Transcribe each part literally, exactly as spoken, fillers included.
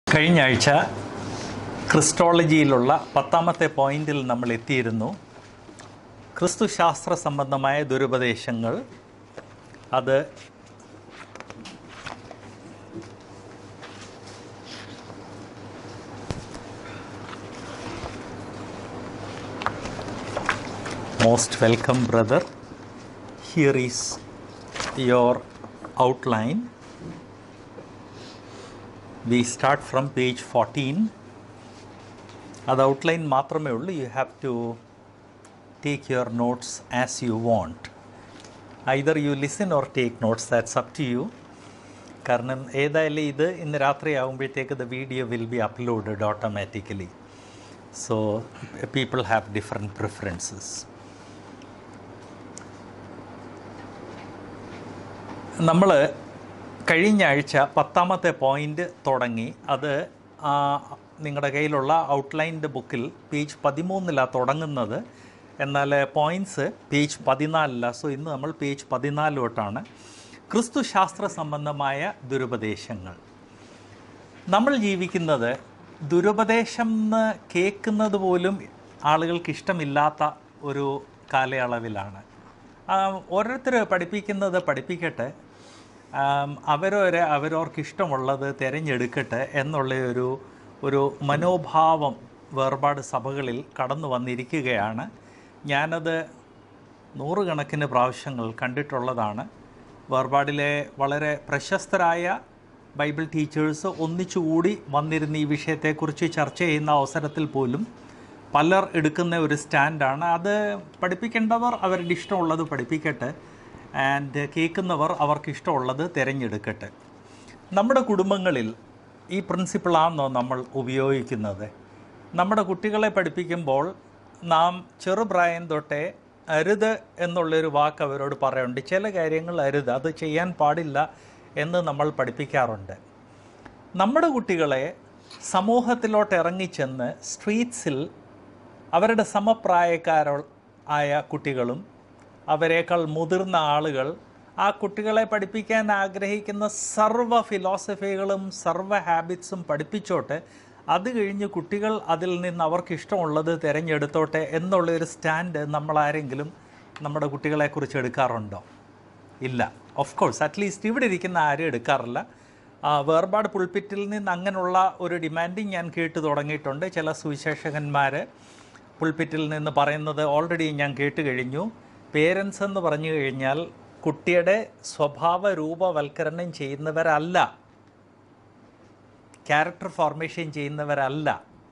കഴിഞ്ഞ ആഴ്ച ക്രിസ്റ്റോളജിയിലുള്ള പത്താമത്തെ പോയിന്റിൽ നമ്മൾ എത്തിയിരുന്നു. ക്രിസ്തുശാസ്ത്ര സംബന്ധമായ ദുരുപദേശങ്ങൾ, അത് most welcome brother, here is your outline. We start from page fourteen. അത് ഔട്ട്ലൈൻ മാത്രമേ ഉള്ളൂ. You have to take your notes as you want. Either you listen or take notes, that's up to you. കാരണം ഏതായാലും ഇത് ഇന്ന് രാത്രി ആകുമ്പോഴത്തേക്ക് the video will be uploaded automatically. So people have different preferences. നമ്മൾ കഴിഞ്ഞ ആഴ്ച പത്താമത്തെ പോയിൻ്റ് തുടങ്ങി. അത് നിങ്ങളുടെ കയ്യിലുള്ള ഔട്ട്ലൈൻ്റെ ബുക്കിൽ പേജ് പതിമൂന്നിലാണ് തുടങ്ങുന്നത്. എന്നാൽ പോയിൻറ്റ്സ് പേജ് പതിനാലിലാണ്. സോ ഇന്ന് നമ്മൾ പേജ് പതിനാലിലോട്ടാണ്. ക്രിസ്തുശാസ്ത്ര സംബന്ധമായ ദുരുപദേശങ്ങൾ. നമ്മൾ ജീവിക്കുന്നത് ദുരുപദേശം എന്ന് കേൾക്കുന്നത് പോലും ആളുകൾക്ക് ഇഷ്ടമില്ലാത്ത ഒരു കാലയളവിലാണ്. ഓരോരുത്തർ പഠിപ്പിക്കുന്നത് പഠിപ്പിക്കട്ടെ, അവരവരെ അവരവർക്കിഷ്ടമുള്ളത് തിരഞ്ഞെടുക്കട്ടെ എന്നുള്ള ഒരു ഒരു മനോഭാവം വേർപാട് സഭകളിൽ കടന്നു വന്നിരിക്കുകയാണ്. ഞാനത് നൂറുകണക്കിന് പ്രാവശ്യങ്ങൾ കണ്ടിട്ടുള്ളതാണ്. വേർപാടിലെ വളരെ പ്രശസ്തരായ ബൈബിൾ ടീച്ചേഴ്സ് ഒന്നിച്ചുകൂടി വന്നിരുന്ന ഈ വിഷയത്തെക്കുറിച്ച് ചർച്ച ചെയ്യുന്ന അവസരത്തിൽ പോലും പലർ എടുക്കുന്ന ഒരു സ്റ്റാൻഡാണ്, അത് പഠിപ്പിക്കേണ്ടവർ അവരുടെ ഇഷ്ടമുള്ളത് പഠിപ്പിക്കട്ടെ, ആൻഡ് കേൾക്കുന്നവർ അവർക്കിഷ്ടമുള്ളത് തിരഞ്ഞെടുക്കട്ടെ. നമ്മുടെ കുടുംബങ്ങളിൽ ഈ പ്രിൻസിപ്പിളാണോ നമ്മൾ ഉപയോഗിക്കുന്നത്? നമ്മുടെ കുട്ടികളെ പഠിപ്പിക്കുമ്പോൾ നാം ചെറുപ്രായം തൊട്ടേ അരുത് എന്നുള്ളൊരു വാക്ക് അവരോട് പറയുന്നുണ്ട്. ചില കാര്യങ്ങൾ അരുത്, അത് ചെയ്യാൻ പാടില്ല എന്ന് നമ്മൾ പഠിപ്പിക്കാറുണ്ട്. നമ്മുടെ കുട്ടികളെ സമൂഹത്തിലോട്ട് ഇറങ്ങിച്ചെന്ന് സ്ട്രീറ്റ്സിൽ അവരുടെ സമപ്രായക്കാരോ ആയ കുട്ടികളും അവരേക്കാൾ മുതിർന്ന ആളുകൾ ആ കുട്ടികളെ പഠിപ്പിക്കാൻ ആഗ്രഹിക്കുന്ന സർവ്വ ഫിലോസഫികളും സർവ്വ ഹാബിറ്റ്സും പഠിപ്പിച്ചോട്ടെ, അത് കഴിഞ്ഞ് കുട്ടികൾ അതിൽ നിന്ന് അവർക്കിഷ്ടമുള്ളത് തിരഞ്ഞെടുത്തോട്ടെ എന്നുള്ളൊരു സ്റ്റാൻഡ് നമ്മളാരെങ്കിലും നമ്മുടെ കുട്ടികളെക്കുറിച്ച് എടുക്കാറുണ്ടോ? ഇല്ല. ഓഫ് കോഴ്സ് അറ്റ്ലീസ്റ്റ് ഇവിടെ ഇരിക്കുന്ന ആരും എടുക്കാറില്ല. വേർപാട് പുൾപിറ്റിൽ നിന്ന് അങ്ങനെയുള്ള ഒരു ഡിമാൻഡിങ് ഞാൻ കേട്ടു തുടങ്ങിയിട്ടുണ്ട്. ചില സുവിശേഷകന്മാർ പുൾപിറ്റിൽ നിന്ന് പറയുന്നത് ഓൾറെഡി ഞാൻ കേട്ട് കഴിഞ്ഞു. പേരൻസ് എന്ന് പറഞ്ഞു കഴിഞ്ഞാൽ കുട്ടിയുടെ സ്വഭാവ രൂപവൽക്കരണം ചെയ്യുന്നവരല്ല, ക്യാരക്ടർ ഫോർമേഷൻ ചെയ്യുന്നവരല്ല.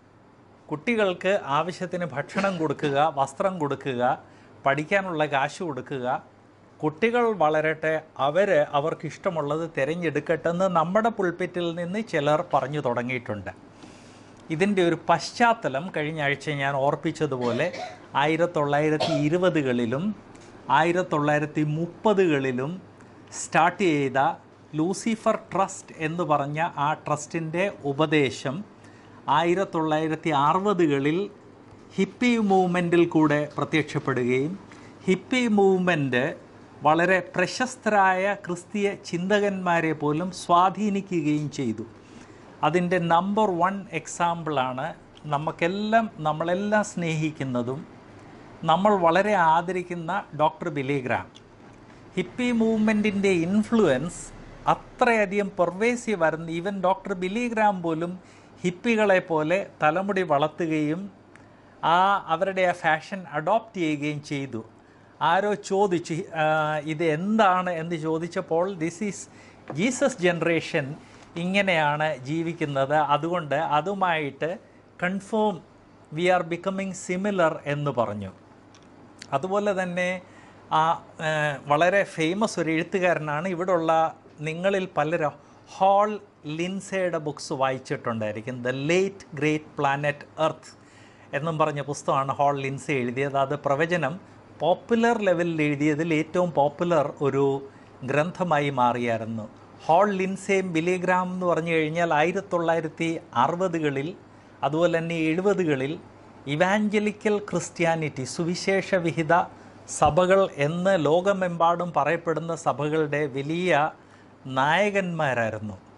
കുട്ടികൾക്ക് ആവശ്യത്തിന് ഭക്ഷണം കൊടുക്കുക, വസ്ത്രം കൊടുക്കുക, പഠിക്കാനുള്ള കാശ് കൊടുക്കുക, കുട്ടികൾ വളരട്ടെ, അവർ അവർക്കിഷ്ടമുള്ളത് തിരഞ്ഞെടുക്കട്ടെ എന്ന് നമ്മുടെ പുൾപിറ്റിൽ നിന്ന് ചിലർ പറഞ്ഞു തുടങ്ങിയിട്ടുണ്ട്. ഇതിൻ്റെ ഒരു പശ്ചാത്തലം കഴിഞ്ഞ ആഴ്ച ഞാൻ ഓർപ്പിച്ചതുപോലെ ആയിരത്തി തൊള്ളായിരത്തി ഇരുപതുകളിലും ആയിരത്തി തൊള്ളായിരത്തി മുപ്പതുകളിലും സ്റ്റാർട്ട് ചെയ്ത ലൂസിഫർ ട്രസ്റ്റ് എന്ന് പറഞ്ഞ ആ ട്രസ്റ്റിൻ്റെ ഉപദേശം ആയിരത്തി തൊള്ളായിരത്തി അറുപതുകളിൽ ഹിപ്പി മൂവ്മെൻറ്റിൽ കൂടെ പ്രത്യക്ഷപ്പെടുകയും ഹിപ്പി മൂവ്മെൻറ്റ് വളരെ പ്രശസ്തരായ ക്രിസ്തീയ ചിന്തകന്മാരെ പോലും സ്വാധീനിക്കുകയും ചെയ്തു. അതിൻ്റെ നമ്പർ വൺ എക്സാമ്പിളാണ് നമുക്കെല്ലാം നമ്മളെല്ലാം സ്നേഹിക്കുന്നതും നമ്മൾ വളരെ ആദരിക്കുന്ന ഡോക്ടർ ബിലി ഗ്രാം. ഹിപ്പി മൂവ്മെൻറ്റിൻ്റെ ഇൻഫ്ലുവൻസ് അത്രയധികം പെർവേസീവ് ആയിരുന്നു. ഈവൻ ഡോക്ടർ ബിലി ഗ്രാം പോലും ഹിപ്പികളെ പോലെ തലമുടി വളർത്തുകയും ആ അവരുടെ ആ ഫാഷൻ അഡോപ്റ്റ് ചെയ്യുകയും ചെയ്തു. ആരോ ചോദിച്ചു ഇത് എന്താണ് എന്ന് ചോദിച്ചപ്പോൾ ദിസ് ഈസ് ജീസസ് ജനറേഷൻ, ഇങ്ങനെയാണ് ജീവിക്കുന്നത്, അതുകൊണ്ട് അതുമായിട്ട് confirm we are becoming similar എന്ന് പറഞ്ഞു. അതുപോലെ തന്നെ ആ വളരെ ഫേമസ് ഒരു എഴുത്തുകാരനാണ്, ഇവിടെയുള്ള നിങ്ങളിൽ പലരും ഹോൾ ലിൻസയുടെ ബുക്സ് വായിച്ചിട്ടുണ്ടായിരിക്കും. The Late Great Planet Earth എന്നും പറഞ്ഞ പുസ്തകമാണ് ഹോൾ ലിൻസെ എഴുതിയത്. അത് പ്രവചനം പോപ്പുലർ ലെവലിൽ എഴുതിയതിൽ ഏറ്റവും പോപ്പുലർ ഒരു ഗ്രന്ഥമായി മാറിയായിരുന്നു. ഹോൾ ലിൻസെയും ബിലി ഗ്രാം എന്ന് പറഞ്ഞു കഴിഞ്ഞാൽ ആയിരത്തി തൊള്ളായിരത്തി അറുപതുകളിൽ അതുപോലെ തന്നെ എഴുപതുകളിൽ ഇവാഞ്ചലിക്കൽ ക്രിസ്ത്യാനിറ്റി, സുവിശേഷ വിഹിത സഭകൾ എന്ന് ലോകമെമ്പാടും പറയപ്പെടുന്ന സഭകളുടെ വലിയ നായകന്മാരായിരുന്നു.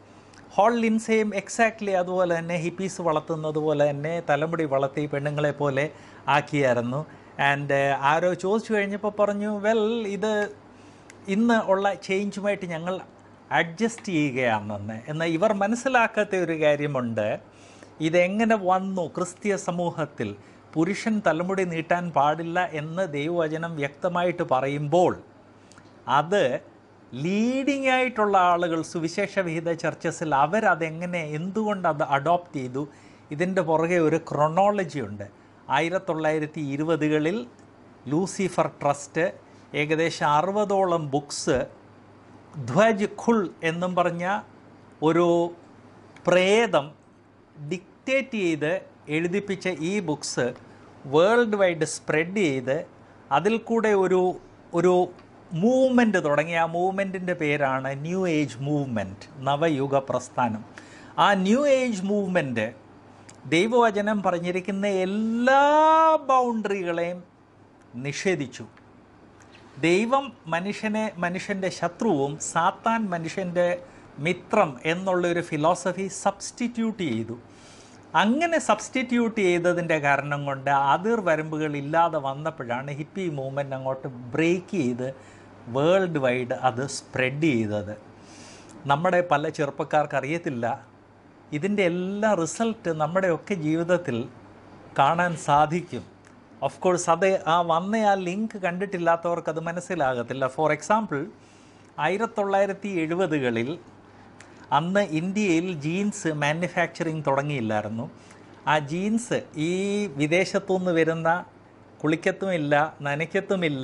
ഹോൾ ലിൻസയും എക്സാക്ട്ലി അതുപോലെ തന്നെ ഹിപ്പീസ് വളർത്തുന്നത് പോലെ തന്നെ തലമുടി വളർത്തി പെണ്ണുങ്ങളെ പോലെ ആക്കിയായിരുന്നു. ആൻഡ് ആരോ ചോദിച്ചു കഴിഞ്ഞപ്പോൾ പറഞ്ഞു, വെൽ ഇത് ഇന്ന് ഉള്ള ചേഞ്ചുമായിട്ട് ഞങ്ങൾ അഡ്ജസ്റ്റ് ചെയ്യുകയാണെന്ന്. എന്നാൽ ഇവർ മനസ്സിലാക്കാത്ത ഒരു കാര്യമുണ്ട്, ഇതെങ്ങനെ വന്നു ക്രിസ്തീയ സമൂഹത്തിൽ പുരുഷൻ തലമുടി നീട്ടാൻ പാടില്ല എന്ന് ദൈവവചനം വ്യക്തമായിട്ട് പറയുമ്പോൾ അത് ലീഡിംഗ് ആയിട്ടുള്ള ആളുകൾ സുവിശേഷ വിഹിത ചർച്ചസിൽ അവരതെങ്ങനെ എന്തുകൊണ്ട് അത് അഡോപ്റ്റ് ചെയ്തു, ഇതിൻ്റെ പുറകെ ഒരു ക്രൊണോളജി ഉണ്ട്. ആയിരത്തി തൊള്ളായിരത്തി ഇരുപതുകളിൽ ലൂസിഫർ ട്രസ്റ്റ് ഏകദേശം അറുപതോളം ബുക്സ് ധ്വജ് ഖുൾ എന്നും പറഞ്ഞ ഒരു പ്രേതം ഡിക്റ്റേറ്റ് ചെയ്ത് എഴുതിപ്പിച്ച ഈ ബുക്സ് വേൾഡ് വൈഡ് സ്പ്രെഡ് ചെയ്ത് അതിൽ കൂടെ ഒരു ഒരു മൂവ്മെൻറ്റ് തുടങ്ങി. ആ മൂവ്മെൻറ്റിൻ്റെ പേരാണ് ന്യൂ ഏജ് മൂവ്മെൻറ്റ്, നവയുഗ പ്രസ്ഥാനം. ആ ന്യൂ ഏജ് മൂവ്മെൻറ്റ് ദൈവവചനം പറഞ്ഞിരിക്കുന്ന എല്ലാ ബൗണ്ടറികളെയും നിഷേധിച്ചു. ദൈവം മനുഷ്യനെ മനുഷ്യൻ്റെ ശത്രുവും സാത്താൻ മനുഷ്യൻ്റെ മിത്രം എന്നുള്ളൊരു ഫിലോസഫി സബ്സ്റ്റിറ്റ്യൂട്ട് ചെയ്തു. അങ്ങനെ സബ്സ്റ്റിറ്റ്യൂട്ട് ചെയ്തതിൻ്റെ കാരണം കൊണ്ട് അതിർ വരമ്പുകൾ ഇല്ലാതെ വന്നപ്പോഴാണ് ഹിപ്പി മൂവ്മെൻറ്റ് അങ്ങോട്ട് ബ്രേക്ക് ചെയ്ത് വേൾഡ് വൈഡ് അത് സ്പ്രെഡ് ചെയ്തത്. നമ്മുടെ പല ചെറുപ്പക്കാർക്ക് അറിയത്തില്ല ഇതിൻ്റെ എല്ലാ റിസൾട്ട് നമ്മുടെയൊക്കെ ജീവിതത്തിൽ കാണാൻ സാധിക്കും. ഓഫ് കോഴ്സ് അത് ആ വന്ന ആ ലിങ്ക് കണ്ടിട്ടില്ലാത്തവർക്ക് അത് മനസ്സിലാകത്തില്ല. ഫോർ എക്സാമ്പിൾ, ആയിരത്തി തൊള്ളായിരത്തി എഴുപതുകളിൽ അന്ന് ഇന്ത്യയിൽ ജീൻസ് മാനുഫാക്ചറിങ് തുടങ്ങിയില്ലായിരുന്നു. ആ ജീൻസ് ഈ വിദേശത്തുനിന്ന് വരുന്ന കുളിക്കത്തുമില്ല നനയ്ക്കത്തുമില്ല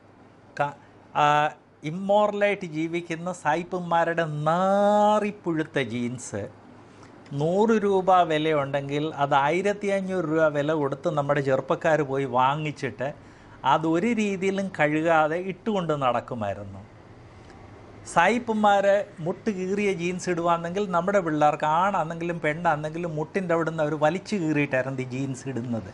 ഇമ്മോറലായിട്ട് ജീവിക്കുന്ന സായിപ്പന്മാരുടെ നാറിപ്പുഴുത്ത ജീൻസ് നൂറ് രൂപ വിലയുണ്ടെങ്കിൽ അത് ആയിരത്തി അഞ്ഞൂറ് രൂപ വില കൊടുത്ത് നമ്മുടെ ചെറുപ്പക്കാർ പോയി വാങ്ങിച്ചിട്ട് അതൊരു രീതിയിലും കഴുകാതെ ഇട്ടുകൊണ്ട് നടക്കുമായിരുന്നു. സായിപ്പന്മാർ മുട്ട് കീറിയ ജീൻസ് ഇടുവാണെങ്കിൽ നമ്മുടെ പിള്ളേർക്ക് ആണാണെങ്കിലും പെണ്ണാണെങ്കിലും മുട്ടിൻ്റെ അവിടെ നിന്ന് അവർ വലിച്ചു കീറിയിട്ടായിരുന്നു ഈ ജീൻസ് ഇടുന്നത്.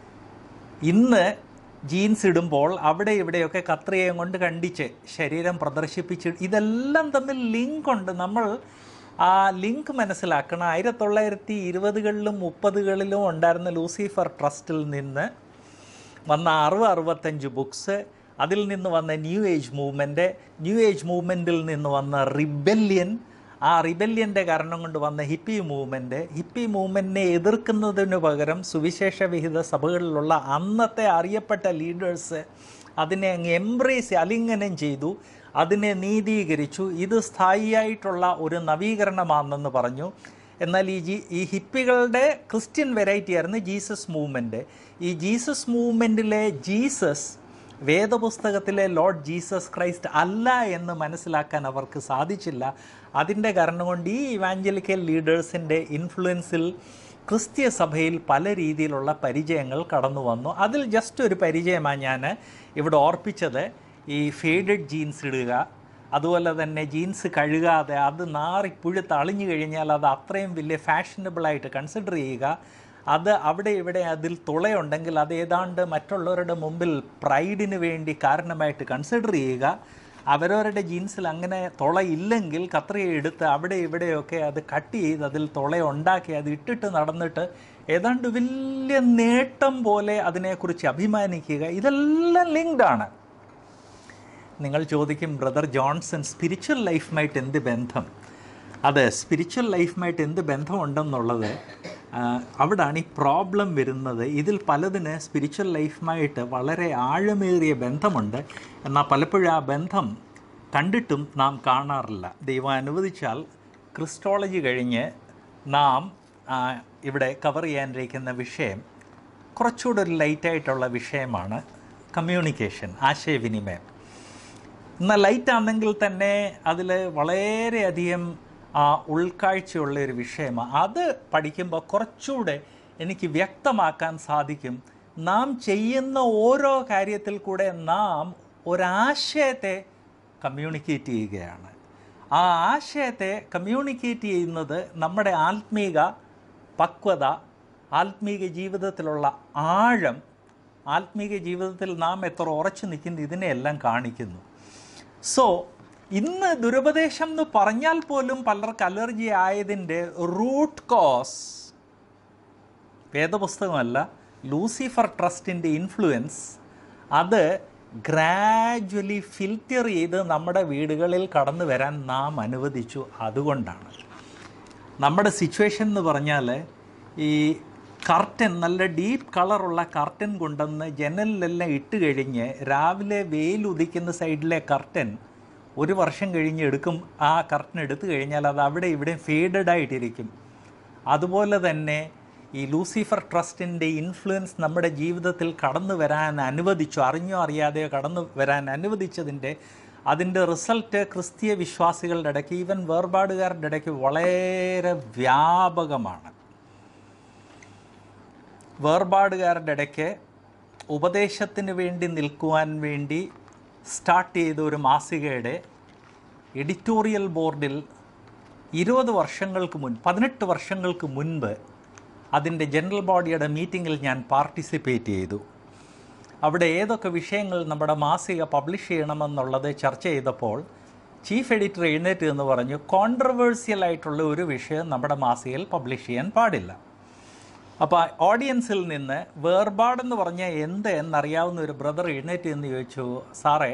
ഇന്ന് ജീൻസ് ഇടുമ്പോൾ അവിടെ ഇവിടെയൊക്കെ കത്രികയും കൊണ്ട് കണ്ടിച്ച് ശരീരം പ്രദർശിപ്പിച്ച് ഇതെല്ലാം തമ്മിൽ ലിങ്കുണ്ട്. നമ്മൾ ആ ലിങ്ക് മനസ്സിലാക്കണം. ആയിരത്തി തൊള്ളായിരത്തി ഇരുപതുകളിലും മുപ്പതുകളിലും ഉണ്ടായിരുന്ന ലൂസിഫർ ട്രസ്റ്റിൽ നിന്ന് വന്ന അറുപത് അറുപത്തഞ്ച് ബുക്സ്, അതിൽ നിന്ന് വന്ന new age movement, new age മൂവ്മെൻറ്റിൽ നിന്ന് വന്ന റിബല്യൻ, ആ റിബല്യൻ്റെ കാരണം കൊണ്ട് വന്ന ഹിപ്പി മൂവ്മെൻറ്റ്, ഹിപ്പി മൂവ്മെൻറ്റിനെ എതിർക്കുന്നതിന് പകരം സുവിശേഷ വിഹിത സഭകളിലുള്ള അന്നത്തെ അറിയപ്പെട്ട ലീഡേഴ്സ് അതിനെ അങ്ങ് എംബ്രേസ് അലിംഗനം ചെയ്തു, അതിനെ നീതീകരിച്ചു. ഇത് സ്ഥായിയായിട്ടുള്ള ഒരു നവീകരണമാണെന്ന് പറഞ്ഞു. എന്നാൽ ഈ ജി ഈ ഹിപ്പികളുടെ ക്രിസ്ത്യൻ വെറൈറ്റി ആയിരുന്നു ജീസസ് മൂവ്മെൻറ്റ്. ഈ ജീസസ് മൂവ്മെൻറ്റിലെ ജീസസ് വേദപുസ്തകത്തിലെ ലോർഡ് ജീസസ് ക്രൈസ്റ്റ് അല്ല എന്ന് മനസ്സിലാക്കാൻ അവർക്ക് സാധിച്ചില്ല. അതിൻ്റെ കാരണം കൊണ്ട് ഈ ഇവാഞ്ചലിക്കൽ ലീഡേഴ്സിൻ്റെ ഇൻഫ്ലുവൻസിൽ ക്രിസ്തീയ സഭയിൽ പല രീതിയിലുള്ള പരിചയങ്ങൾ കടന്നു വന്നു. അതിൽ ജസ്റ്റ് ഒരു പരിചയമാണ് ഞാൻ ഇവിടെ ഓർപ്പിച്ചത്. ഈ ഫേഡഡ് ജീൻസ് ഇടുക, അതുപോലെ തന്നെ ജീൻസ് കഴുകാതെ അത് നാറിപ്പുഴുത്ത് അളിഞ്ഞു കഴിഞ്ഞാൽ അത് അത്രയും വലിയ ഫാഷനബിളായിട്ട് കൺസിഡർ ചെയ്യുക. അത് അവിടെ ഇവിടെ അതിൽ തുളയുണ്ടെങ്കിൽ അത് ഏതാണ്ട് മറ്റുള്ളവരുടെ മുമ്പിൽ പ്രൈഡിന് വേണ്ടി കാരണമായിട്ട് കൺസിഡർ ചെയ്യുക. അവരവരുടെ ജീൻസിൽ അങ്ങനെ തുളയില്ലെങ്കിൽ കത്രിക എടുത്ത് അവിടെ ഇവിടെയൊക്കെ അത് കട്ട് ചെയ്ത് അതിൽ തുളയുണ്ടാക്കി അത് ഇട്ടിട്ട് നടന്നിട്ട് ഏതാണ്ട് വലിയ നേട്ടം പോലെ അതിനെക്കുറിച്ച് അഭിമാനിക്കുക. ഇതെല്ലാം ലിങ്ക്ഡാണ്. നിങ്ങൾ ചോദിക്കും, ബ്രദർ ജോൺസൺ സ്പിരിച്വൽ ലൈഫുമായിട്ട് എന്ത് ബന്ധം? അത് സ്പിരിച്വൽ ലൈഫുമായിട്ട് എന്ത് ബന്ധമുണ്ടെന്നുള്ളത് അവിടാണ് ഈ പ്രോബ്ലം വരുന്നത്. ഇതിൽ പലതിന് സ്പിരിച്വൽ ലൈഫുമായിട്ട് വളരെ ആഴമേറിയ ബന്ധമുണ്ട്. എന്നാൽ പലപ്പോഴും ആ ബന്ധം കണ്ടിട്ടും നാം കാണാറില്ല. ദൈവം അനുവദിച്ചാൽ ക്രിസ്റ്റോളജി കഴിഞ്ഞ് നാം ഇവിടെ കവർ ചെയ്യാനിരിക്കുന്ന വിഷയം കുറച്ചുകൂടെ ഒരു ലൈറ്റായിട്ടുള്ള വിഷയമാണ് കമ്മ്യൂണിക്കേഷൻ, ആശയവിനിമയം. എന്നാൽ ലൈറ്റാണെങ്കിൽ തന്നെ അതിൽ വളരെയധികം ഉൾക്കാഴ്ചയുള്ള ഒരു വിഷയമാണ്. അത് പഠിക്കുമ്പോൾ കുറച്ചുകൂടെ എനിക്ക് വ്യക്തമാക്കാൻ സാധിക്കും. നാം ചെയ്യുന്ന ഓരോ കാര്യത്തിൽ കൂടെ നാം ഒരാശയത്തെ കമ്മ്യൂണിക്കേറ്റ് ചെയ്യുകയാണ്. ആ ആശയത്തെ കമ്മ്യൂണിക്കേറ്റ് ചെയ്യുന്നത് നമ്മുടെ ആത്മീക പക്വത, ആത്മീക ജീവിതത്തിലുള്ള ആഴം, ആത്മീക ജീവിതത്തിൽ നാം എത്ര ഉറച്ചു നിൽക്കുന്നു ഇതിനെയെല്ലാം കാണിക്കുന്നു. സോ ഇന്ന് ദുരുപദേശം എന്ന് പറഞ്ഞാൽ പോലും പലർക്ക് അലർജി ആയതിൻ്റെ റൂട്ട് കോസ് വേദപുസ്തകമല്ല, ലൂസിഫർ ട്രസ്റ്റിൻ്റെ ഇൻഫ്ലുവൻസ്. അത് ഗ്രാജ്വലി ഫിൽറ്റർ ചെയ്ത് നമ്മുടെ വീടുകളിൽ കടന്നു വരാൻ നാം അനുവദിച്ചു. അതുകൊണ്ടാണ് നമ്മുടെ സിറ്റുവേഷൻ എന്ന് പറഞ്ഞാൽ, ഈ കർട്ടൻ, നല്ല ഡീപ്പ് കളറുള്ള കർട്ടൻ കൊണ്ടുവന്ന് ജനലിലെല്ലാം ഇട്ട് കഴിഞ്ഞ് രാവിലെ വെയിൽ ഉദിക്കുന്ന സൈഡിലെ കർട്ടൻ ഒരു വർഷം കഴിഞ്ഞ് എടുക്കും. ആ കർട്ടൻ എടുത്തു കഴിഞ്ഞാൽ അത് അവിടെ ഇവിടെ ഫേഡഡ് ആയിട്ടിരിക്കും. അതുപോലെ തന്നെ ഈ ലൂസിഫർ ട്രസ്റ്റിൻ്റെ ഇൻഫ്ലുവൻസ് നമ്മുടെ ജീവിതത്തിൽ കടന്നു വരാൻ അനുവദിച്ചു, അറിഞ്ഞോ അറിയാതെയോ കടന്നു വരാൻ അനുവദിച്ചതിൻ്റെ അതിൻ്റെ റിസൾട്ട് ക്രിസ്തീയ വിശ്വാസികളുടെ ഇടയ്ക്ക്, ഈവൻ വേർപാടുകാരുടെ ഇടയ്ക്ക് വളരെ വ്യാപകമാണ്. വേർപാടുകാരുടെ ഇടയ്ക്ക് ഉപദേശത്തിന് വേണ്ടി നിൽക്കുവാൻ വേണ്ടി സ്റ്റാർട്ട് ചെയ്ത ഒരു മാസികയുടെ എഡിറ്റോറിയൽ ബോർഡിൽ ഇരുപത് വർഷങ്ങൾക്ക് മുൻ പതിനെട്ട് വർഷങ്ങൾക്ക് മുൻപ് അതിൻ്റെ ജനറൽ ബോഡിയുടെ മീറ്റിങ്ങിൽ ഞാൻ പാർട്ടിസിപ്പേറ്റ് ചെയ്തു. അവിടെ ഏതൊക്കെ വിഷയങ്ങൾ നമ്മുടെ മാസിക പബ്ലിഷ് ചെയ്യണമെന്നുള്ളത് ചർച്ച ചെയ്തപ്പോൾ ചീഫ് എഡിറ്റർ എഴുന്നേറ്റ് എന്ന് പറഞ്ഞു, കോൺട്രവേഴ്സ്യൽ ആയിട്ടുള്ള ഒരു വിഷയം നമ്മുടെ മാസികയിൽ പബ്ലിഷ് ചെയ്യാൻ പാടില്ല. അപ്പോൾ ഓഡിയൻസിൽ നിന്ന് വേർപാടെന്ന് പറഞ്ഞാൽ എന്ത് എന്നറിയാവുന്ന ഒരു ബ്രദർ എഴുന്നേറ്റ് എന്ന് ചോദിച്ചു, സാറേ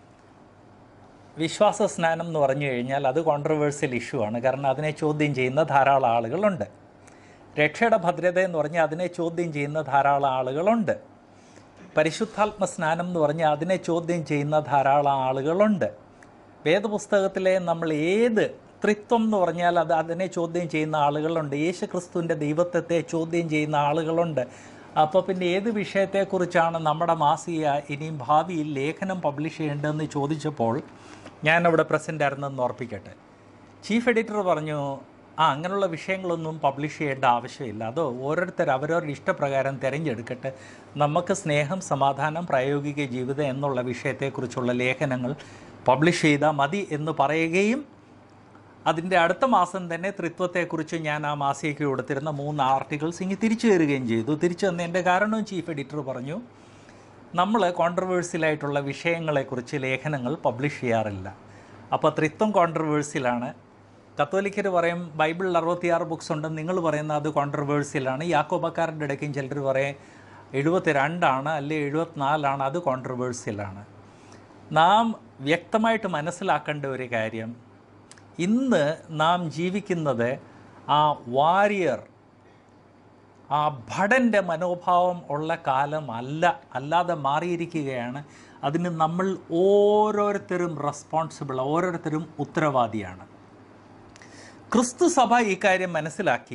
വിശ്വാസ സ്നാനം എന്ന് പറഞ്ഞു കഴിഞ്ഞാൽ അത് കോൺട്രവേഴ്സ്യൽ ഇഷ്യൂ ആണ്, കാരണം അതിനെ ചോദ്യം ചെയ്യുന്ന ധാരാളം ആളുകളുണ്ട്. രക്ഷയുടെ ഭദ്രത എന്ന് പറഞ്ഞാൽ അതിനെ ചോദ്യം ചെയ്യുന്ന ധാരാളം ആളുകളുണ്ട്. പരിശുദ്ധാത്മ സ്നാനം എന്ന് പറഞ്ഞാൽ അതിനെ ചോദ്യം ചെയ്യുന്ന ധാരാളം ആളുകളുണ്ട്. വേദപുസ്തകത്തിലെ നമ്മൾ ഏത് ത്രിത്വം എന്ന് പറഞ്ഞാൽ അത് അതിനെ ചോദ്യം ചെയ്യുന്ന ആളുകളുണ്ട്. യേശു ക്രിസ്തുവിൻ്റെ ദൈവത്വത്തെ ചോദ്യം ചെയ്യുന്ന ആളുകളുണ്ട്. അപ്പോൾ പിന്നെ ഏത് വിഷയത്തെക്കുറിച്ചാണ് നമ്മുടെ മാസിക ഇനിയും ഭാവിയിൽ ലേഖനം പബ്ലിഷ് ചെയ്യേണ്ടതെന്ന് ചോദിച്ചപ്പോൾ ഞാനവിടെ പ്രസൻ്റ് ആയിരുന്നെന്ന് ഓർപ്പിക്കട്ടെ. ചീഫ് എഡിറ്റർ പറഞ്ഞു, ആ അങ്ങനെയുള്ള വിഷയങ്ങളൊന്നും പബ്ലിഷ് ചെയ്യേണ്ട ആവശ്യമില്ല, അത് ഓരോരുത്തർ അവരവരുടെ ഇഷ്ടപ്രകാരം തിരഞ്ഞെടുക്കട്ടെ, നമുക്ക് സ്നേഹം, സമാധാനം, പ്രായോഗിക ജീവിതം എന്നുള്ള വിഷയത്തെക്കുറിച്ചുള്ള ലേഖനങ്ങൾ പബ്ലിഷ് ചെയ്താൽ മതി എന്ന് പറയുകയും അതിൻ്റെ അടുത്ത മാസം തന്നെ ത്രിത്വത്തെക്കുറിച്ച് ഞാൻ ആ മാസികയ്ക്ക് കൊടുത്തിരുന്ന മൂന്ന് ആർട്ടിക്കിൾസ് ഇങ്ങ് തിരിച്ചു തരികയും ചെയ്തു. തിരിച്ചു വന്നതിൻ്റെ കാരണവും ചീഫ് എഡിറ്റർ പറഞ്ഞു, നമ്മൾ കോൺട്രവേഴ്സ്യലായിട്ടുള്ള വിഷയങ്ങളെക്കുറിച്ച് ലേഖനങ്ങൾ പബ്ലിഷ് ചെയ്യാറില്ല. അപ്പോൾ ത്രിത്വം കോൺട്രവേഴ്സ്യലാണ്. കത്തോലിക്കർ പറയും ബൈബിളിൽ അറുപത്തിയാറ് ബുക്സ് ഉണ്ടെന്ന്, നിങ്ങൾ പറയുന്നത് അത് കോൺട്രവേഴ്സ്യലാണ്. യാക്കോബക്കാരുടെ ഇടയ്ക്കും ചിലർ പറയും എഴുപത്തി രണ്ടാണ് അല്ലെ എഴുപത്തിനാലാണ്, അത് കോൺട്രവേഴ്സ്യലാണ്. നാം വ്യക്തമായിട്ട് മനസ്സിലാക്കേണ്ട ഒരു കാര്യം, ഇന്ന് നാം ജീവിക്കുന്നത് ആ വാരിയർ, ആ ഭടൻ്റെ മനോഭാവം ഉള്ള കാലം അല്ല, അല്ലാതെ മാറിയിരിക്കുകയാണ്. അതിന് നമ്മൾ ഓരോരുത്തരും റെസ്പോൺസിബിൾ, ഓരോരുത്തരും ഉത്തരവാദിയാണ്. ക്രിസ്തു സഭ ഈ കാര്യം മനസ്സിലാക്കി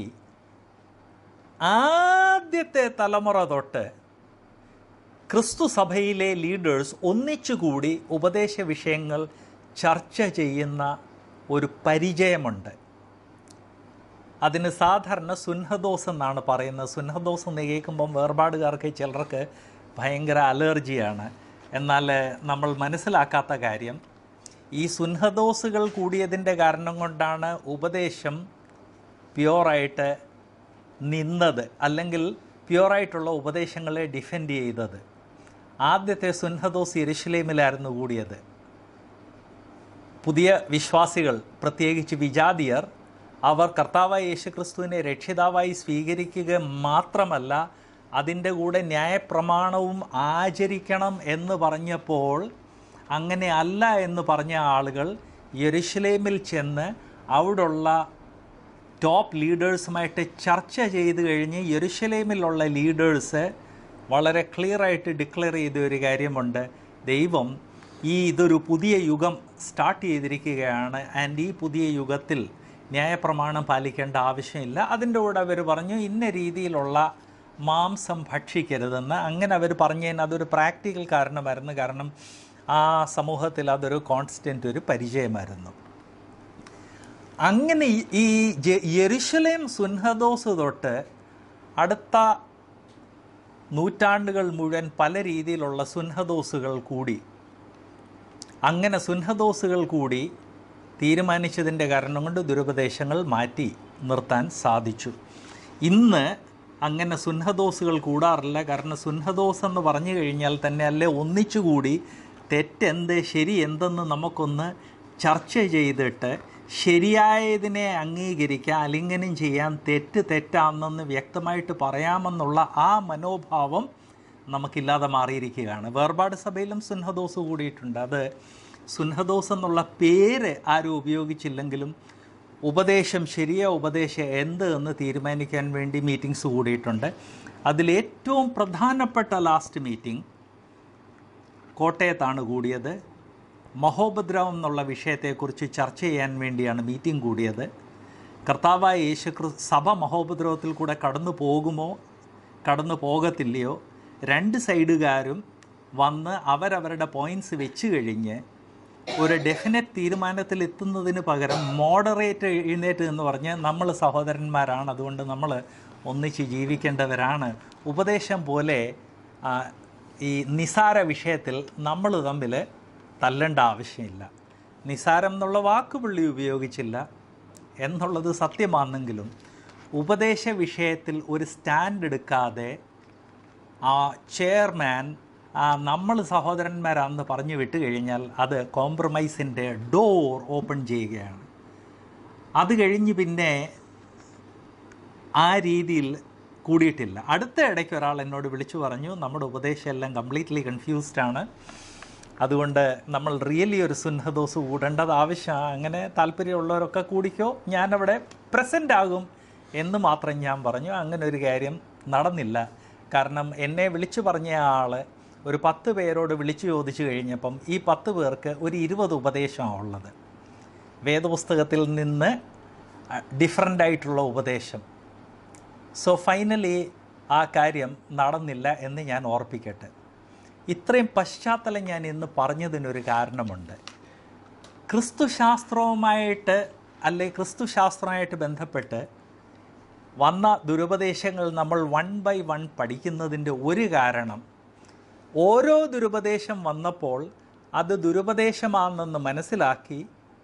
ആദ്യത്തെ തലമുറ തൊട്ട് ക്രിസ്തു സഭയിലെ ലീഡേഴ്സ് ഒന്നിച്ചുകൂടി ഉപദേശ വിഷയങ്ങൾ ചർച്ച ചെയ്യുന്ന ഒരു പരിചയമുണ്ട്. അതിന് സാധാരണ സുൻഹദോസ് എന്നാണ് പറയുന്നത്. സുൻഹദോസ് എന്ന് കേൾക്കുമ്പം വേർപാടുകാർക്ക് ചിലർക്ക് ഭയങ്കര അലർജിയാണ്. എന്നാൽ നമ്മൾ മനസ്സിലാക്കാത്ത കാര്യം, ഈ സുൻഹദോസുകൾ കൂടിയതിൻ്റെ കാരണം കൊണ്ടാണ് ഉപദേശം പ്യുവറായിട്ട് നിന്നത്, അല്ലെങ്കിൽ പ്യുവറായിട്ടുള്ള ഉപദേശങ്ങളെ ഡിഫെൻഡ് ചെയ്തത്. ആദ്യത്തെ സുൻഹദോസ് യെരുശലേമിലായിരുന്നു കൂടിയത്. പുതിയ വിശ്വാസികൾ, പ്രത്യേകിച്ച് വിജാതിയർ, അവർ കർത്താവായ യേശുക്രിസ്തുവിനെ രക്ഷിതാവായി സ്വീകരിക്കുക മാത്രമല്ല അതിൻ്റെ കൂടെ ന്യായപ്രമാണവും ആചരിക്കണം എന്ന് പറഞ്ഞപ്പോൾ, അങ്ങനെ അല്ല എന്ന് പറഞ്ഞ ആളുകൾ യെരുശലേമിൽ ചെന്ന് അവിടുള്ള ടോപ്പ് ലീഡേഴ്സുമായിട്ട് ചർച്ച ചെയ്ത് കഴിഞ്ഞ് യെരുശലേമിലുള്ള ലീഡേഴ്സ് വളരെ ക്ലിയറായിട്ട് ഡിക്ലെയർ ചെയ്ത ഒരു കാര്യമുണ്ട്, ദൈവം ഈ ഇതൊരു പുതിയ യുഗം സ്റ്റാർട്ട് ചെയ്തിരിക്കുകയാണ്, ആൻഡ് ഈ പുതിയ യുഗത്തിൽ ന്യായപ്രമാണം പാലിക്കേണ്ട ആവശ്യമില്ല. അതിൻ്റെ കൂടെ അവർ പറഞ്ഞു ഇന്ന രീതിയിലുള്ള മാംസം ഭക്ഷിക്കരുതെന്ന്. അങ്ങനെ അവർ പറഞ്ഞതിന് അതൊരു പ്രാക്ടിക്കൽ കാരണമായിരുന്നു, കാരണം ആ സമൂഹത്തിൽ അതൊരു കോൺസ്റ്റൻ്റ് ഒരു പരിചയമായിരുന്നു. അങ്ങനെ ഈ യെരുശലേം സുൻഹദോസ് തൊട്ട് അടുത്ത നൂറ്റാണ്ടുകൾ മുഴുവൻ പല രീതിയിലുള്ള സുൻഹദോസുകൾ കൂടി, അങ്ങനെ സുൻഹദോസുകൾ കൂടി തീരുമാനിച്ചതിൻ്റെ കാരണം കൊണ്ട് ദുരുപദേശങ്ങൾ മാറ്റി നിർത്താൻ സാധിച്ചു. ഇന്ന് അങ്ങനെ സുൻഹദോസുകൾ കൂടാറില്ല, കാരണം സുൻഹദോസ് എന്ന് പറഞ്ഞു കഴിഞ്ഞാൽ തന്നെ അല്ലേ ഒന്നിച്ചുകൂടി തെറ്റെന്ത് ശരി എന്തെന്ന് നമുക്കൊന്ന് ചർച്ച ചെയ്തിട്ട് ശരിയായതിനെ അംഗീകരിക്കുക, അലിംഗനം ചെയ്യാൻ തെറ്റ് തെറ്റാണെന്ന് വ്യക്തമായിട്ട് പറയാമെന്നുള്ള ആ മനോഭാവം നമുക്കില്ലാതെ മാറിയിരിക്കുകയാണ്. വേർപാട് സഭയിലും സുന്നഹദോസ് കൂടിയിട്ടുണ്ട്. അത് സുന്നഹദോസ് എന്നുള്ള പേര് ആരും ഉപയോഗിച്ചില്ലെങ്കിലും ഉപദേശം, ശരിയ ഉപദേശം എന്ത് എന്ന് തീരുമാനിക്കാൻ വേണ്ടി മീറ്റിംഗ്സ് കൂടിയിട്ടുണ്ട്. അതിലേറ്റവും പ്രധാനപ്പെട്ട ലാസ്റ്റ് മീറ്റിംഗ് കോട്ടയത്താണ് കൂടിയത്. മഹോപദ്രവം എന്നുള്ള വിഷയത്തെക്കുറിച്ച് ചർച്ച ചെയ്യാൻ വേണ്ടിയാണ് മീറ്റിംഗ് കൂടിയത്. കർത്താവായ യേശു ക്രിസ്തു സഭ മഹോപദ്രവത്തിൽ കൂടെ കടന്നു പോകുമോ കടന്നു പോകത്തില്ലയോ, രണ്ട് സൈഡുകാരും വന്ന് അവരവരുടെ പോയിൻറ്റ്സ് വെച്ച് കഴിഞ്ഞ് ഒരു ഡെഫിനറ്റ് തീരുമാനത്തിൽ എത്തുന്നതിന് പകരം മോഡറേറ്റ് എഴുന്നേറ്റ് എന്ന് പറഞ്ഞ് നമ്മൾ സഹോദരന്മാരാണ്, അതുകൊണ്ട് നമ്മൾ ഒന്നിച്ച് ജീവിക്കേണ്ടവരാണ്, ഉപദേശം പോലെ ഈ നിസാര വിഷയത്തിൽ നമ്മൾ തമ്മിൽ തല്ലേണ്ട ആവശ്യമില്ല. നിസാരം എന്നുള്ള വാക്ക് പുള്ളി ഉപയോഗിച്ചില്ല എന്നുള്ളത് സത്യമാണെങ്കിലും ഉപദേശ വിഷയത്തിൽ ഒരു സ്റ്റാൻഡ് എടുക്കാതെ ആ ചെയർമാൻ നമ്മൾ സഹോദരന്മാരാണെന്ന് പറഞ്ഞു വിട്ട് കഴിഞ്ഞാൽ അത് കോംപ്രമൈസിൻ്റെ ഡോർ ഓപ്പൺ ചെയ്യുകയാണ്. അത് കഴിഞ്ഞ് പിന്നെ ആ രീതിയിൽ കൂടിയിട്ടില്ല. അടുത്ത ഇടയ്ക്ക് ഒരാൾ എന്നോട് വിളിച്ചു പറഞ്ഞു, നമ്മുടെ ഉപദേശം എല്ലാം കംപ്ലീറ്റ്ലി കൺഫ്യൂസ്ഡാണ്, അതുകൊണ്ട് നമ്മൾ റിയലി ഒരു സുന്നഹദോസ് കൂടേണ്ടത് ആവശ്യമാണ്, അങ്ങനെ താല്പര്യമുള്ളവരൊക്കെ കൂടിക്കോ, ഞാനവിടെ പ്രസൻ്റ് ആകും എന്ന് മാത്രം ഞാൻ പറഞ്ഞു. അങ്ങനെ ഒരു കാര്യം നടന്നില്ല. കാരണം എന്നെ വിളിച്ചു പറഞ്ഞ ആൾ ഒരു പത്ത് പേരോട് വിളിച്ചു ചോദിച്ചു കഴിഞ്ഞപ്പം ഈ പത്ത് പേർക്ക് ഒരു ഇരുപത് ഉപദേശമാണ് ഉള്ളത്, വേദപുസ്തകത്തിൽ നിന്ന് ഡിഫറൻ്റ് ആയിട്ടുള്ള ഉപദേശം. സോ ഫൈനലി ആ കാര്യം നടന്നില്ല എന്ന് ഞാൻ ഓർപ്പിക്കട്ടെ. ഇത്രയും പശ്ചാത്തലം ഞാൻ ഇന്ന് പറഞ്ഞതിനൊരു കാരണമുണ്ട്. ക്രിസ്തുശാസ്ത്രവുമായിട്ട് അല്ലെ ക്രിസ്തുശാസ്ത്രവുമായിട്ട് ബന്ധപ്പെട്ട് വന്ന ദുരുപദേശങ്ങൾ നമ്മൾ വൺ ബൈ വൺ പഠിക്കുന്നതിൻ്റെ ഒരു കാരണം, ഓരോ ദുരുപദേശം വന്നപ്പോൾ അത് ദുരുപദേശമാണെന്ന് മനസ്സിലാക്കി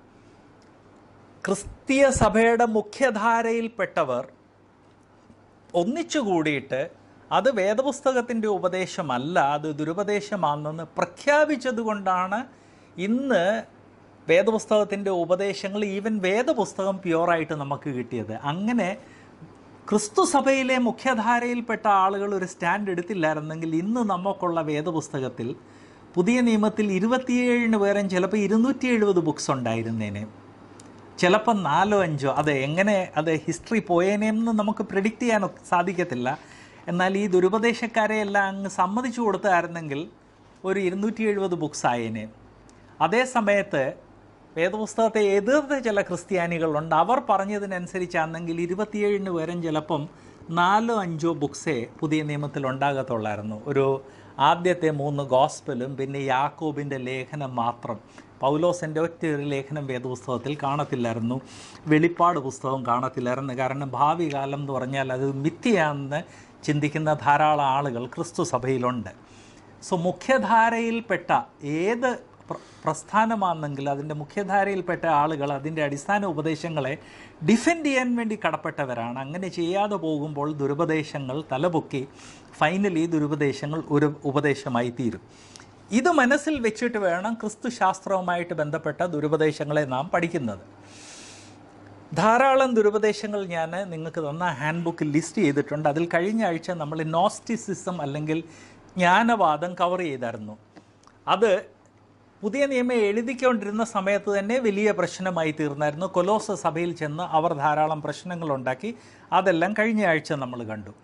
ക്രിസ്തീയ സഭയുടെ മുഖ്യധാരയിൽപ്പെട്ടവർ ഒന്നിച്ചു കൂടിയിട്ട് അത് വേദപുസ്തകത്തിൻ്റെ ഉപദേശമല്ല, അത് ദുരുപദേശമാണെന്ന് പ്രഖ്യാപിച്ചതുകൊണ്ടാണ് ഇന്ന് വേദപുസ്തകത്തിൻ്റെ ഉപദേശങ്ങൾ, ഈവൻ വേദപുസ്തകം പ്യുവറായിട്ട് നമുക്ക് കിട്ടിയത്. അങ്ങനെ ക്രിസ്തു സഭയിലെ മുഖ്യധാരയിൽപ്പെട്ട ആളുകൾ ഒരു സ്റ്റാൻഡ് എടുത്തില്ലായിരുന്നെങ്കിൽ ഇന്ന് നമുക്കുള്ള വേദപുസ്തകത്തിൽ പുതിയ നിയമത്തിൽ ഇരുപത്തിയേഴിന് പകരം ചിലപ്പോൾ ഇരുന്നൂറ്റി എഴുപത് ബുക്സ് ഉണ്ടായിരുന്നേനെ, ചിലപ്പോൾ നാലോ അഞ്ചോ. അത് എങ്ങനെ അത് ഹിസ്റ്ററി പോയേനെന്ന് നമുക്ക് പ്രെഡിക്റ്റ് ചെയ്യാൻ സാധിക്കത്തില്ല. എന്നാൽ ഈ ദുരുപദേശക്കാരെ എല്ലാം അങ്ങ് സമ്മതിച്ചു കൊടുത്തായിരുന്നെങ്കിൽ ഒരു ഇരുന്നൂറ്റി എഴുപത് ബുക്സ് ആയേനെ. അതേ സമയത്ത് വേദപുസ്തകത്തെ എതിർത്ത ചില ക്രിസ്ത്യാനികളുണ്ട്, അവർ പറഞ്ഞതിനനുസരിച്ചാണെങ്കിൽ ഇരുപത്തിയേഴിന് പകരം ചിലപ്പം നാലോ അഞ്ചോ ബുക്സേ പുതിയ നിയമത്തിൽ ഉണ്ടാകത്തുള്ളായിരുന്നു. ഒരു ആദ്യത്തെ മൂന്ന് ഗോസ്പലും പിന്നെ യാക്കോബിൻ്റെ ലേഖനം മാത്രം. പൗലോസിൻ്റെ ഒറ്റ ഒരു ലേഖനം വേദപുസ്തകത്തിൽ കാണത്തില്ലായിരുന്നു, വെളിപ്പാട് പുസ്തകം കാണത്തില്ലായിരുന്നു. കാരണം ഭാവി കാലം എന്ന് പറഞ്ഞാൽ അത് മിഥ്യയാണെന്ന് ചിന്തിക്കുന്ന ധാരാളം ആളുകൾ ക്രിസ്തു സഭയിലുണ്ട്. സോ മുഖ്യധാരയിൽപ്പെട്ട ഏത് പ്രസ്ഥാനമാണെങ്കിൽ അതിൻ്റെ മുഖ്യധാരയിൽപ്പെട്ട ആളുകൾ അതിൻ്റെ അടിസ്ഥാന ഉപദേശങ്ങളെ ഡിഫെൻഡ് ചെയ്യാൻ വേണ്ടി കടപ്പെട്ടവരാണ്. അങ്ങനെ ചെയ്യാതെ പോകുമ്പോൾ ദുരുപദേശങ്ങൾ തലപൊക്കി ഫൈനലി ദുരുപദേശങ്ങൾ ഒരു ഉപദേശമായി തീരും. ഇത് മനസ്സിൽ വെച്ചിട്ട് വേണം ക്രിസ്തു ശാസ്ത്രവുമായിട്ട് ബന്ധപ്പെട്ട ദുരുപദേശങ്ങളെ നാം പഠിക്കുന്നത്. ധാരാളം ദുരുപദേശങ്ങൾ ഞാൻ നിങ്ങൾക്ക് തന്ന ഹാൻഡ് ബുക്കിൽ ലിസ്റ്റ് ചെയ്തിട്ടുണ്ട്. അതിൽ കഴിഞ്ഞ ആഴ്ച നമ്മൾ നോസ്റ്റിസിസം അല്ലെങ്കിൽ ജ്ഞാനവാദം കവർ ചെയ്തായിരുന്നു. അത് പുതിയ നിയമം എഴുതിക്കൊണ്ടിരുന്ന സമയത്ത് തന്നെ വലിയ പ്രശ്നമായി തീർന്നായിരുന്നു. കൊലോസ സഭയിൽ ചെന്ന് അവർ ധാരാളം പ്രശ്നങ്ങളുണ്ടാക്കി. അതെല്ലാം കഴിഞ്ഞ ആഴ്ച നമ്മൾ കണ്ടു.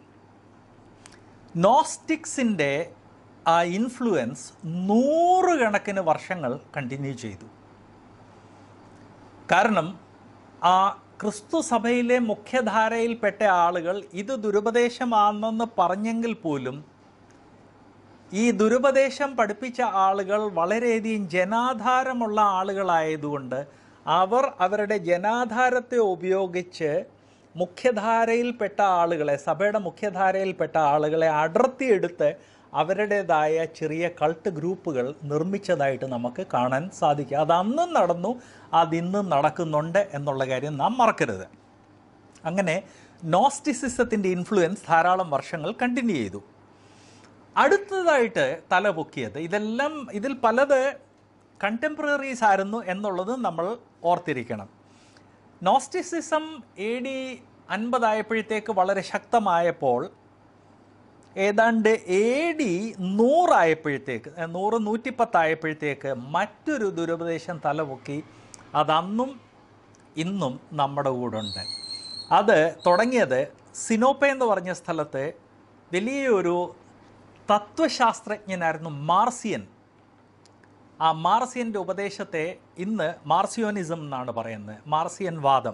നോസ്റ്റിക്സിൻ്റെ ആ ഇൻഫ്ലുവൻസ് നൂറുകണക്കിന് വർഷങ്ങൾ കണ്ടിന്യൂ ചെയ്തു. കാരണം ആ ക്രിസ്തു സഭയിലെ മുഖ്യധാരയിൽപ്പെട്ട ആളുകൾ ഇത് ദുരുപദേശമാണെന്ന് പറഞ്ഞെങ്കിൽ പോലും ഈ ദുരുപദേശം പഠിപ്പിച്ച ആളുകൾ വളരെയധികം ജനാധാരമുള്ള ആളുകളായതുകൊണ്ട് അവർ അവരുടെ ജനാധാരത്തെ ഉപയോഗിച്ച് മുഖ്യധാരയിൽപ്പെട്ട ആളുകളെ, സഭയുടെ മുഖ്യധാരയിൽപ്പെട്ട ആളുകളെ അടർത്തിയെടുത്ത് അവരുടേതായ ചെറിയ കൾട്ട് ഗ്രൂപ്പുകൾ നിർമ്മിച്ചതായിട്ട് നമുക്ക് കാണാൻ സാധിക്കും. അത് അന്നും നടന്നു, അതിന്നും നടക്കുന്നുണ്ട് എന്നുള്ള കാര്യം നാം മറക്കരുത്. അങ്ങനെ നോസ്റ്റിസിസത്തിൻ്റെ ഇൻഫ്ലുവൻസ് ധാരാളം വർഷങ്ങൾ കണ്ടിന്യൂ ചെയ്തു. അടുത്തതായിട്ട് തലപൊക്കിയത് ഇതെല്ലാം, ഇതിൽ പലത് കണ്ടംപററീസ് ആയിരുന്നു എന്നുള്ളത് നമ്മൾ ഓർത്തിരിക്കണം. നോസ്റ്റിസിസം എ ഡി അൻപതായപ്പോഴത്തേക്ക് വളരെ ശക്തമായപ്പോൾ ഏതാണ്ട് എ ഡി നൂറായപ്പോഴത്തേക്ക് നൂറ് നൂറ്റിപ്പത്തായപ്പോഴത്തേക്ക് മറ്റൊരു ദുരുപദേശം തലപൊക്കി. അതന്നും ഇന്നും നമ്മുടെ കൂടുണ്ട്. അത് തുടങ്ങിയത് സിനോപ്പ എന്ന് പറഞ്ഞ സ്ഥലത്ത് വലിയൊരു തത്വശാസ്ത്രജ്ഞനായിരുന്നു മാർസിയൻ. ആ മാർസിയൻ്റെ ഉപദേശത്തെ ഇന്ന് മാർസിയോനിസം എന്നാണ് പറയുന്നത്, മാർസിയൻ വാദം.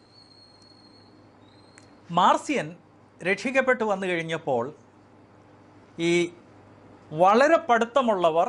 മാർസിയൻ രക്ഷിക്കപ്പെട്ടു വന്നു കഴിഞ്ഞപ്പോൾ ഈ വളരെ പഠിത്തമുള്ളവർ,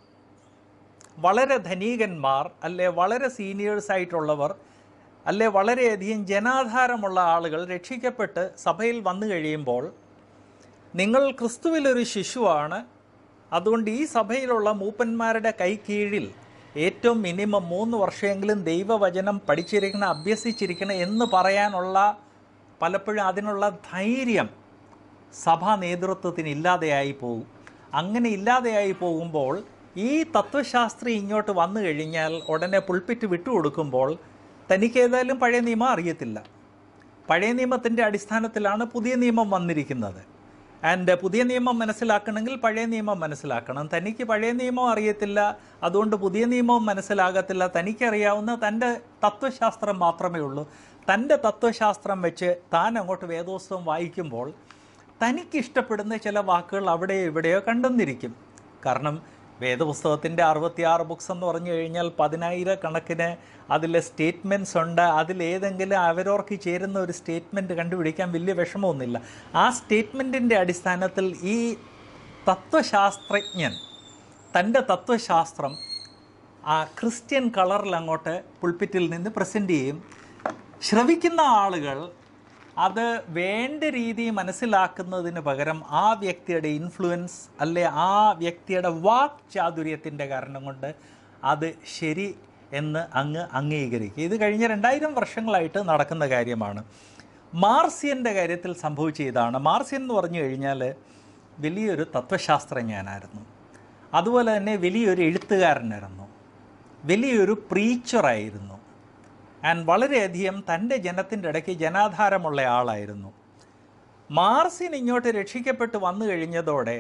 വളരെ ധനികന്മാർ, അല്ലെ വളരെ സീനിയേഴ്സായിട്ടുള്ളവർ, അല്ലെ വളരെയധികം ജനാധാരമുള്ള ആളുകൾ രക്ഷിക്കപ്പെട്ട് സഭയിൽ വന്നു കഴിയുമ്പോൾ, നിങ്ങൾ ക്രിസ്തുവിലൊരു ശിശുവാണ്, അതുകൊണ്ട് ഈ സഭയിലുള്ള മൂപ്പന്മാരുടെ കൈ കീഴിൽ ഏറ്റവും മിനിമം മൂന്ന് വർഷമെങ്കിലും ദൈവവചനം പഠിച്ചിരിക്കണം, അഭ്യസിച്ചിരിക്കണം എന്ന് പറയാനുള്ള പലപ്പോഴും അതിനുള്ള ധൈര്യം സഭാ നേതൃത്വത്തിന് ഇല്ലാതെയായി പോകും. അങ്ങനെ ഇല്ലാതെയായി പോകുമ്പോൾ ഈ തത്വശാസ്ത്രി ഇങ്ങോട്ട് വന്നു കഴിഞ്ഞാൽ ഉടനെ പുൾപിറ്റ് വിട്ടുകൊടുക്കുമ്പോൾ തനിക്ക് ഏതായാലും പഴയ നിയമം അറിയത്തില്ല. പഴയ നിയമത്തിൻ്റെ അടിസ്ഥാനത്തിലാണ് പുതിയ നിയമം വന്നിരിക്കുന്നത്. ആൻഡ് പുതിയ നിയമം മനസ്സിലാക്കണമെങ്കിൽ പഴയ നിയമം മനസ്സിലാക്കണം. തനിക്ക് പഴയ നിയമം അറിയത്തില്ല, അതുകൊണ്ട് പുതിയ നിയമവും മനസ്സിലാകത്തില്ല. തനിക്കറിയാവുന്ന തൻ്റെ തത്വശാസ്ത്രം മാത്രമേ ഉള്ളൂ. തൻ്റെ തത്വശാസ്ത്രം വെച്ച് താൻ അങ്ങോട്ട് വേദോത്സവം വായിക്കുമ്പോൾ തനിക്കിഷ്ടപ്പെടുന്ന ചില വാക്കുകൾ അവിടെയോ ഇവിടെയോ കണ്ടെന്നിരിക്കും. കാരണം വേദപുസ്തകത്തിൻ്റെ അറുപത്തിയാറ് ബുക്സ് എന്ന് പറഞ്ഞു കഴിഞ്ഞാൽ പതിനായിരക്കണക്കിന് അതിലെ സ്റ്റേറ്റ്മെൻറ്റ്സ് ഉണ്ട്. അതിലേതെങ്കിലും അവരവർക്ക് ചേരുന്ന ഒരു സ്റ്റേറ്റ്മെൻറ്റ് കണ്ടുപിടിക്കാൻ വലിയ വിഷമമൊന്നുമില്ല. ആ സ്റ്റേറ്റ്മെൻറ്റിൻ്റെ അടിസ്ഥാനത്തിൽ ഈ തത്വശാസ്ത്രജ്ഞൻ തൻ്റെ തത്വശാസ്ത്രം ആ ക്രിസ്ത്യൻ കളറിൽ അങ്ങോട്ട് പുൾപിറ്റിൽ നിന്ന് പ്രസൻറ്റ് ചെയ്യും. ശ്രവിക്കുന്ന ആളുകൾ അത് വേണ്ട രീതി മനസ്സിലാക്കുന്നതിന് പകരം ആ വ്യക്തിയുടെ ഇൻഫ്ലുവൻസ് അല്ലെ ആ വ്യക്തിയുടെ വാക് ചാതുര്യത്തിൻ്റെ കാരണം കൊണ്ട് അത് ശരി എന്ന് അങ്ങ് അംഗീകരിക്കുക. ഇത് കഴിഞ്ഞ രണ്ടായിരം വർഷങ്ങളായിട്ട് നടക്കുന്ന കാര്യമാണ്. മാർസിയൻ്റെ കാര്യത്തിൽ സംഭവിച്ച ഇതാണ്. മാർസിയൻ എന്ന് പറഞ്ഞു കഴിഞ്ഞാൽ വലിയൊരു തത്വശാസ്ത്രജ്ഞനായിരുന്നു, അതുപോലെ തന്നെ വലിയൊരു എഴുത്തുകാരനായിരുന്നു, വലിയൊരു പ്രീച്ചറായിരുന്നു, ആൻഡ് വളരെയധികം തൻ്റെ ജനത്തിൻ്റെ ഇടയ്ക്ക് ജനാധാരമുള്ള ആളായിരുന്നു. മാർസിയൻ ഇങ്ങോട്ട് രക്ഷിക്കപ്പെട്ട് വന്നു കഴിഞ്ഞതോടെ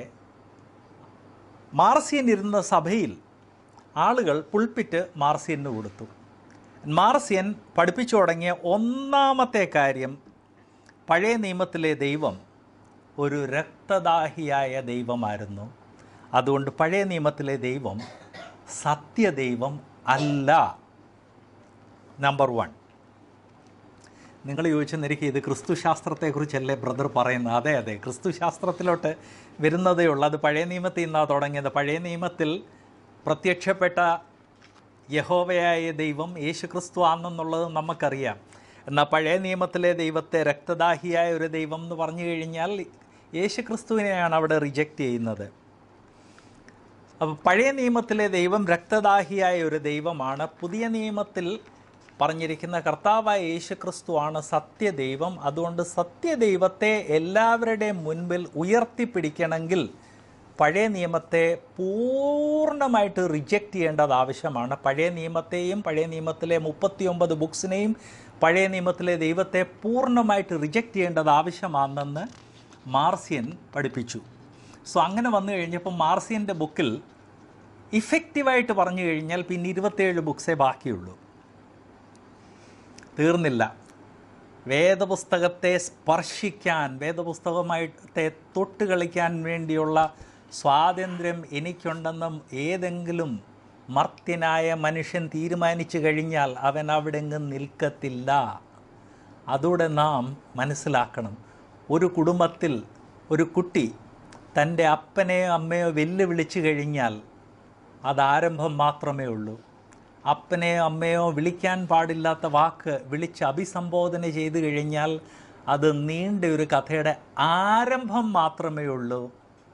മാർസിയൻ ഇരുന്ന സഭയിൽ ആളുകൾ പുൾപിറ്റ് മാർസിയന് കൊടുത്തു. മാർസിയൻ പഠിപ്പിച്ചു തുടങ്ങിയ ഒന്നാമത്തെ കാര്യം, പഴയ നിയമത്തിലെ ദൈവം ഒരു രക്തദാഹിയായ ദൈവമായിരുന്നു. അതുകൊണ്ട് പഴയ നിയമത്തിലെ ദൈവം സത്യദൈവം അല്ല. Number one. നിങ്ങൾ ചോദിച്ചെന്നിരിക്കും, ഇത് ക്രിസ്തുശാസ്ത്രത്തെക്കുറിച്ചല്ലേ ബ്രദർ പറയുന്നത്? അതെ അതെ, ക്രിസ്തുശാസ്ത്രത്തിലോട്ട് വരുന്നതേ ഉള്ളൂ. അത് പഴയ നിയമത്തിൽ നിന്നാണ് തുടങ്ങിയത്. പഴയ നിയമത്തിൽ പ്രത്യക്ഷപ്പെട്ട യഹോവയായ ദൈവം യേശു ക്രിസ്തു ആണെന്നുള്ളത് നമുക്കറിയാം. എന്നാൽ പഴയ നിയമത്തിലെ ദൈവത്തെ രക്തദാഹിയായ ഒരു ദൈവം എന്ന് പറഞ്ഞു കഴിഞ്ഞാൽ യേശു ക്രിസ്തുവിനെയാണ് അവിടെ റിജക്റ്റ് ചെയ്യുന്നത്. അപ്പോൾ പഴയ നിയമത്തിലെ ദൈവം രക്തദാഹിയായ ഒരു ദൈവമാണ്. പുതിയ നിയമത്തിൽ പറഞ്ഞിരിക്കുന്ന കർത്താവായ യേശു ക്രിസ്തുവാണ് സത്യദൈവം. അതുകൊണ്ട് സത്യദൈവത്തെ എല്ലാവരുടെയും മുൻപിൽ ഉയർത്തിപ്പിടിക്കണമെങ്കിൽ പഴയ നിയമത്തെ പൂർണ്ണമായിട്ട് റിജക്റ്റ് ചെയ്യേണ്ടത് ആവശ്യമാണ്. പഴയ നിയമത്തെയും പഴയ നിയമത്തിലെ മുപ്പത്തി ഒമ്പത് ബുക്സിനെയും പഴയ നിയമത്തിലെ ദൈവത്തെ പൂർണ്ണമായിട്ട് റിജക്റ്റ് ചെയ്യേണ്ടത് ആവശ്യമാണെന്ന് മാർസിയൻ പഠിപ്പിച്ചു. സോ അങ്ങനെ വന്നു കഴിഞ്ഞപ്പോൾ മാർസിയൻ്റെ ബുക്കിൽ ഇഫക്റ്റീവായിട്ട് പറഞ്ഞു കഴിഞ്ഞാൽ പിന്നെ ഇരുപത്തേഴ് ബുക്സേ ബാക്കിയുള്ളൂ. തീർന്നില്ല. വേദപുസ്തകത്തെ സ്പർശിക്കാൻ, വേദപുസ്തകമായിട്ട് തൊട്ട് കളിക്കാൻ വേണ്ടിയുള്ള സ്വാതന്ത്ര്യം എനിക്കുണ്ടെന്നും ഏതെങ്കിലും മർത്യനായ മനുഷ്യൻ തീരുമാനിച്ചു കഴിഞ്ഞാൽ അവൻ അവിടെ എങ്ങും നിൽക്കത്തില്ല. അതോടെ നാം മനസ്സിലാക്കണം, ഒരു കുടുംബത്തിൽ ഒരു കുട്ടി തൻ്റെ അപ്പനെയോ അമ്മയോ വെല്ലുവിളിച്ചു കഴിഞ്ഞാൽ അതാരംഭം മാത്രമേ ഉള്ളൂ. അപ്പനെയോ അമ്മയോ വിളിക്കാൻ പാടില്ലാത്ത വാക്ക് വിളിച്ച് അഭിസംബോധന ചെയ്തു കഴിഞ്ഞാൽ അത് നീണ്ട ഒരു കഥയുടെ ആരംഭം മാത്രമേ ഉള്ളൂ.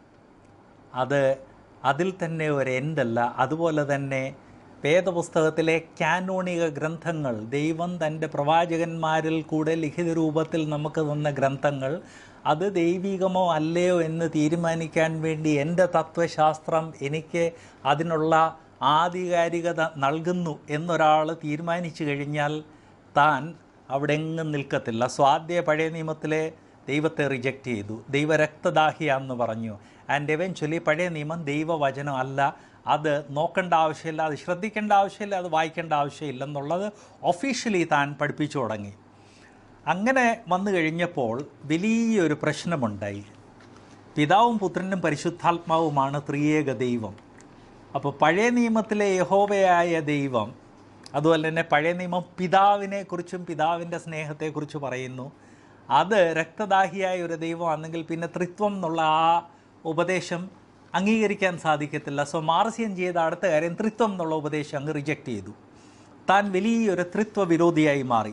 അത് അതിൽ തന്നെ ഒരു എൻഡല്ല. അതുപോലെ തന്നെ വേദപുസ്തകത്തിലെ കാനോണിക ഗ്രന്ഥങ്ങൾ, ദൈവം തൻ്റെ പ്രവാചകന്മാരിൽ കൂടെ ലിഖിത രൂപത്തിൽ നമുക്ക് തന്ന ഗ്രന്ഥങ്ങൾ, അത് ദൈവികമോ അല്ലയോ എന്ന് തീരുമാനിക്കാൻ വേണ്ടി എൻ്റെ തത്വശാസ്ത്രം എനിക്ക് അതിനുള്ള ആധികാരികത നൽകുന്നു എന്നൊരാൾ തീരുമാനിച്ചു കഴിഞ്ഞാൽ താൻ അവിടെ എങ്ങും നിൽക്കത്തില്ല. സ്വാദ്യ പഴയ നിയമത്തിലെ ദൈവത്തെ റിജക്റ്റ് ചെയ്തു, ദൈവരക്തദാഹിയാന്ന് പറഞ്ഞു. ആൻഡ് എവൻച്വലി പഴയ നിയമം ദൈവവചനം അല്ല, അത് നോക്കേണ്ട ആവശ്യമില്ല, അത് ശ്രദ്ധിക്കേണ്ട ആവശ്യമില്ല, അത് വായിക്കേണ്ട ആവശ്യമില്ലെന്നുള്ളത് ഒഫീഷ്യലി താൻ പഠിപ്പിച്ചു തുടങ്ങി. അങ്ങനെ വന്നു കഴിഞ്ഞപ്പോൾ വലിയൊരു പ്രശ്നമുണ്ടായി. പിതാവും പുത്രനും പരിശുദ്ധാത്മാവുമാണ് ത്രിയേക ദൈവം. അപ്പോൾ പഴയ നിയമത്തിലെ യഹോവയായ ദൈവം, അതുപോലെ തന്നെ പഴയ നിയമം പിതാവിനെക്കുറിച്ചും പിതാവിൻ്റെ സ്നേഹത്തെക്കുറിച്ച് പറയുന്നു. അത് രക്തദാഹിയായ ഒരു ദൈവമാണെങ്കിൽ പിന്നെ ത്രിത്വം എന്നുള്ള ആ ഉപദേശം അംഗീകരിക്കാൻ സാധിക്കത്തില്ല. സോ മാർസിയൻ ചെയ്ത അടുത്ത കാര്യം ത്രിത്വം എന്നുള്ള ഉപദേശം അങ്ങ് റിജക്റ്റ് ചെയ്തു. താൻ വലിയൊരു ത്രിത്വ വിരോധിയായി മാറി.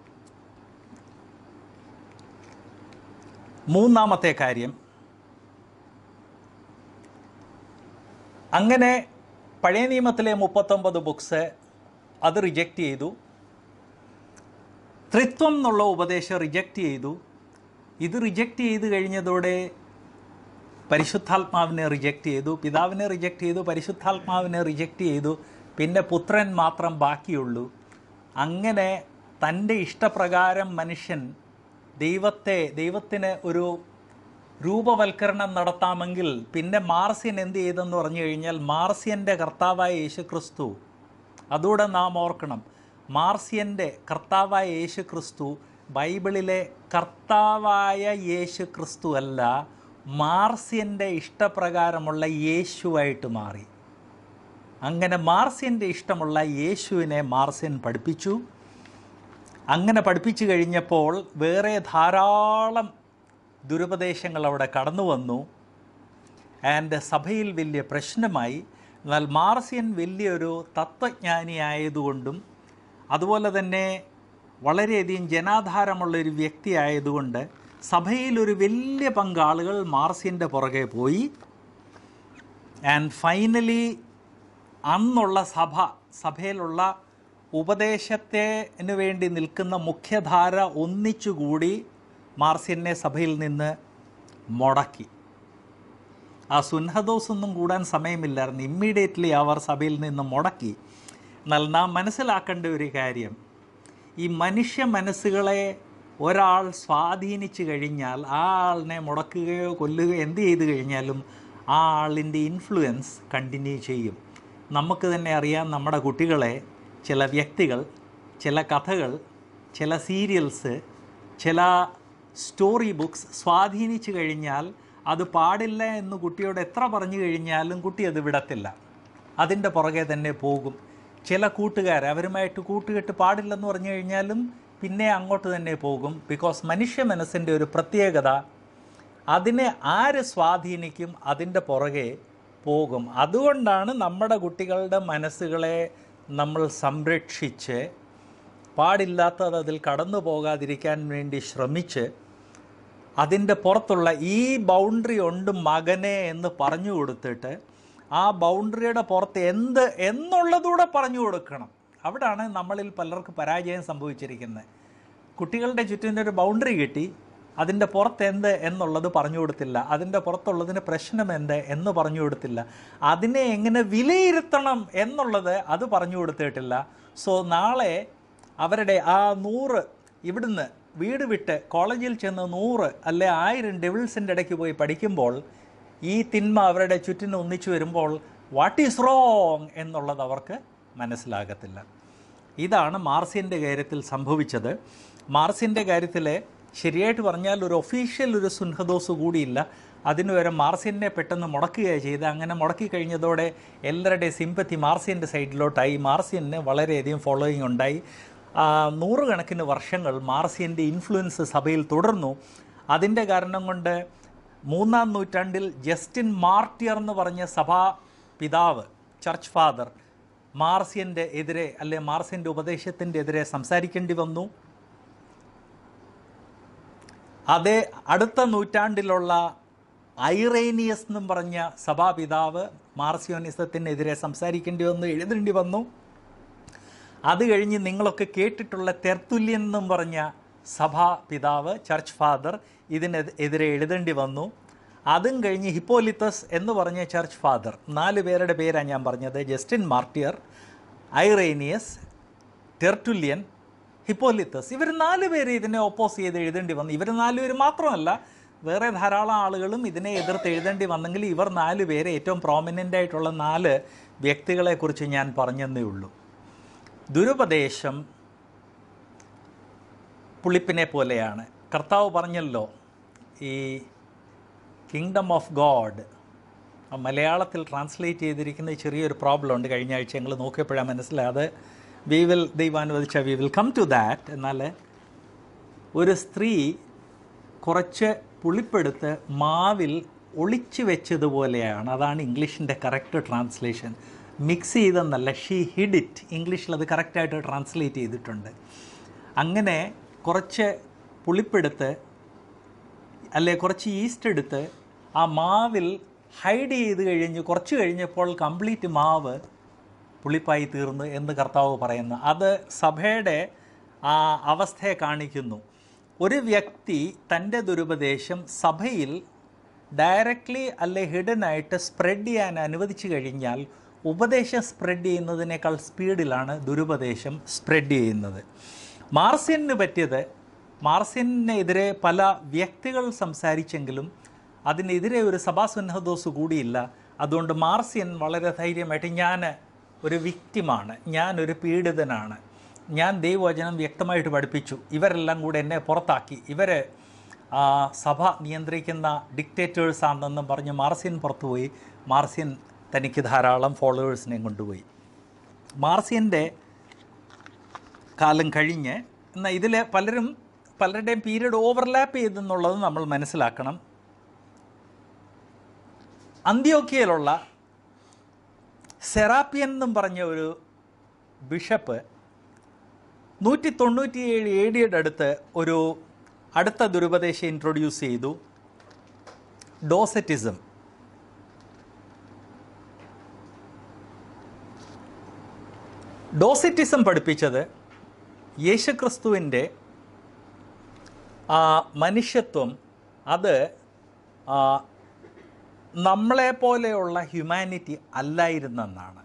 മൂന്നാമത്തെ കാര്യം, അങ്ങനെ പഴയ നിയമത്തിലെ മുപ്പത്തൊമ്പത് ബുക്സ് അത് റിജക്റ്റ് ചെയ്തു. ത്രിത്വം എന്നുള്ള ഉപദേശം റിജക്റ്റ് ചെയ്തു. ഇത് റിജക്റ്റ് ചെയ്ത് കഴിഞ്ഞതോടെ പരിശുദ്ധാത്മാവിനെ റിജക്റ്റ് ചെയ്തു, പിതാവിനെ റിജക്റ്റ് ചെയ്തു, പരിശുദ്ധാത്മാവിനെ റിജക്റ്റ് ചെയ്തു. പിന്നെ പുത്രൻ മാത്രം ബാക്കിയുള്ളൂ. അങ്ങനെ തൻ്റെ ഇഷ്ടപ്രകാരം മനുഷ്യൻ ദൈവത്തെ ദൈവത്തിന് ഒരു രൂപവൽക്കരണം നടത്താമെങ്കിൽ പിന്നെ മാർസിയൻ എന്ത് ചെയ്തെന്ന് പറഞ്ഞു കഴിഞ്ഞാൽ, മാർസിയൻ്റെ കർത്താവായ യേശു ക്രിസ്തു, അതുകൂടെ നാം ഓർക്കണം, മാർസിയൻ്റെ കർത്താവായ യേശു ക്രിസ്തു ബൈബിളിലെ കർത്താവായ യേശു ക്രിസ്തു അല്ല, മാർസിയൻ്റെ ഇഷ്ടപ്രകാരമുള്ള യേശുവായിട്ട് മാറി. അങ്ങനെ മാർസിയൻ്റെ ഇഷ്ടമുള്ള യേശുവിനെ മാർസിയൻ പഠിപ്പിച്ചു. അങ്ങനെ പഠിപ്പിച്ചു കഴിഞ്ഞപ്പോൾ വേറെ ധാരാളം ദുരുപദേശങ്ങൾ അവിടെ കടന്നു വന്നു. ആൻഡ് സഭയിൽ വലിയ പ്രശ്നമായി. എന്നാൽ മാർസിയൻ വലിയൊരു തത്വജ്ഞാനി ആയതുകൊണ്ടും അതുപോലെ തന്നെ വളരെയധികം ജനാധാരമുള്ളൊരു വ്യക്തി ആയതുകൊണ്ട് സഭയിലൊരു വലിയ പങ്കാളുകൾ മാർസിയൻ്റെ പുറകെ പോയി. ആൻഡ് ഫൈനലി അന്നുള്ള സഭ സഭയിലുള്ള ഉപദേശത്തിന് വേണ്ടി നിൽക്കുന്ന മുഖ്യധാര ഒന്നിച്ചുകൂടി മാർസിയനെ സഭയിൽ നിന്ന് മുടക്കി. ആ സുൻഹദോസൊന്നും കൂടാൻ സമയമില്ലായിരുന്നു. ഇമ്മീഡിയറ്റ്ലി അവർ സഭയിൽ നിന്ന് മുടക്കി. എന്നാൽ നാം മനസ്സിലാക്കേണ്ട ഒരു കാര്യം, ഈ മനുഷ്യ മനസ്സുകളെ ഒരാൾ സ്വാധീനിച്ചു കഴിഞ്ഞാൽ ആ ആളിനെ മുടക്കുകയോ കൊല്ലുകയോ എന്ത് ചെയ്തു കഴിഞ്ഞാലും ആ ആളിൻ്റെ ഇൻഫ്ലുവൻസ് കണ്ടിന്യൂ ചെയ്യും. നമുക്ക് തന്നെ അറിയാം, നമ്മുടെ കുട്ടികളെ ചില വ്യക്തികൾ, ചില കഥകൾ, ചില സീരിയൽസ്, ചില സ്റ്റോറി ബുക്സ് സ്വാധീനിച്ചു കഴിഞ്ഞാൽ അത് പാടില്ല എന്ന് കുട്ടിയോട് എത്ര പറഞ്ഞു കഴിഞ്ഞാലും കുട്ടി അത് വിടത്തില്ല, അതിൻ്റെ പുറകെ തന്നെ പോകും. ചില കൂട്ടുകാർ അവരുമായിട്ട് കൂട്ടുകെട്ട് പാടില്ലെന്ന് പറഞ്ഞു കഴിഞ്ഞാലും പിന്നെ അങ്ങോട്ട് തന്നെ പോകും. ബിക്കോസ് മനുഷ്യ മനസ്സിൻ്റെ ഒരു പ്രത്യേകത, അതിനെ ആര് സ്വാധീനിക്കും അതിൻ്റെ പുറകെ പോകും. അതുകൊണ്ടാണ് നമ്മുടെ കുട്ടികളുടെ മനസ്സുകളെ നമ്മൾ സംരക്ഷിച്ച് പാടില്ലാത്തത് അതിൽ കടന്നു പോകാതിരിക്കാൻ വേണ്ടി ശ്രമിച്ച് അതിൻ്റെ പുറത്തുള്ള ഈ ബൗണ്ടറി ഉണ്ട് മകനെ എന്ന് പറഞ്ഞു കൊടുത്തിട്ട് ആ ബൗണ്ടറിയുടെ പുറത്ത് എന്ത് എന്നുള്ളതൂടെ പറഞ്ഞു കൊടുക്കണം. അവിടാണ് നമ്മളിൽ പലർക്ക് പരാജയം സംഭവിച്ചിരിക്കുന്നത്. കുട്ടികളുടെ ചുറ്റിനൊരു ബൗണ്ടറി കിട്ടി, അതിൻ്റെ പുറത്ത് എന്ത് എന്നുള്ളത് പറഞ്ഞു കൊടുത്തില്ല, അതിൻ്റെ പുറത്തുള്ളതിന് പ്രശ്നം എന്ത് എന്ന് പറഞ്ഞു കൊടുത്തില്ല, അതിനെ എങ്ങനെ വിലയിരുത്തണം എന്നുള്ളത് അത് പറഞ്ഞു കൊടുത്തിട്ടില്ല. സോ നാളെ അവരുടെ ആ നൂറ് ഇവിടുന്ന് വീട് വിട്ട് കോളേജിൽ ചെന്ന് നൂറ് അല്ലെ ആയിരം ഡെവിൾസിൻ്റെ ഇടയ്ക്ക് പോയി പഠിക്കുമ്പോൾ ഈ തിന്മ അവരുടെ ചുറ്റിന് ഒന്നിച്ചു വരുമ്പോൾ വാട്ട് ഈസ് റോങ് എന്നുള്ളത് അവർക്ക് മനസ്സിലാകത്തില്ല. ഇതാണ് മാർസിയൻ്റെ കാര്യത്തിൽ സംഭവിച്ചത്. മാർസിയൻ്റെ കാര്യത്തിൽ ശരിയായിട്ട് പറഞ്ഞാൽ ഒരു ഒഫീഷ്യൽ ഒരു സുൻഹദോസ് കൂടിയില്ല. അതിന് വരെ മാർസിയനെ പെട്ടെന്ന് മുടക്കുകയാണ് ചെയ്ത്. അങ്ങനെ മുടക്കി കഴിഞ്ഞതോടെ എല്ലാവരുടെയും സിമ്പത്തി മാർസിയൻ്റെ സൈഡിലോട്ടായി. മാർസിയന് വളരെയധികം ഫോളോയിങ് ഉണ്ടായി. നൂറുകണക്കിന് വർഷങ്ങൾ മാർസിയൻ്റെ ഇൻഫ്ലുവൻസ് സഭയിൽ തുടർന്നു. അതിൻ്റെ കാരണം കൊണ്ട് മൂന്നാം നൂറ്റാണ്ടിൽ ജസ്റ്റിൻ മാർട്ടിയർ എന്ന് പറഞ്ഞ സഭാ പിതാവ്, ചർച്ച് ഫാദർ, മാർസിയൻ്റെ എതിരെ അല്ലെ മാർസിയൻ്റെ ഉപദേശത്തിൻ്റെ എതിരെ സംസാരിക്കേണ്ടി വന്നു. അതേ അടുത്ത നൂറ്റാണ്ടിലുള്ള ഐറേനിയസ് എന്നും പറഞ്ഞ സഭാപിതാവ് മാർസിയോണിസത്തിനെതിരെ സംസാരിക്കേണ്ടി വന്നു, എഴുതേണ്ടി വന്നു. അത് കഴിഞ്ഞ് നിങ്ങളൊക്കെ കേട്ടിട്ടുള്ള തെർത്തുല്യൻ എന്നും പറഞ്ഞ സഭാ പിതാവ്, ചർച്ച് ഫാദർ, ഇതിനെതിരെ എഴുതേണ്ടി വന്നു. അതും കഴിഞ്ഞ് ഹിപ്പോലിത്തസ് എന്ന് പറഞ്ഞ ചർച്ച് ഫാദർ, നാല് പേരുടെ പേരാണ് ഞാൻ പറഞ്ഞത്. Justin Martyr, Irenaeus, Tertullian, Hippolytus. ഇവർ നാല് പേര് ഇതിനെ ഓപ്പോസ് ചെയ്ത് എഴുതേണ്ടി വന്നു. ഇവർ നാലുപേര് മാത്രമല്ല, വേറെ ധാരാളം ആളുകളും ഇതിനെ എതിർത്ത് എഴുതേണ്ടി വന്നെങ്കിൽ ഇവർ നാല് പേര് ഏറ്റവും പ്രോമിനൻ്റ് ആയിട്ടുള്ള നാല് വ്യക്തികളെക്കുറിച്ച് ഞാൻ പറഞ്ഞതേ ഉള്ളൂ. ദുരുപദേശം പുളിപ്പിനെ പോലെയാണ്. കർത്താവ് പറഞ്ഞല്ലോ, ഈ കിങ്ഡം ഓഫ് ഗോഡ് മലയാളത്തിൽ ട്രാൻസ്ലേറ്റ് ചെയ്തിരിക്കുന്ന ചെറിയൊരു പ്രോബ്ലം ഉണ്ട്. കഴിഞ്ഞ ആഴ്ച ഞങ്ങൾ നോക്കിയപ്പോഴാണ് മനസ്സിലായത്. വി വിൽ ദൈവാനുവദിച്ച we will come to that. എന്നാൽ ഒരു സ്ത്രീ കുറച്ച് പുളിപ്പെടുത്ത് മാവിൽ ഒളിച്ചു വെച്ചതുപോലെയാണ്. അതാണ് ഇംഗ്ലീഷിൻ്റെ കറക്റ്റ് ട്രാൻസ്ലേഷൻ. മിക്സ് ചെയ്തെന്നല്ല, ഷീ ഹിഡ് ഇറ്റ്. ഇംഗ്ലീഷിൽ അത് കറക്റ്റായിട്ട് ട്രാൻസ്ലേറ്റ് ചെയ്തിട്ടുണ്ട്. അങ്ങനെ കുറച്ച് പുളിപ്പെടുത്ത് അല്ലെ കുറച്ച് ഈസ്റ്റ് എടുത്ത് ആ മാവിൽ ഹൈഡ് ചെയ്ത് കഴിഞ്ഞ് കുറച്ച് കഴിഞ്ഞപ്പോൾ കംപ്ലീറ്റ് മാവ് പുളിപ്പായി തീർന്നു എന്ന് കർത്താവ് പറയുന്നു. അത് സഭയുടെ ആ അവസ്ഥയെ കാണിക്കുന്നു. ഒരു വ്യക്തി തൻ്റെ ദുരുപദേശം സഭയിൽ ഡയറക്റ്റ്ലി അല്ലെ ഹിഡനായിട്ട് സ്പ്രെഡ് ചെയ്യാൻ അനുവദിച്ചു കഴിഞ്ഞാൽ ഉപദേശം സ്പ്രെഡ് ചെയ്യുന്നതിനേക്കാൾ സ്പീഡിലാണ് ദുരുപദേശം സ്പ്രെഡ് ചെയ്യുന്നത്. മാർസിയന് പറ്റിയത്, മാർസിയനെതിരെ പല വ്യക്തികൾ സംസാരിച്ചെങ്കിലും അതിനെതിരെ ഒരു സഭാസുന്നഹദോസ് കൂടിയില്ല. അതുകൊണ്ട് മാർസിയൻ വളരെ ധൈര്യമായിട്ട് ഞാൻ ഒരു വിക്റ്റിമാണ്, ഞാനൊരു പീഡിതനാണ്, ഞാൻ ദൈവവചനം വ്യക്തമായിട്ട് പഠിപ്പിച്ചു, ഇവരെല്ലാം കൂടെ എന്നെ പുറത്താക്കി, ഇവർ സഭ നിയന്ത്രിക്കുന്ന ഡിക്റ്റേറ്റേഴ്സാണെന്നും പറഞ്ഞ് മാർസിയൻ പുറത്തുപോയി. മാർസിയൻ തനിക്ക് ധാരാളം ഫോളോവേഴ്സിനെയും കൊണ്ടുപോയി. മാർസിയൻ്റെ കാലം കഴിഞ്ഞ് എന്നാൽ ഇതിൽ പലരും പലരുടെയും പീരീഡ് ഓവർലാപ്പ് ചെയ്തെന്നുള്ളത് നമ്മൾ മനസ്സിലാക്കണം. അന്ത്യോക്യയിലുള്ള സെറാപ്പിയൻ എന്നും പറഞ്ഞ ഒരു ബിഷപ്പ് നൂറ്റി തൊണ്ണൂറ്റിയേഴ് എ ഡിയുടെ അടുത്ത് ഒരു അടുത്ത ദുരുപദേശം ഇൻട്രൊഡ്യൂസ് ചെയ്തു, ഡോസറ്റിസം. ഡോസറ്റിസം പഠിപ്പിച്ചത് യേശുക്രിസ്തുവിൻ്റെ മനുഷ്യത്വം അത് നമ്മളെപ്പോലെയുള്ള ഹ്യൂമാനിറ്റി അല്ലായിരുന്നെന്നാണ്.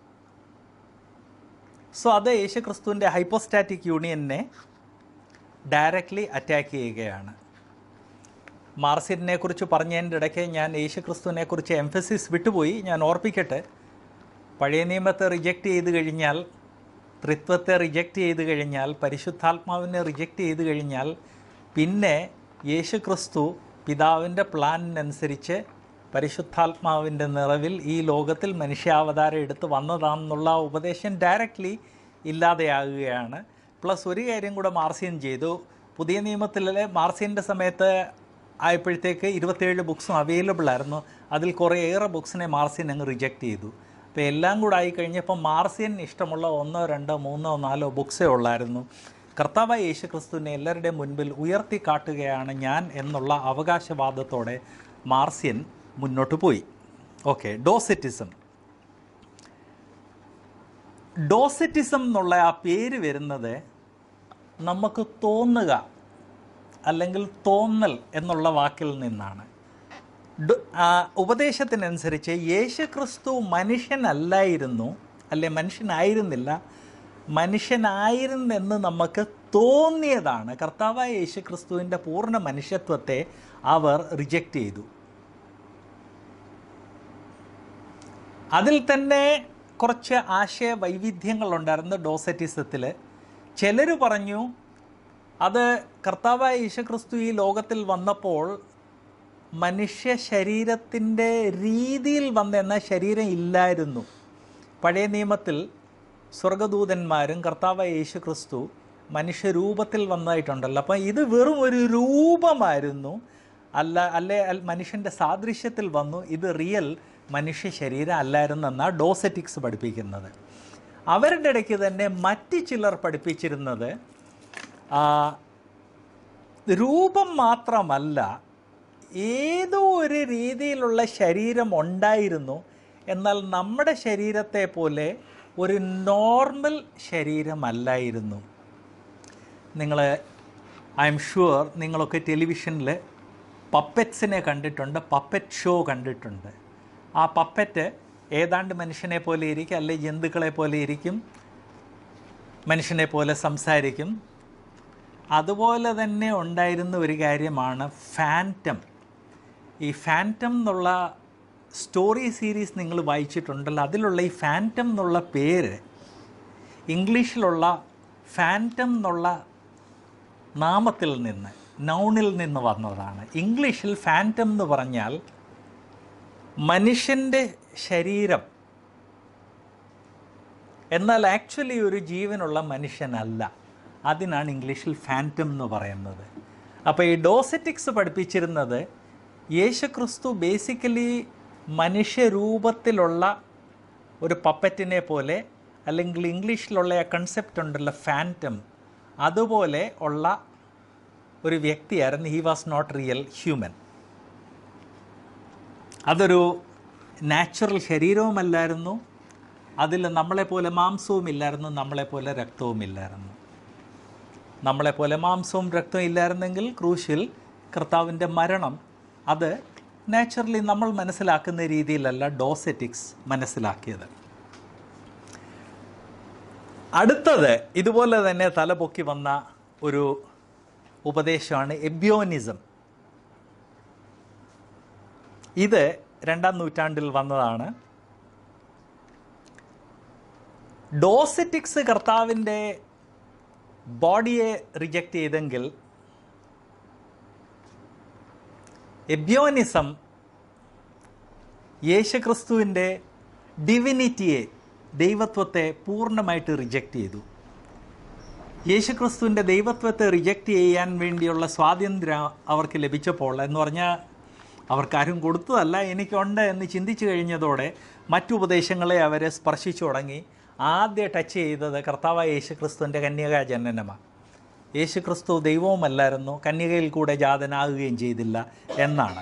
സോ അത് യേശുക്രിസ്തുവിൻ്റെ ഹൈപ്പോസ്റ്റാറ്റിക് യൂണിയനെ ഡയറക്റ്റ്ലി അറ്റാക്ക് ചെയ്യുകയാണ്. മാർസിയനെ കുറിച്ച് പറഞ്ഞതിൻ്റെ ഇടയ്ക്ക് ഞാൻ യേശുക്രിസ്തുവിനെക്കുറിച്ച് എംഫസിസ് വിട്ടുപോയി. ഞാൻ ഓർപ്പിക്കട്ടെ, പഴയ നിയമത്തെ റിജക്റ്റ് ചെയ്ത് കഴിഞ്ഞാൽ, ത്രിത്വത്തെ റിജക്റ്റ് ചെയ്ത് കഴിഞ്ഞാൽ, പരിശുദ്ധാത്മാവിനെ റിജക്റ്റ് ചെയ്ത് കഴിഞ്ഞാൽ പിന്നെ യേശുക്രിസ്തു പിതാവിൻ്റെ പ്ലാനിനനുസരിച്ച് പരിശുദ്ധാത്മാവിൻ്റെ നിറവിൽ ഈ ലോകത്തിൽ മനുഷ്യാവതാരം എടുത്ത് വന്നതാണെന്നുള്ള ഉപദേശം ഡയറക്റ്റ്ലി ഇല്ലാതെയാകുകയാണ്. പ്ലസ് ഒരു കാര്യം കൂടെ മാർസിയൻ ചെയ്തു. പുതിയ നിയമത്തിലെ മാർസിയൻ്റെ സമയത്ത് ആയപ്പോഴത്തേക്ക് ഇരുപത്തേഴ് ബുക്സും അവൈലബിൾ ആയിരുന്നു. അതിൽ കുറേയേറെ ബുക്സിനെ മാർസിയൻ അങ്ങ് റിജക്റ്റ് ചെയ്തു. അപ്പോൾ എല്ലാം കൂടെ ആയിക്കഴിഞ്ഞപ്പോൾ മാർസിയൻ ഇഷ്ടമുള്ള ഒന്നോ രണ്ടോ മൂന്നോ നാലോ ബുക്സേ ഉള്ളായിരുന്നു. കർത്താവായ യേശുക്രിസ്തുവിനെ എല്ലാവരുടെയും മുൻപിൽ ഉയർത്തി കാട്ടുകയാണ് ഞാൻ എന്നുള്ള അവകാശവാദത്തോടെ മാർസിയൻ മുന്നോട്ട് പോയി. Okay, Docetism. ഡോസറ്റിസം എന്നുള്ള ആ പേര് വരുന്നത് നമുക്ക് തോന്നുക അല്ലെങ്കിൽ തോന്നൽ എന്നുള്ള വാക്കിൽ നിന്നാണ്. ഉപദേശത്തിനനുസരിച്ച് യേശുക്രിസ്തു മനുഷ്യനല്ലായിരുന്നു, അല്ലെ മനുഷ്യനായിരുന്നില്ല, മനുഷ്യനായിരുന്നെന്ന് നമുക്ക് തോന്നിയതാണ്. കർത്താവായ യേശുക്രിസ്തുവിൻ്റെ പൂർണ്ണ മനുഷ്യത്വത്തെ അവർ റിജക്റ്റ് ചെയ്തു. അതിൽ തന്നെ കുറച്ച് ആശയ വൈവിധ്യങ്ങളുണ്ടായിരുന്നു ഡോസറ്റിസത്തിൽ. ചിലർ പറഞ്ഞു അത് കർത്താവായ യേശുക്രിസ്തു ഈ ലോകത്തിൽ വന്നപ്പോൾ മനുഷ്യ ശരീരത്തിൻ്റെ രീതിയിൽ വന്നെന്ന ശരീരം ഇല്ലായിരുന്നു. പഴയ നിയമത്തിൽ സ്വർഗദൂതന്മാരും കർത്താവായ യേശുക്രിസ്തു മനുഷ്യരൂപത്തിൽ വന്നതായിട്ടുണ്ടല്ലോ. അപ്പം ഇത് വെറും ഒരു രൂപമായിരുന്നു, അല്ല അല്ലെ മനുഷ്യൻ്റെ സാദൃശ്യത്തിൽ വന്നു, ഇത് റിയൽ മനുഷ്യ ശരീരം അല്ലായിരുന്നെന്നാണ് ഡോസറ്റിക്സ് പഠിപ്പിക്കുന്നത്. അവരുടെ ഇടയ്ക്ക് തന്നെ മറ്റ് ചിലർ പഠിപ്പിച്ചിരുന്നത് രൂപം മാത്രമല്ല, ഏതോ ഒരു രീതിയിലുള്ള ശരീരം ഉണ്ടായിരുന്നു, എന്നാൽ നമ്മുടെ ശരീരത്തെ പോലെ ഒരു നോർമൽ ശരീരമല്ലായിരുന്നു. നിങ്ങൾ ഐ എം ഷുവർ നിങ്ങളൊക്കെ ടെലിവിഷനിൽ പപ്പറ്റ്സിനെ കണ്ടിട്ടുണ്ട്, പപ്പറ്റ് ഷോ കണ്ടിട്ടുണ്ട്. ആ പപ്പറ്റ് ഏതാണ്ട് മനുഷ്യനെ പോലെ ഇരിക്കും, അല്ലെങ്കിൽ ജന്തുക്കളെ പോലെ ഇരിക്കും, മനുഷ്യനെ പോലെ സംസാരിക്കും. അതുപോലെ തന്നെ ഉണ്ടായിരുന്ന ഒരു കാര്യമാണ് ഫാൻറ്റം. ഈ ഫാൻറ്റം എന്നുള്ള സ്റ്റോറി സീരീസ് നിങ്ങൾ വായിച്ചിട്ടുണ്ടല്ലോ, അതിലുള്ള ഈ ഫാൻറ്റം എന്നുള്ള പേര് ഇംഗ്ലീഷിലുള്ള ഫാൻറ്റം എന്നുള്ള നാമത്തിൽ നിന്ന്, നൗണിൽ നിന്ന് വന്നതാണ്. ഇംഗ്ലീഷിൽ ഫാൻറ്റം എന്ന് പറഞ്ഞാൽ മനുഷ്യൻ്റെ ശരീരം, എന്നാൽ ആക്ച്വലി ഒരു ജീവനുള്ള മനുഷ്യനല്ല. അതിനാണ് ഇംഗ്ലീഷിൽ ഫാൻറ്റം എന്ന് പറയുന്നത്. അപ്പോൾ ഈ ഡോസെറ്റിക്സ് പഠിപ്പിച്ചിരുന്നത് യേശുക്രിസ്തു ബേസിക്കലി മനുഷ്യരൂപത്തിലുള്ള ഒരു പപ്പറ്റിനെ പോലെ, അല്ലെങ്കിൽ ഇംഗ്ലീഷിലുള്ള ആ കൺസെപ്റ്റ് ഉണ്ടല്ലോ ഫാൻറ്റം, അതുപോലെ ഉള്ള ഒരു വ്യക്തിയായിരുന്നു. He was not real human. അതൊരു നാച്ചുറൽ ശരീരവുമല്ലായിരുന്നു, അതിൽ നമ്മളെപ്പോലെ മാംസവും ഇല്ലായിരുന്നു, നമ്മളെപ്പോലെ രക്തവും ഇല്ലായിരുന്നു. നമ്മളെപ്പോലെ മാംസവും രക്തവും ഇല്ലായിരുന്നെങ്കിൽ ക്രൂശിൽ കർത്താവിൻ്റെ മരണം അത് നാച്ചുറലി നമ്മൾ മനസ്സിലാക്കുന്ന രീതിയിലല്ല ഡോസെറ്റിക്സ് മനസ്സിലാക്കിയത്. അടുത്തത് ഇതുപോലെ തന്നെ തലപൊക്കി വന്ന ഒരു ഉപദേശമാണ് എബ്യോനിസം. ഇത് രണ്ടാം നൂറ്റാണ്ടിൽ വന്നതാണ്. ഡോസെറ്റിക്സ് കർത്താവിൻ്റെ ബോഡിയെ റിജക്റ്റ് ചെയ്തെങ്കിൽ എബ്യോനിസം യേശുക്രിസ്തുവിൻ്റെ ഡിവിനിറ്റിയെ, ദൈവത്വത്തെ പൂർണ്ണമായിട്ട് റിജക്റ്റ് ചെയ്തു. യേശുക്രിസ്തുവിൻ്റെ ദൈവത്വത്തെ റിജക്റ്റ് ചെയ്യാൻ വേണ്ടിയുള്ള സ്വാതന്ത്ര്യം അവർക്ക് ലഭിച്ചപ്പോൾ, എന്ന് പറഞ്ഞാൽ അവർക്കാരും കൊടുത്തതല്ല, എനിക്കുണ്ട് എന്ന് ചിന്തിച്ചു കഴിഞ്ഞതോടെ മറ്റുപദേശങ്ങളെ അവരെ സ്പർശിച്ചു തുടങ്ങി. ആദ്യം ടച്ച് ചെയ്തത് കർത്താവായ യേശുക്രിസ്തുവിൻ്റെ കന്യകാ ജനനമാണ്. യേശുക്രിസ്തു ദൈവവുമല്ലായിരുന്നു, കന്യകയിൽ കൂടെ ജാതനാകുകയും ചെയ്തില്ല എന്നാണ്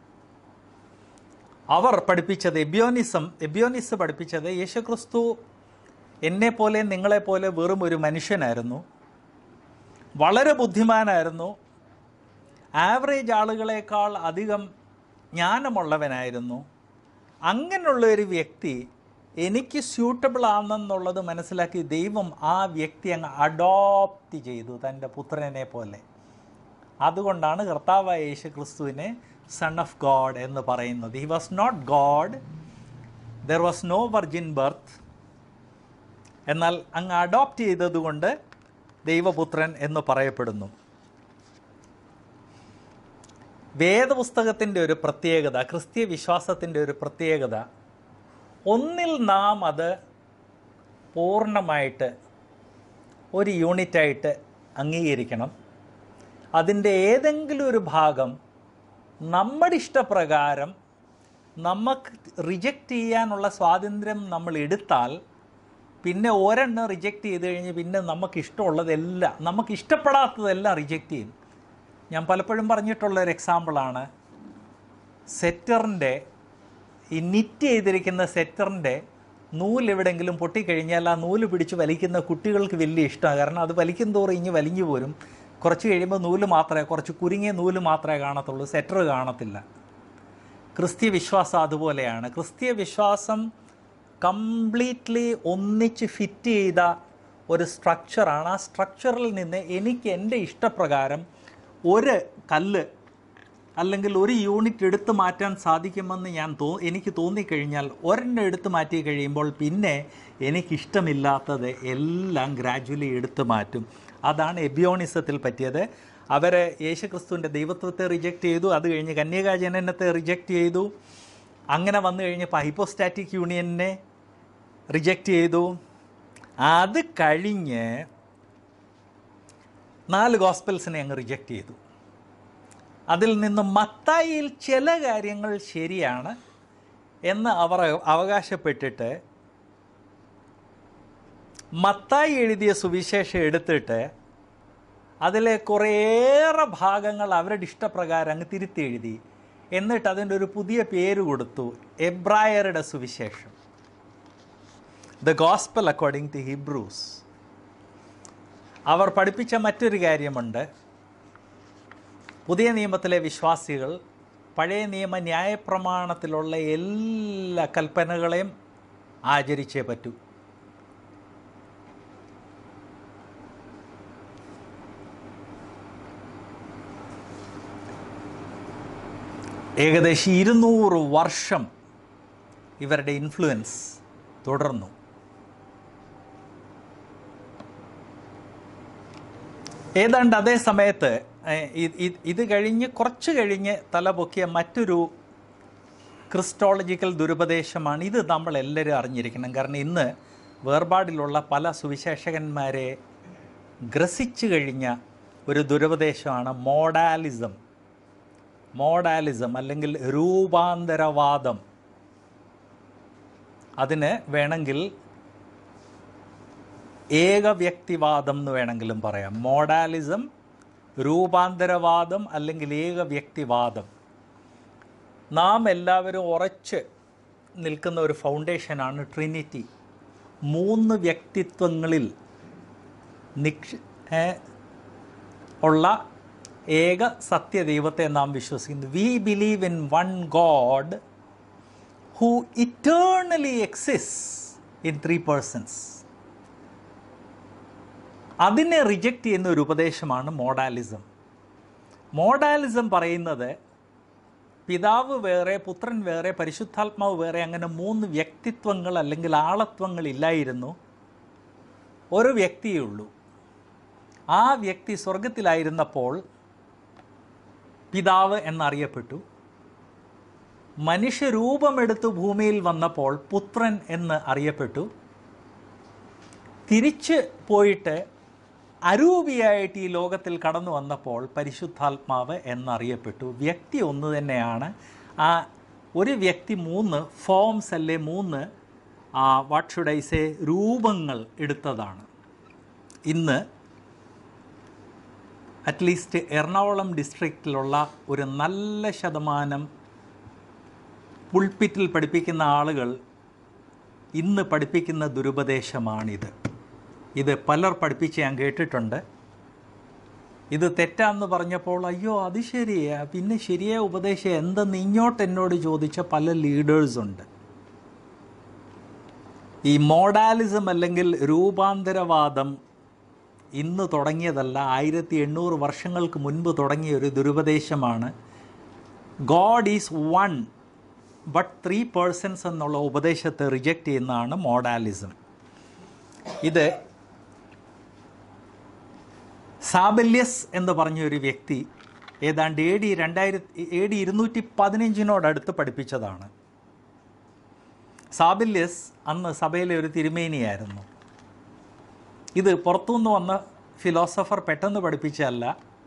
അവർ പഠിപ്പിച്ചത്. എബ്യോനിസം എബ്യോനിസ് പഠിപ്പിച്ചത് യേശുക്രിസ്തു എന്നെപ്പോലെ നിങ്ങളെപ്പോലെ വെറും ഒരു മനുഷ്യനായിരുന്നു, വളരെ ബുദ്ധിമാനായിരുന്നു, ആവറേജ് ആളുകളെക്കാൾ അധികം ജ്ഞാനമുള്ളവനായിരുന്നു. അങ്ങനെയുള്ള ഒരു വ്യക്തി എനിക്ക് സ്യൂട്ടബിൾ ആണെന്നുള്ളത് മനസ്സിലാക്കി ദൈവം ആ വ്യക്തി അങ്ങ് അഡോപ്റ്റ് ചെയ്തു തൻ്റെ പുത്രനെ പോലെ. അതുകൊണ്ടാണ് കർത്താവായ യേശു ക്രിസ്തുവിനെ സൺ ഓഫ് ഗോഡ് എന്ന് പറയുന്നത്. He was not God, there was no virgin birth, എന്നാൽ അങ്ങ് അഡോപ്റ്റ് ചെയ്തതുകൊണ്ട് ദൈവപുത്രൻ എന്ന് പറയപ്പെടുന്നു. വേദപുസ്തകത്തിൻ്റെ ഒരു പ്രത്യേകത, ക്രിസ്തീയ വിശ്വാസത്തിൻ്റെ ഒരു പ്രത്യേകത, ഒന്നിൽ നാം അത് പൂർണ്ണമായിട്ട് ഒരു യൂണിറ്റായിട്ട് അംഗീകരിക്കണം. അതിൻ്റെ ഏതെങ്കിലും ഒരു ഭാഗം നമ്മുടെ ഇഷ്ടപ്രകാരം നമുക്ക് റിജക്റ്റ് ചെയ്യാനുള്ള സ്വാതന്ത്ര്യം നമ്മൾ എടുത്താൽ, പിന്നെ ഒരെണ്ണം റിജക്റ്റ് ചെയ്ത് കഴിഞ്ഞ് പിന്നെ നമുക്കിഷ്ടമുള്ളതെല്ലാം, നമുക്കിഷ്ടപ്പെടാത്തതെല്ലാം റിജക്റ്റ് ചെയ്യും. ഞാൻ പലപ്പോഴും പറഞ്ഞിട്ടുള്ളൊരു എക്സാമ്പിളാണ് സെറ്ററിൻ്റെ, ഈ നിറ്റ് ചെയ്തിരിക്കുന്ന സെറ്ററിൻ്റെ നൂലെവിടെങ്കിലും പൊട്ടിക്കഴിഞ്ഞാൽ ആ നൂല് പിടിച്ച് വലിക്കുന്ന കുട്ടികൾക്ക് വലിയ ഇഷ്ടമാണ്. കാരണം അത് വലിക്കും തോറും ഇഞ്ഞ് വലിഞ്ഞു പോരും. കുറച്ച് കഴിയുമ്പോൾ നൂല് മാത്രമേ, കുറച്ച് കുരുങ്ങിയ നൂല് മാത്രമേ കാണത്തുള്ളൂ, സെറ്റർ കാണത്തില്ല. ക്രിസ്തീയ വിശ്വാസം അതുപോലെയാണ്. ക്രിസ്തീയ വിശ്വാസം കംപ്ലീറ്റ്ലി ഒന്നിച്ച് ഫിറ്റ് ചെയ്ത ഒരു സ്ട്രക്ചറാണ്. ആ സ്ട്രക്ചറിൽ നിന്ന് എനിക്ക് എൻ്റെ ഇഷ്ടപ്രകാരം ഒരു കല്ല് അല്ലെങ്കിൽ ഒരു യൂണിറ്റ് എടുത്തു മാറ്റാൻ സാധിക്കുമെന്ന് ഞാൻ തോ എനിക്ക് തോന്നിക്കഴിഞ്ഞാൽ ഒരെണ്ണം എടുത്തു മാറ്റി കഴിയുമ്പോൾ പിന്നെ എനിക്കിഷ്ടമില്ലാത്തത് എല്ലാം ഗ്രാജ്വലി എടുത്തു മാറ്റും. അതാണ് എബ്യോണിസത്തിൽ പറ്റിയത്. അവർ യേശുക്രിസ്തുവിൻ്റെ ദൈവത്വത്തെ റിജക്റ്റ് ചെയ്തു, അത് കഴിഞ്ഞ് കന്യകാജനനത്തെ റിജക്റ്റ് ചെയ്തു, അങ്ങനെ വന്നു കഴിഞ്ഞപ്പോൾ ഹൈപ്പോസ്റ്റാറ്റിക് യൂണിയനെ റിജക്റ്റ് ചെയ്തു. അത് കഴിഞ്ഞ് നാല് ഗോസ്പൽസിനെ അങ്ങ് റിജക്റ്റ് ചെയ്തു. അതിൽ നിന്ന് മത്തായിയിൽ ചില കാര്യങ്ങൾ ശരിയാണ് എന്ന് അവർ അവകാശപ്പെട്ടിട്ട് മത്തായി എഴുതിയ സുവിശേഷം എടുത്തിട്ട് അതിലെ കുറേയേറെ ഭാഗങ്ങൾ അവരുടെ ഇഷ്ടപ്രകാരം അങ്ങ് തിരുത്തി എഴുതി. എന്നിട്ട് അതിൻ്റെ ഒരു പുതിയ പേര് കൊടുത്തു, എബ്രായരുടെ സുവിശേഷം, the gospel according to Hebrews. അവർ പഠിപ്പിച്ച മറ്റൊരു കാര്യമുണ്ട്, പുതിയ നിയമത്തിലെ വിശ്വാസികൾ പഴയ നിയമ ന്യായപ്രമാണത്തിലുള്ള എല്ലാ കൽപ്പനകളെയും ആചരിച്ചേ പറ്റൂ. ഏകദേശം ഇരുന്നൂറ് വർഷം ഇവരുടെ ഇൻഫ്ലുവൻസ് തുടർന്നു. ഏതാണ്ട് അതേ സമയത്ത് ഇത് കഴിഞ്ഞ് കുറച്ച് കഴിഞ്ഞ് തലപൊക്കിയ മറ്റൊരു ക്രിസ്റ്റോളജിക്കൽ ദുരുപദേശമാണ്. ഇത് നമ്മളെല്ലാവരും അറിഞ്ഞിരിക്കണം. കാരണം ഇന്ന് വേർപാടിലുള്ള പല സുവിശേഷകന്മാരെ ഗ്രസിച്ചു കഴിഞ്ഞ ഒരു ദുരുപദേശമാണ് മോഡാലിസം. മോഡാലിസം അല്ലെങ്കിൽ രൂപാന്തരവാദം. അതിന് വേണമെങ്കിൽ ഏകവ്യക്തിവാദം എന്ന് വേണമെങ്കിലും പറയാം. മോഡാലിസം, രൂപാന്തരവാദം അല്ലെങ്കിൽ ഏകവ്യക്തിവാദം. നാം എല്ലാവരും ഉറച്ച് നിൽക്കുന്ന ഒരു ഫൗണ്ടേഷനാണ് ട്രിനിറ്റി. മൂന്ന് വ്യക്തിത്വങ്ങളിൽ നിക്ഷ ഉള്ള ഏക സത്യദൈവത്തെ നാം വിശ്വസിക്കുന്നു. We believe in one God who eternally exist in three persons. അതിനെ റിജക്റ്റ് ചെയ്യുന്ന ഒരു ഉപദേശമാണ് മോഡാലിസം. മോഡാലിസം പറയുന്നത് പിതാവ് വേറെ, പുത്രൻ വേറെ, പരിശുദ്ധാത്മാവ് വേറെ, അങ്ങനെ മൂന്ന് വ്യക്തിത്വങ്ങൾ അല്ലെങ്കിൽ ആളത്വങ്ങൾ ഇല്ലായിരുന്നു. ഒരു വ്യക്തിയേ ഉള്ളൂ. ആ വ്യക്തി സ്വർഗത്തിലായിരുന്നപ്പോൾ പിതാവ് എന്നറിയപ്പെട്ടു. മനുഷ്യരൂപമെടുത്ത് ഭൂമിയിൽ വന്നപ്പോൾ പുത്രൻ എന്ന് അറിയപ്പെട്ടു. തിരിച്ച് പോയിട്ട് അരൂപിയായിട്ട് ഈ ലോകത്തിൽ കടന്നു വന്നപ്പോൾ പരിശുദ്ധാത്മാവ് എന്നറിയപ്പെട്ടു. വ്യക്തി ഒന്ന് തന്നെയാണ്. ആ ഒരു വ്യക്തി മൂന്ന് ഫോംസ് അല്ലേ, മൂന്ന് വാട്ട് ഷുഡ് ഐ സേ രൂപങ്ങൾ എടുത്തതാണ്. ഇന്ന് അറ്റ്ലീസ്റ്റ് എറണാകുളം ഡിസ്ട്രിക്റ്റിലുള്ള ഒരു നല്ല ശതമാനം പുൾപിറ്റിൽ പഠിപ്പിക്കുന്ന ആളുകൾ ഇന്ന് പഠിപ്പിക്കുന്ന ദുരുപദേശമാണിത്. ഇത് പലർ പഠിപ്പിച്ച് ഞാൻ കേട്ടിട്ടുണ്ട്. ഇത് തെറ്റാന്ന് പറഞ്ഞപ്പോൾ അയ്യോ അത് ശരിയാ, പിന്നെ ശരിയായ ഉപദേശം എന്തെന്ന് ഇങ്ങോട്ട് എന്നോട് ചോദിച്ച പല ലീഡേഴ്സുണ്ട്. ഈ മോഡാലിസം അല്ലെങ്കിൽ രൂപാന്തരവാദം ഇന്ന് തുടങ്ങിയതല്ല, ആയിരത്തി എണ്ണൂറ് വർഷങ്ങൾക്ക് മുൻപ് തുടങ്ങിയ ഒരു ദുരുപദേശമാണ്. God is one but three persons എന്നുള്ള ഉപദേശത്തെ റിജക്റ്റ് ചെയ്യുന്നതാണ് മോഡാലിസം. ഇത് സാബല്യസ് എന്ന് പറഞ്ഞൊരു വ്യക്തി ഏതാണ്ട് എ ഡി രണ്ടായിരത്തി എ ഡി ഇരുന്നൂറ്റി പതിനഞ്ചിനോടടുത്ത് പഠിപ്പിച്ചതാണ്. സാബല്യസ് അന്ന് സഭയിലെ ഒരു തിരുമേനിയായിരുന്നു. ഇത് പുറത്തുനിന്ന് വന്ന ഫിലോസഫർ പെട്ടെന്ന് പഠിപ്പിച്ചതല്ല.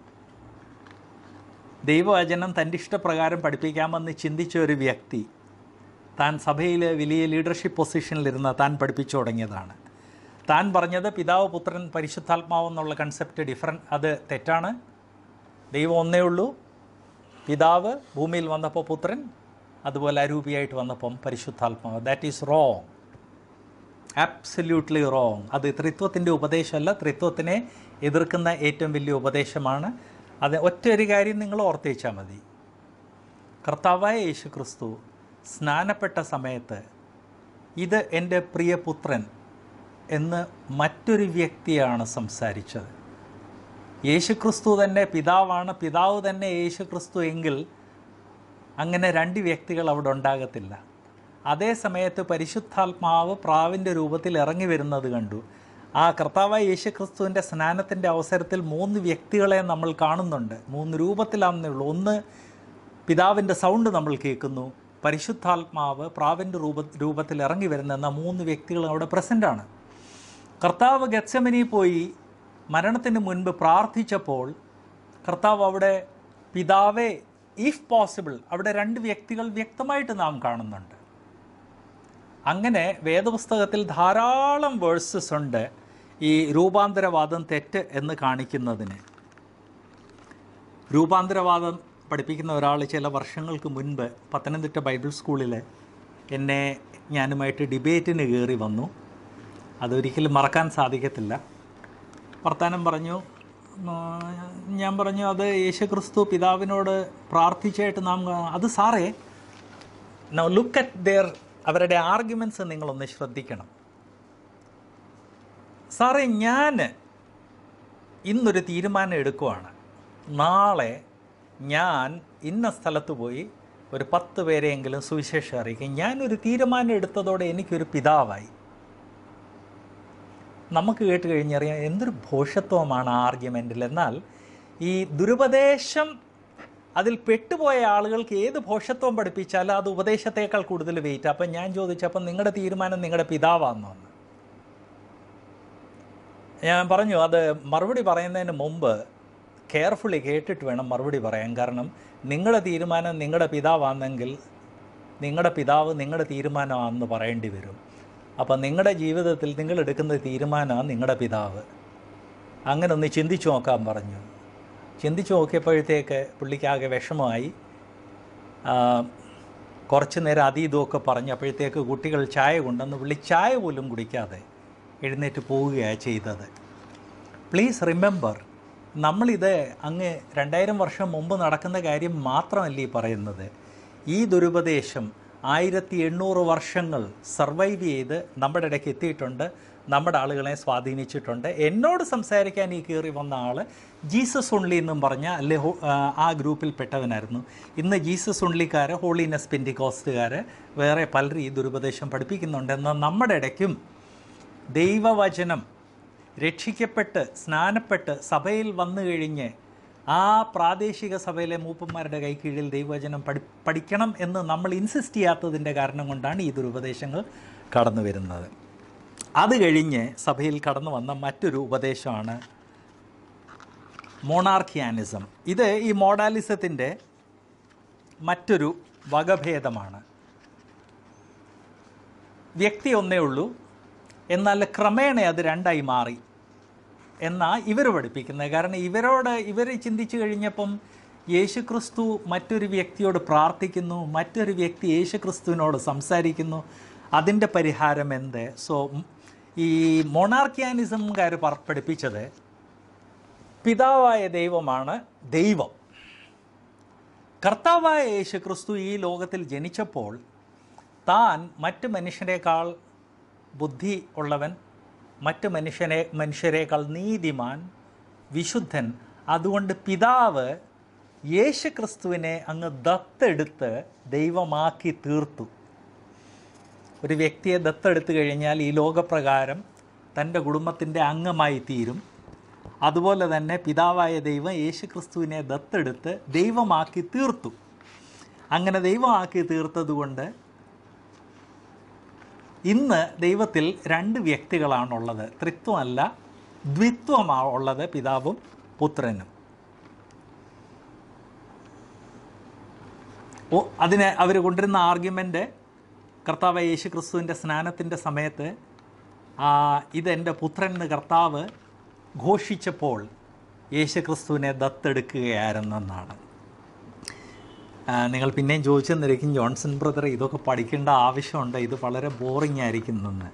ദൈവവചനം തൻ്റെ ഇഷ്ടപ്രകാരം പഠിപ്പിക്കാമെന്ന് ചിന്തിച്ച ഒരു വ്യക്തി താൻ സഭയിലെ വലിയ ലീഡർഷിപ്പ് പൊസിഷനിലിരുന്ന താൻ പഠിപ്പിച്ചു തുടങ്ങിയതാണ്. താൻ പറഞ്ഞത് പിതാവ്, പുത്രൻ, പരിശുദ്ധാത്മാവ് എന്നുള്ള കൺസെപ്റ്റ് ഡിഫറൻറ്റ്, അത് തെറ്റാണ്. ദൈവം ഒന്നേ ഉള്ളൂ. പിതാവ് ഭൂമിയിൽ വന്നപ്പോൾ പുത്രൻ, അതുപോലെ അരൂപിയായിട്ട് വന്നപ്പം പരിശുദ്ധാത്മാവ്. That is wrong, absolutely wrong. അത് ത്രിത്വത്തിൻ്റെ ഉപദേശമല്ല, ത്രിത്വത്തിനെ എതിർക്കുന്ന ഏറ്റവും വലിയ ഉപദേശമാണ്. അത് ഒറ്റ ഒരു കാര്യം നിങ്ങൾ ഓർത്തേച്ചാൽ മതി. കർത്താവായ യേശു ക്രിസ്തു സ്നാനപ്പെട്ട സമയത്ത് ഇത് എൻ്റെ പ്രിയപുത്രൻ എന്ന് മറ്റൊരു വ്യക്തിയാണ് സംസാരിച്ചത്. യേശുക്രിസ്തു തന്നെ പിതാവാണ്, പിതാവ് തന്നെ യേശുക്രിസ്തു എങ്കിൽ അങ്ങനെ രണ്ട് വ്യക്തികൾ അവിടെ ഉണ്ടാകത്തില്ല. അതേ സമയത്ത് പരിശുദ്ധാത്മാവ് പ്രാവിൻ്റെ രൂപത്തിൽ ഇറങ്ങി വരുന്നത് കണ്ടു. ആ കർത്താവായ യേശുക്രിസ്തുവിൻ്റെ സ്നാനത്തിൻ്റെ അവസരത്തിൽ മൂന്ന് വ്യക്തികളെ നമ്മൾ കാണുന്നുണ്ട്. മൂന്ന് രൂപത്തിലാണെന്നേ ഉള്ളൂ. ഒന്ന് പിതാവിൻ്റെ സൗണ്ട് നമ്മൾ കേൾക്കുന്നു, പരിശുദ്ധാത്മാവ് പ്രാവിൻ്റെ രൂപ രൂപത്തിൽ ഇറങ്ങി വരുന്ന എന്ന മൂന്ന് വ്യക്തികൾ അവിടെ പ്രസൻ്റാണ്. കർത്താവ് ഗെത്സമനി പോയി മരണത്തിന് മുൻപ് പ്രാർത്ഥിച്ചപ്പോൾ കർത്താവ് അവിടെ പിതാവേ ഇഫ് പോസിബിൾ, അവിടെ രണ്ട് വ്യക്തികൾ വ്യക്തമായിട്ട് നാം കാണുന്നുണ്ട്. അങ്ങനെ വേദപുസ്തകത്തിൽ ധാരാളം വേഴ്സസ് ഉണ്ട് ഈ രൂപാന്തരവാദം തെറ്റ് എന്ന് കാണിക്കുന്നതിന്. രൂപാന്തരവാദം പഠിപ്പിക്കുന്ന ഒരാൾ ചില വർഷങ്ങൾക്ക് മുൻപ് പത്തനംതിട്ട ബൈബിൾ സ്കൂളിൽ എന്നെ ഞാനുമായിട്ട് ഡിബേറ്റിന് കയറി വന്നു. അതൊരിക്കലും മറക്കാൻ സാധിക്കത്തില്ല. വർത്താനം പറഞ്ഞു, ഞാൻ പറഞ്ഞു അത് യേശുക്രിസ്തു പിതാവിനോട് പ്രാർത്ഥിച്ചായിട്ട് നാം അത് സാറേ നൗ ലുക്ക് അറ്റ് ദെയർ അവരുടെ ആർഗ്യുമെൻറ്റ്സ് നിങ്ങളൊന്ന് ശ്രദ്ധിക്കണം. സാറേ ഞാൻ ഇന്നൊരു തീരുമാനം എടുക്കുവാണ്, നാളെ ഞാൻ ഇന്ന സ്ഥലത്ത് പോയി ഒരു പത്ത് പേരെയെങ്കിലും സുവിശേഷം അറിയിക്കും. ഞാനൊരു തീരുമാനം എടുത്തതോടെ എനിക്കൊരു പിതാവായി. നമുക്ക് കേട്ട് കഴിഞ്ഞറിയാം എന്തൊരു ഭോഷത്വമാണ് ആ ആർഗ്യുമെൻറ്റിൽ. എന്നാൽ ഈ ദുരുപദേശം അതിൽ പെട്ടുപോയ ആളുകൾക്ക് ഏത് ഭോഷത്വം പഠിപ്പിച്ചാലും അത് ഉപദേശത്തേക്കാൾ കൂടുതൽ വെയിറ്റ്. അപ്പം ഞാൻ ചോദിച്ചപ്പം നിങ്ങളുടെ തീരുമാനം നിങ്ങളുടെ പിതാവാണെന്ന് വന്നു. ഞാൻ പറഞ്ഞു അത് മറുപടി പറയുന്നതിന് മുമ്പ് കെയർഫുള്ളി കേട്ടിട്ട് വേണം മറുപടി പറയാൻ. കാരണം നിങ്ങളുടെ തീരുമാനം നിങ്ങളുടെ പിതാവാണെങ്കിൽ നിങ്ങളുടെ പിതാവ് നിങ്ങളുടെ തീരുമാനമാണെന്ന് പറയേണ്ടി വരും. അപ്പം നിങ്ങളുടെ ജീവിതത്തിൽ നിങ്ങളെടുക്കുന്ന തീരുമാനമാണ് നിങ്ങളുടെ പിതാവ്. അങ്ങനെ ഒന്ന് ചിന്തിച്ചു നോക്കാൻ പറഞ്ഞു. ചിന്തിച്ചു നോക്കിയപ്പോഴത്തേക്ക് പുള്ളിക്കാകെ വിഷമമായി. കുറച്ച് നേരം അതും ഇതുമൊക്കെ പറഞ്ഞപ്പോഴത്തേക്ക് കുട്ടികൾ ചായ കൊണ്ടെന്ന് പുള്ളി ചായ പോലും കുടിക്കാതെ എഴുന്നേറ്റ് പോവുകയാണ് ചെയ്തത്. പ്ലീസ് റിമെമ്പർ, നമ്മളിത് അങ്ങ് രണ്ടായിരം വർഷം മുമ്പ് നടക്കുന്ന കാര്യം മാത്രമല്ല ഈ പറയുന്നത്. ഈ ദുരുപദേശം ആയിരത്തി എണ്ണൂറ് വർഷങ്ങൾ സർവൈവ് ചെയ്ത് നമ്മുടെ ഇടയ്ക്ക് എത്തിയിട്ടുണ്ട്, നമ്മുടെ ആളുകളെ സ്വാധീനിച്ചിട്ടുണ്ട്. എന്നോട് സംസാരിക്കാൻ ഈ കയറി വന്ന ആൾ ജീസസ് ഉൺലി എന്നും പറഞ്ഞ അല്ലെ ആ ഗ്രൂപ്പിൽ പെട്ടവനായിരുന്നു. ഇന്ന് ജീസസ് ഉൺലിക്കാർ, ഹോളിനെസ് പെന്റിക്കോസ്റ്റുകാർ, വേറെ പലരും ഈ ദുരുപദേശം പഠിപ്പിക്കുന്നുണ്ടെന്ന് നമ്മുടെ ഇടയ്ക്കും ദൈവവചനം രക്ഷിക്കപ്പെട്ട് സ്നാനപ്പെട്ട് സഭയിൽ വന്നു കഴിഞ്ഞ് ആ പ്രാദേശിക സഭയിലെ മൂപ്പന്മാരുടെ കൈക്കീഴിൽ ദൈവവചനം പഠി പഠിക്കണം എന്ന് നമ്മൾ ഇൻസിസ്റ്റ് ചെയ്യാത്തതിൻ്റെ കാരണം കൊണ്ടാണ് ഈ ദുരുപദേശങ്ങൾ കടന്നു വരുന്നത്. അത് കഴിഞ്ഞ് സഭയിൽ കടന്നു വന്ന മറ്റൊരു ഉപദേശമാണ് മൊണാർക്കിയാനിസം. ഇത് ഈ മോഡാലിസത്തിൻ്റെ മറ്റൊരു വകഭേദമാണ്. വ്യക്തി ഒന്നേ ഉള്ളൂ, എന്നാൽ ക്രമേണ അത് രണ്ടായി മാറി എന്നാണ് ഇവർ പഠിപ്പിക്കുന്നത്. കാരണം ഇവരോട് ഇവർ ചിന്തിച്ചു കഴിഞ്ഞപ്പം യേശുക്രിസ്തു മറ്റൊരു വ്യക്തിയോട് പ്രാർത്ഥിക്കുന്നു, മറ്റൊരു വ്യക്തി യേശുക്രിസ്തുവിനോട് സംസാരിക്കുന്നു, അതിൻ്റെ പരിഹാരം എന്ത്? സോ ഈ മൊണാർക്കിയാനിസംകാർ പഠിപ്പിച്ചത് പിതാവായ ദൈവമാണ് ദൈവം. കർത്താവായ യേശുക്രിസ്തു ഈ ലോകത്തിൽ ജനിച്ചപ്പോൾ താൻ മറ്റ് മനുഷ്യരെക്കാൾ ബുദ്ധി ഉള്ളവൻ, മറ്റ് മനുഷ്യനെ മനുഷ്യരെക്കാൾ നീതിമാൻ, വിശുദ്ധൻ. അതുകൊണ്ട് പിതാവ് യേശുക്രിസ്തുവിനെ അങ്ങ് ദത്തെടുത്ത് ദൈവമാക്കി തീർത്തു. ഒരു വ്യക്തിയെ ദത്തെടുത്തു കഴിഞ്ഞാൽ ഈ ലോകപ്രകാരം തൻ്റെ കുടുംബത്തിൻ്റെ അംഗമായി തീരും. അതുപോലെ തന്നെ പിതാവായ ദൈവം യേശുക്രിസ്തുവിനെ ദത്തെടുത്ത് ദൈവമാക്കി തീർത്തു. അങ്ങനെ ദൈവമാക്കി തീർത്തതുകൊണ്ട് ഇന്ന് ദൈവത്തിൽ രണ്ട് വ്യക്തികളാണുള്ളത്. ത്രിത്വമല്ല, ദ്വിത്വമാണ് ഉള്ളത്, പിതാവും പുത്രനും. ഓ അതിന് അവർ കൊണ്ടിരുന്ന ആർഗ്യുമെൻ്റ് കർത്താവ് യേശു ക്രിസ്തുവിൻ്റെ സ്നാനത്തിൻ്റെ സമയത്ത് ഇതെൻ്റെ പുത്രൻ എന്ന് കർത്താവ് ഘോഷിച്ചപ്പോൾ യേശു ക്രിസ്തുവിനെ ദത്തെടുക്കുകയായിരുന്നെന്നാണ്. നിങ്ങൾ പിന്നെയും ചോദിച്ചെന്നിരിക്കും, ജോൺസൺ ബ്രദർ ഇതൊക്കെ പഠിക്കേണ്ട ആവശ്യമുണ്ട്, ഇത് വളരെ ബോറിംഗ് ആയിരിക്കുന്നെന്ന്.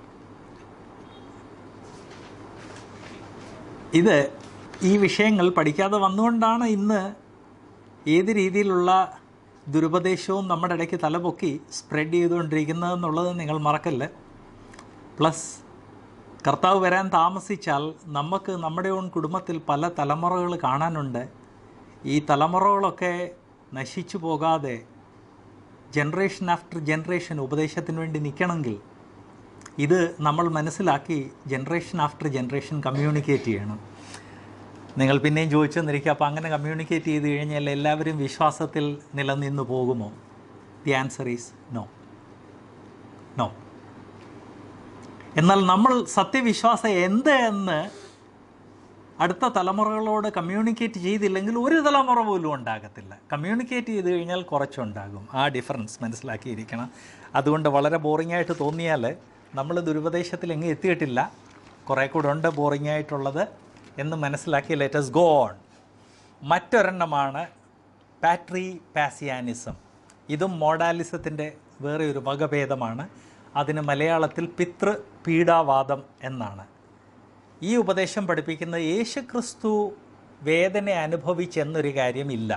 ഇത് ഈ വിഷയങ്ങൾ പഠിക്കാതെ വന്നുകൊണ്ടാണ് ഇന്ന് ഏത് രീതിയിലുള്ള ദുരുപദേശവും നമ്മുടെ ഇടയ്ക്ക് തലപൊക്കി സ്പ്രെഡ് ചെയ്തുകൊണ്ടിരിക്കുന്നതെന്നുള്ളത് നിങ്ങൾ മറക്കല്ല. പ്ലസ് കർത്താവ് വരാൻ താമസിച്ചാൽ നമുക്ക് നമ്മുടെ ഓൺ കുടുംബത്തിൽ പല തലമുറകൾ കാണാനുണ്ട്. ഈ തലമുറകളൊക്കെ നശിച്ചു പോകാതെ ജനറേഷൻ ആഫ്റ്റർ ജനറേഷൻ ഉപദേശത്തിന് വേണ്ടി നിൽക്കണമെങ്കിൽ ഇത് നമ്മൾ മനസ്സിലാക്കി ജനറേഷൻ ആഫ്റ്റർ ജനറേഷൻ കമ്മ്യൂണിക്കേറ്റ് ചെയ്യണം. നിങ്ങൾ പിന്നെയും ചോദിച്ചെന്നിരിക്കുക, അപ്പോൾ അങ്ങനെ കമ്മ്യൂണിക്കേറ്റ് ചെയ്ത് കഴിഞ്ഞാൽ എല്ലാവരും വിശ്വാസത്തിൽ നിലനിന്ന് പോകുമോ? The answer is no no. എന്നാൽ നമ്മൾ സത്യവിശ്വാസം എന്ത് എന്ന് അടുത്ത തലമുറകളോട് കമ്മ്യൂണിക്കേറ്റ് ചെയ്തില്ലെങ്കിൽ ഒരു തലമുറ പോലും ഉണ്ടാകത്തില്ല. കമ്മ്യൂണിക്കേറ്റ് ചെയ്ത് കഴിഞ്ഞാൽ കുറച്ചുണ്ടാകും. ആ ഡിഫറൻസ് മനസ്സിലാക്കിയിരിക്കണം. അതുകൊണ്ട് വളരെ ബോറിംഗായിട്ട് തോന്നിയാൽ നമ്മൾ ദുരുപദേശത്തിൽ എങ്ങും എത്തിയിട്ടില്ല, കുറേ കൂടെ ഉണ്ട് ബോറിംഗ് ആയിട്ടുള്ളത് എന്ന് മനസ്സിലാക്കി ലെറ്റ് us go on. മറ്റൊരെണ്ണമാണ് പാട്രി പാസിയാനിസം. ഇതും മോഡാലിസത്തിൻ്റെ വേറെ ഒരു വകഭേദമാണ്. അതിന് മലയാളത്തിൽ പിതൃ പീഡാവാദം എന്നാണ്. ഈ ഉപദേശം പഠിപ്പിക്കുന്നത് യേശുക്രിസ്തു വേദന അനുഭവിച്ചെന്നൊരു കാര്യമില്ല.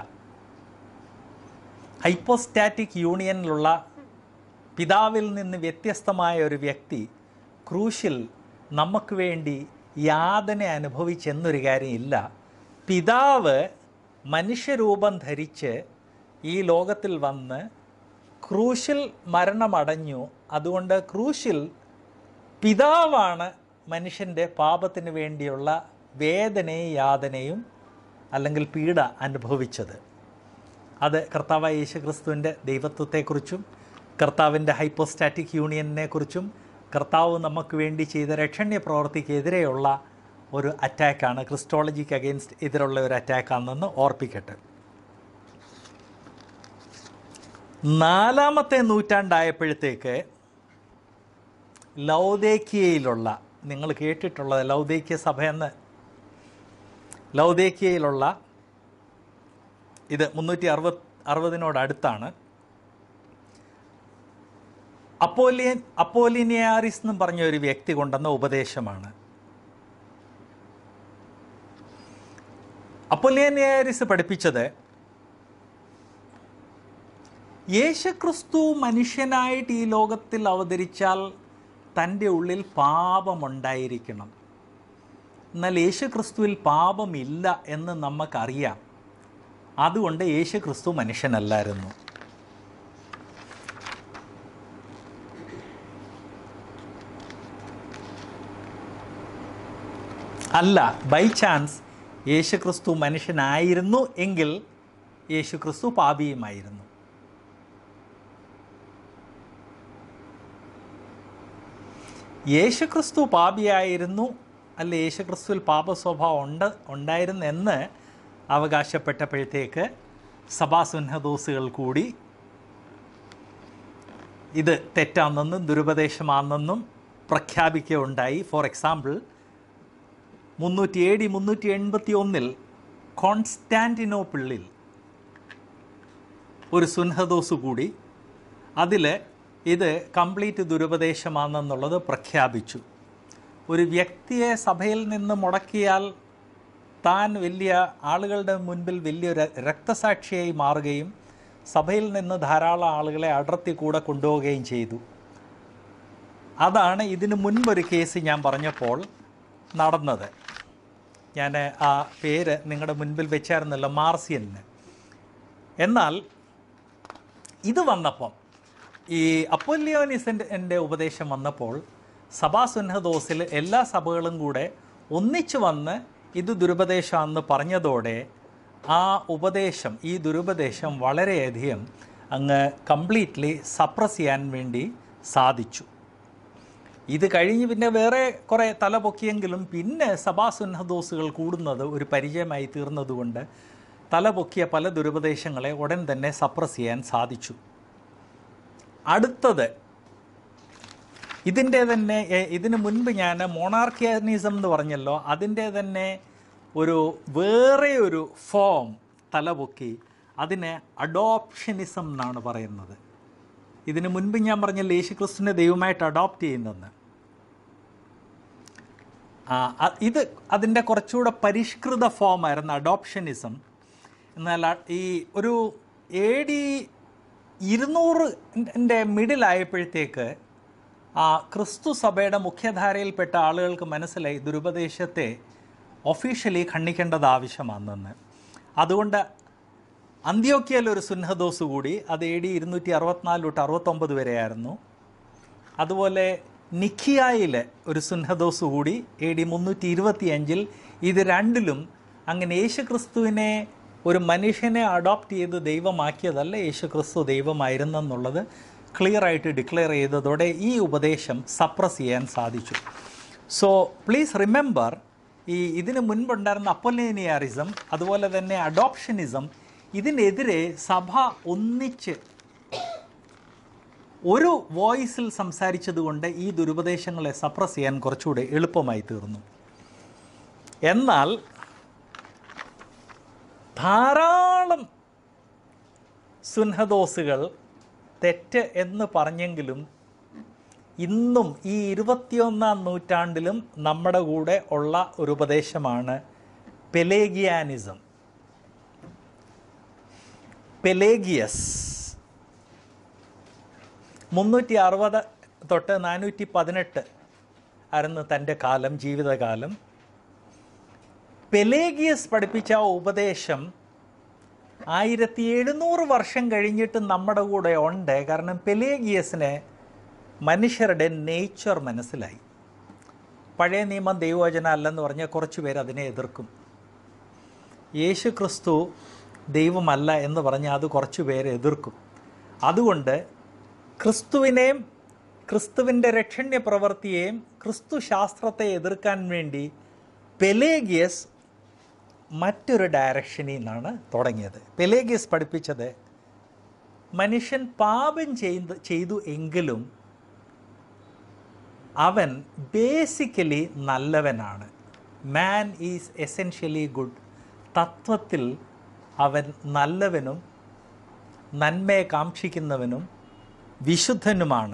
ഹൈപ്പോസ്റ്റാറ്റിക് യൂണിയനിലുള്ള പിതാവിൽ നിന്ന് വ്യത്യസ്തമായ ഒരു വ്യക്തി ക്രൂശിൽ നമുക്ക് വേണ്ടി യാതന അനുഭവിച്ചെന്നൊരു കാര്യമില്ല. പിതാവ് മനുഷ്യരൂപം ധരിച്ച് ഈ ലോകത്തിൽ വന്ന് ക്രൂശിൽ മരണമടഞ്ഞു. അതുകൊണ്ട് ക്രൂശിൽ പിതാവാണ് മനുഷ്യൻ്റെ പാപത്തിന് വേണ്ടിയുള്ള വേദനയും യാതനയും അല്ലെങ്കിൽ പീഡ അനുഭവിച്ചത്. അത് കർത്താവായ യേശുക്രിസ്തുവിൻ്റെ ദൈവത്വത്തെക്കുറിച്ചും കർത്താവിൻ്റെ ഹൈപ്പോസ്റ്റാറ്റിക് യൂണിയനെക്കുറിച്ചും കർത്താവ് നമുക്ക് വേണ്ടി ചെയ്ത രക്ഷണ്യ പ്രവൃത്തിക്കെതിരെയുള്ള ഒരു അറ്റാക്കാണ്, ക്രിസ്റ്റോളജിക്ക് അഗെയിൻസ്റ്റ് എതിരുള്ള ഒരു അറ്റാക്കാണെന്ന് ഓർപ്പിക്കട്ടെ. നാലാമത്തെ നൂറ്റാണ്ടായപ്പോഴത്തേക്ക് ലൗദേക്കിയയിലുള്ള, നിങ്ങൾ കേട്ടിട്ടുള്ളത് ലൗദേക്കിയ സഭയെന്ന്, ലൗദേക്കിയയിലുള്ള ഇത് മുന്നൂറ്റി അറുപത് അറുപതിനോടടുത്താണ് അപ്പോലിയൻ അപ്പോലിനിയാരിസ് എന്നും പറഞ്ഞ ഒരു വ്യക്തി കൊണ്ടുവന്ന ഉപദേശമാണ്. അപ്പോലിനിയാരിസ് പഠിപ്പിച്ചത് യേശുക്രിസ്തു മനുഷ്യനായിട്ട് ഈ ലോകത്തിൽ അവതരിച്ചാൽ തൻ്റെ ഉള്ളിൽ പാപമുണ്ടായിരിക്കണം. എന്നാൽ യേശുക്രിസ്തുവിൽ പാപമില്ല എന്ന് നമുക്കറിയാം. അതുകൊണ്ട് യേശുക്രിസ്തു മനുഷ്യനല്ലായിരുന്നു. അല്ല, ബൈ ചാൻസ് യേശുക്രിസ്തു മനുഷ്യനായിരുന്നു എങ്കിൽ യേശുക്രിസ്തു പാപിയുമായിരുന്നു. യേശുക്രിസ്തു പാപിയായിരുന്നു, അല്ല യേശുക്രിസ്തുവിൽ പാപസ്വഭാവം ഉണ്ട് ഉണ്ടായിരുന്നു എന്ന് അവകാശപ്പെട്ടപ്പോഴത്തേക്ക് സഭാസുന്നഹദോസുകൾ കൂടി ഇത് തെറ്റാണെന്നും ദുരുപദേശമാണെന്നും പ്രഖ്യാപിക്കുകയുണ്ടായി. ഫോർ എക്സാമ്പിൾ, മുന്നൂറ്റി എ ഡി മുന്നൂറ്റി എൺപത്തി ഒന്നിൽ കോൺസ്റ്റാന്റിനോപ്പിളിൽ ഒരു സുന്നഹദോസ് കൂടി അതിൽ ഇത് കംപ്ലീറ്റ് ദുരുപദേശമാണെന്നുള്ളത് പ്രഖ്യാപിച്ചു. ഒരു വ്യക്തിയെ സഭയിൽ നിന്ന് മുടക്കിയാൽ താൻ വലിയ ആളുകളുടെ മുൻപിൽ വലിയൊരു രക്തസാക്ഷിയായി മാറുകയും സഭയിൽ നിന്ന് ധാരാളം ആളുകളെ അടർത്തി കൂടെ കൊണ്ടുപോവുകയും ചെയ്തു. അതാണ് ഇതിനു മുൻപൊരു കേസ് ഞാൻ പറഞ്ഞപ്പോൾ നടന്നത്. ഞാൻ ആ പേര് നിങ്ങളുടെ മുൻപിൽ വെച്ചായിരുന്നല്ലോ, മാർസിയന്. എന്നാൽ ഇത് വന്നപ്പം, ഈ അപ്പോല്ലിയോനിസിൻ്റെ ഉപദേശം വന്നപ്പോൾ സഭാസുന്നഹദോസിൽ എല്ലാ സഭകളും കൂടെ ഒന്നിച്ചു വന്ന് ഇത് ദുരുപദേശമാണെന്ന് പറഞ്ഞതോടെ ആ ഉപദേശം, ഈ ദുരുപദേശം വളരെയധികം അങ്ങ് കംപ്ലീറ്റ്ലി സപ്രസ് ചെയ്യാൻ വേണ്ടി സാധിച്ചു. ഇത് കഴിഞ്ഞ് പിന്നെ വേറെ കുറേ തലപൊക്കിയെങ്കിലും പിന്നെ സഭാസുന്നഹദോസുകൾ കൂടുന്നത് ഒരു പരിചയമായി തീർന്നതുകൊണ്ട് തലപൊക്കിയ പല ദുരുപദേശങ്ങളെ ഉടൻ തന്നെ സപ്രസ് ചെയ്യാൻ സാധിച്ചു. അടുത്തത് ഇതിൻ്റെ തന്നെ, ഇതിനു മുൻപ് ഞാൻ മോണാർക്കിയനിസം എന്ന് പറഞ്ഞല്ലോ, അതിൻ്റെ തന്നെ ഒരു വേറെ ഒരു ഫോം തലപൊക്കി. അതിനെ അഡോപ്ഷനിസം എന്നാണ് പറയുന്നത്. ഇതിനു മുൻപ് ഞാൻ പറഞ്ഞല്ലോ യേശുക്രിസ്തുവിനെ ദൈവമായിട്ട് അഡോപ്റ്റ് ചെയ്യുന്നെന്ന്. ഇത് അതിൻ്റെ കുറച്ചുകൂടെ പരിഷ്കൃത ഫോമായിരുന്നു അഡോപ്ഷനിസം. എന്നാൽ ഈ ഒരു എ ഡി ഇരുന്നൂറിൻ്റെ മിഡിലായപ്പോഴത്തേക്ക് ആ ക്രിസ്തു സഭയുടെ മുഖ്യധാരയിൽപ്പെട്ട ആളുകൾക്ക് മനസ്സിലായി ദുരുപദേശത്തെ ഒഫീഷ്യലി ഖണ്ഡിക്കേണ്ടത് ആവശ്യമാണെന്ന്. അതുകൊണ്ട് അന്ത്യോക്യയിൽ ഒരു സുന്നഹദോസ് കൂടി, അത് എ ഡി ഇരുന്നൂറ്റി അറുപത്തിനാല് തൊട്ട് അറുപത്തൊമ്പത് വരെയായിരുന്നു. അതുപോലെ നിഖിയായിൽ ഒരു സുന്നഹദോസ് കൂടി എ ഡി മുന്നൂറ്റി ഇരുപത്തി അഞ്ചിൽ. ഇത് രണ്ടിലും അങ്ങനെ യേശുക്രിസ്തുവിനെ ഒരു മനുഷ്യനെ അഡോപ്റ്റ് ചെയ്ത് ദൈവമാക്കിയതല്ല, യേശുക്രിസ്തു ദൈവമായിരുന്നെന്നുള്ളത് ക്ലിയറായിട്ട് ഡിക്ലെയർ ചെയ്തതോടെ ഈ ഉപദേശം സപ്രസ് ചെയ്യാൻ സാധിച്ചു. സോ പ്ലീസ് റിമെമ്പർ, ഈ ഇതിന് മുൻപുണ്ടായിരുന്ന അപ്പോലിനിയാരിസം അതുപോലെ തന്നെ അഡോപ്ഷനിസം, ഇതിനെതിരെ സഭ ഒന്നിച്ച് ഒരു വോയിസിൽ സംസാരിച്ചതുകൊണ്ട് ഈ ദുരുപദേശങ്ങളെ സപ്രസ് ചെയ്യാൻ കുറച്ചുകൂടെ എളുപ്പമായി തീർന്നു. എന്നാൽ ധാരാളം സുന്നഹദോസുകൾ തെറ്റ് എന്ന് പറഞ്ഞെങ്കിലും ഇന്നും ഈ ഇരുപത്തിയൊന്നാം നൂറ്റാണ്ടിലും നമ്മുടെ കൂടെ ഉള്ള ഒരു ഉപദേശമാണ് പെലേഗിയാനിസം. പെലേഗിയസ് മുന്നൂറ്റി അറുപത് തൊട്ട് നാനൂറ്റി പതിനെട്ട് ആയിരുന്നു തൻ്റെ കാലം, ജീവിതകാലം. പെലേഗിയസ് പഠിപ്പിച്ച ആ ഉപദേശം ആയിരത്തി എഴുന്നൂറ് വർഷം കഴിഞ്ഞിട്ട് നമ്മുടെ കൂടെ ഉണ്ട്. കാരണം പെലേഗിയസിന് മനുഷ്യരുടെ നേച്ചർ മനസ്സിലായി. പഴയ നിയമം ദൈവവചനം അല്ലെന്ന് പറഞ്ഞാൽ കുറച്ച് പേര് അതിനെ എതിർക്കും. യേശു ക്രിസ്തു ദൈവമല്ല എന്ന് പറഞ്ഞാൽ അത് കുറച്ച് പേര് എതിർക്കും. അതുകൊണ്ട് ക്രിസ്തുവിനെയും ക്രിസ്തുവിൻ്റെ രക്ഷണ്യ പ്രവൃത്തിയെയും ക്രിസ്തു ശാസ്ത്രത്തെ എതിർക്കാൻ വേണ്ടി പെലേഗിയസ് മറ്റൊരു ഡയറക്ഷനിൽ നിന്നാണ് തുടങ്ങിയത്. പെലേഗിയസ് പഠിപ്പിച്ചത് മനുഷ്യൻ പാപം ചെയ്ത് ചെയ്തു എങ്കിലും അവൻ ബേസിക്കലി നല്ലവനാണ്. Man is essentially good. തത്വത്തിൽ അവൻ നല്ലവനും നന്മയെ കാക്ഷിക്കുന്നവനും വിശുദ്ധനുമാണ്.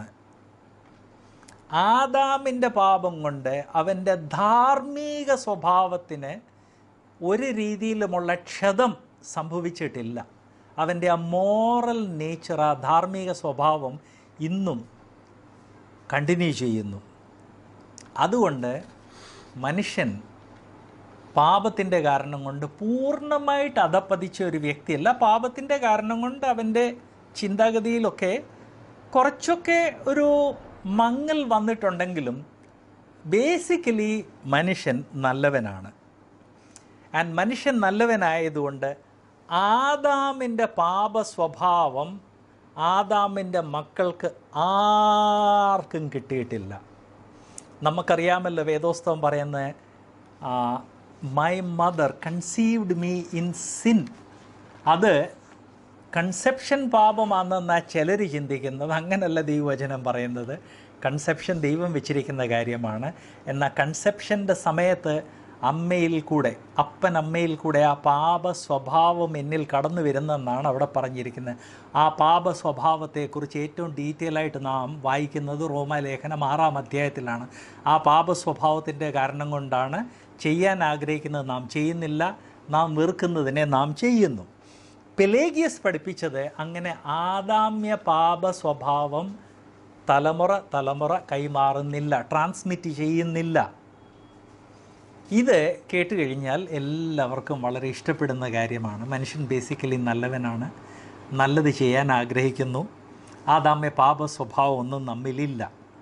ആദാമിൻ്റെ പാപം കൊണ്ട് അവൻ്റെ ധാർമ്മിക സ്വഭാവത്തിന് ഒരു രീതിയിലുമുള്ള ക്ഷതം സംഭവിച്ചിട്ടില്ല. അവൻ്റെ ആ മോറൽ നേച്ചർ, ആ ധാർമ്മിക സ്വഭാവം ഇന്നും കണ്ടിന്യൂ ചെയ്യുന്നു. അതുകൊണ്ട് മനുഷ്യൻ പാപത്തിൻ്റെ കാരണം കൊണ്ട് പൂർണ്ണമായിട്ട് അധപ്പതിച്ച ഒരു വ്യക്തിയല്ല. പാപത്തിൻ്റെ കാരണം കൊണ്ട് അവൻ്റെ ചിന്താഗതിയിലൊക്കെ കുറച്ചൊക്കെ ഒരു മങ്ങൽ വന്നിട്ടുണ്ടെങ്കിലും ബേസിക്കലി മനുഷ്യൻ നല്ലവനാണ്. ആൻഡ് മനുഷ്യൻ നല്ലവനായതുകൊണ്ട് ആദാമിൻ്റെ പാപ സ്വഭാവം ആദാമിൻ്റെ മക്കൾക്ക് ആർക്കും കിട്ടിയിട്ടില്ല. നമുക്കറിയാമല്ലോ, വേദോസ്തവം പറയുന്നത് my mother conceived me in sin. അത് കൺസെപ്ഷൻ പാപമാണെന്നാണ് ചിലർ ചിന്തിക്കുന്നത്. അങ്ങനല്ല ദൈവവചനം പറയുന്നത്. കൺസെപ്ഷൻ ദൈവം വെച്ചിരിക്കുന്ന കാര്യമാണ്. എന്നാൽ കൺസെപ്ഷൻ്റെ സമയത്ത് അമ്മയിൽ കൂടെ, അപ്പൻ അമ്മയിൽ കൂടെ ആ പാപ സ്വഭാവം എന്നിൽ കടന്നു വരുന്നെന്നാണ് അവിടെ പറഞ്ഞിരിക്കുന്നത്. ആ പാപ സ്വഭാവത്തെക്കുറിച്ച് ഏറ്റവും ഡീറ്റെയിൽ ആയിട്ട് നാം വായിക്കുന്നത് റോമാലേഖനം ആറാം അധ്യായത്തിലാണ്. ആ പാപ സ്വഭാവത്തിൻ്റെ കാരണം കൊണ്ടാണ് ചെയ്യാൻ ആഗ്രഹിക്കുന്നത് നാം ചെയ്യുന്നില്ല, നാം വെറുക്കുന്നതിനെ നാം ചെയ്യുന്നു. പെലേഗിയസ് പഠിപ്പിച്ചത് അങ്ങനെ ആദാമ്യ പാപ സ്വഭാവം തലമുറ തലമുറ കൈമാറുന്നില്ല, ട്രാൻസ്മിറ്റ് ചെയ്യുന്നില്ല. ഇത് കേട്ട് കഴിഞ്ഞാൽ എല്ലാവർക്കും വളരെ ഇഷ്ടപ്പെടുന്ന കാര്യമാണ്. മനുഷ്യൻ ബേസിക്കലി നല്ലവനാണ്, നല്ലത് ചെയ്യാൻ ആഗ്രഹിക്കുന്നു. ആദാമ്യ പാപ സ്വഭാവം ഒന്നും നമ്മിലില്ല.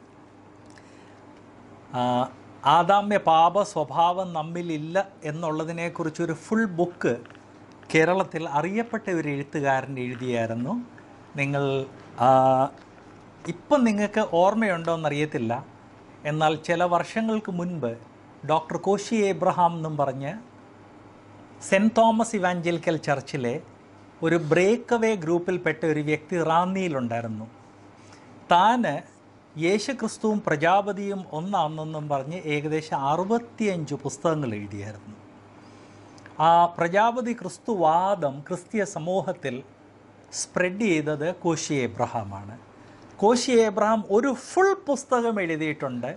ആദാമ്യ പാപ സ്വഭാവം നമ്മിലില്ല എന്നുള്ളതിനെക്കുറിച്ചൊരു ഫുൾ ബുക്ക് കേരളത്തിൽ അറിയപ്പെട്ട ഒരു എഴുത്തുകാരൻ എഴുതിയായിരുന്നു. നിങ്ങൾ ഇപ്പം നിങ്ങൾക്ക് ഓർമ്മയുണ്ടോ എന്നറിയത്തില്ല, എന്നാൽ ചില വർഷങ്ങൾക്ക് മുൻപ് ഡോക്ടർ കോശി എബ്രഹാം എന്നും പറഞ്ഞ് സെൻറ്റ് തോമസ് ഇവാഞ്ചലിക്കൽ ചർച്ചിലെ ഒരു ബ്രേക്ക് അവേ ഗ്രൂപ്പിൽപ്പെട്ട ഒരു വ്യക്തി റാന്നിയിലുണ്ടായിരുന്നു. താന് യേശു ക്രിസ്തുവും പ്രജാപതിയും ഒന്നാണെന്നും പറഞ്ഞ് ഏകദേശം അറുപത്തിയഞ്ച് പുസ്തകങ്ങൾ എഴുതിയായിരുന്നു. ആ പ്രജാപതി ക്രിസ്തുവാദം ക്രിസ്തീയ സമൂഹത്തിൽ സ്പ്രെഡ് ചെയ്തത് കോശി എബ്രഹാമാണ്. കോശി എബ്രഹാം ഒരു ഫുൾ പുസ്തകം എഴുതിയിട്ടുണ്ട്.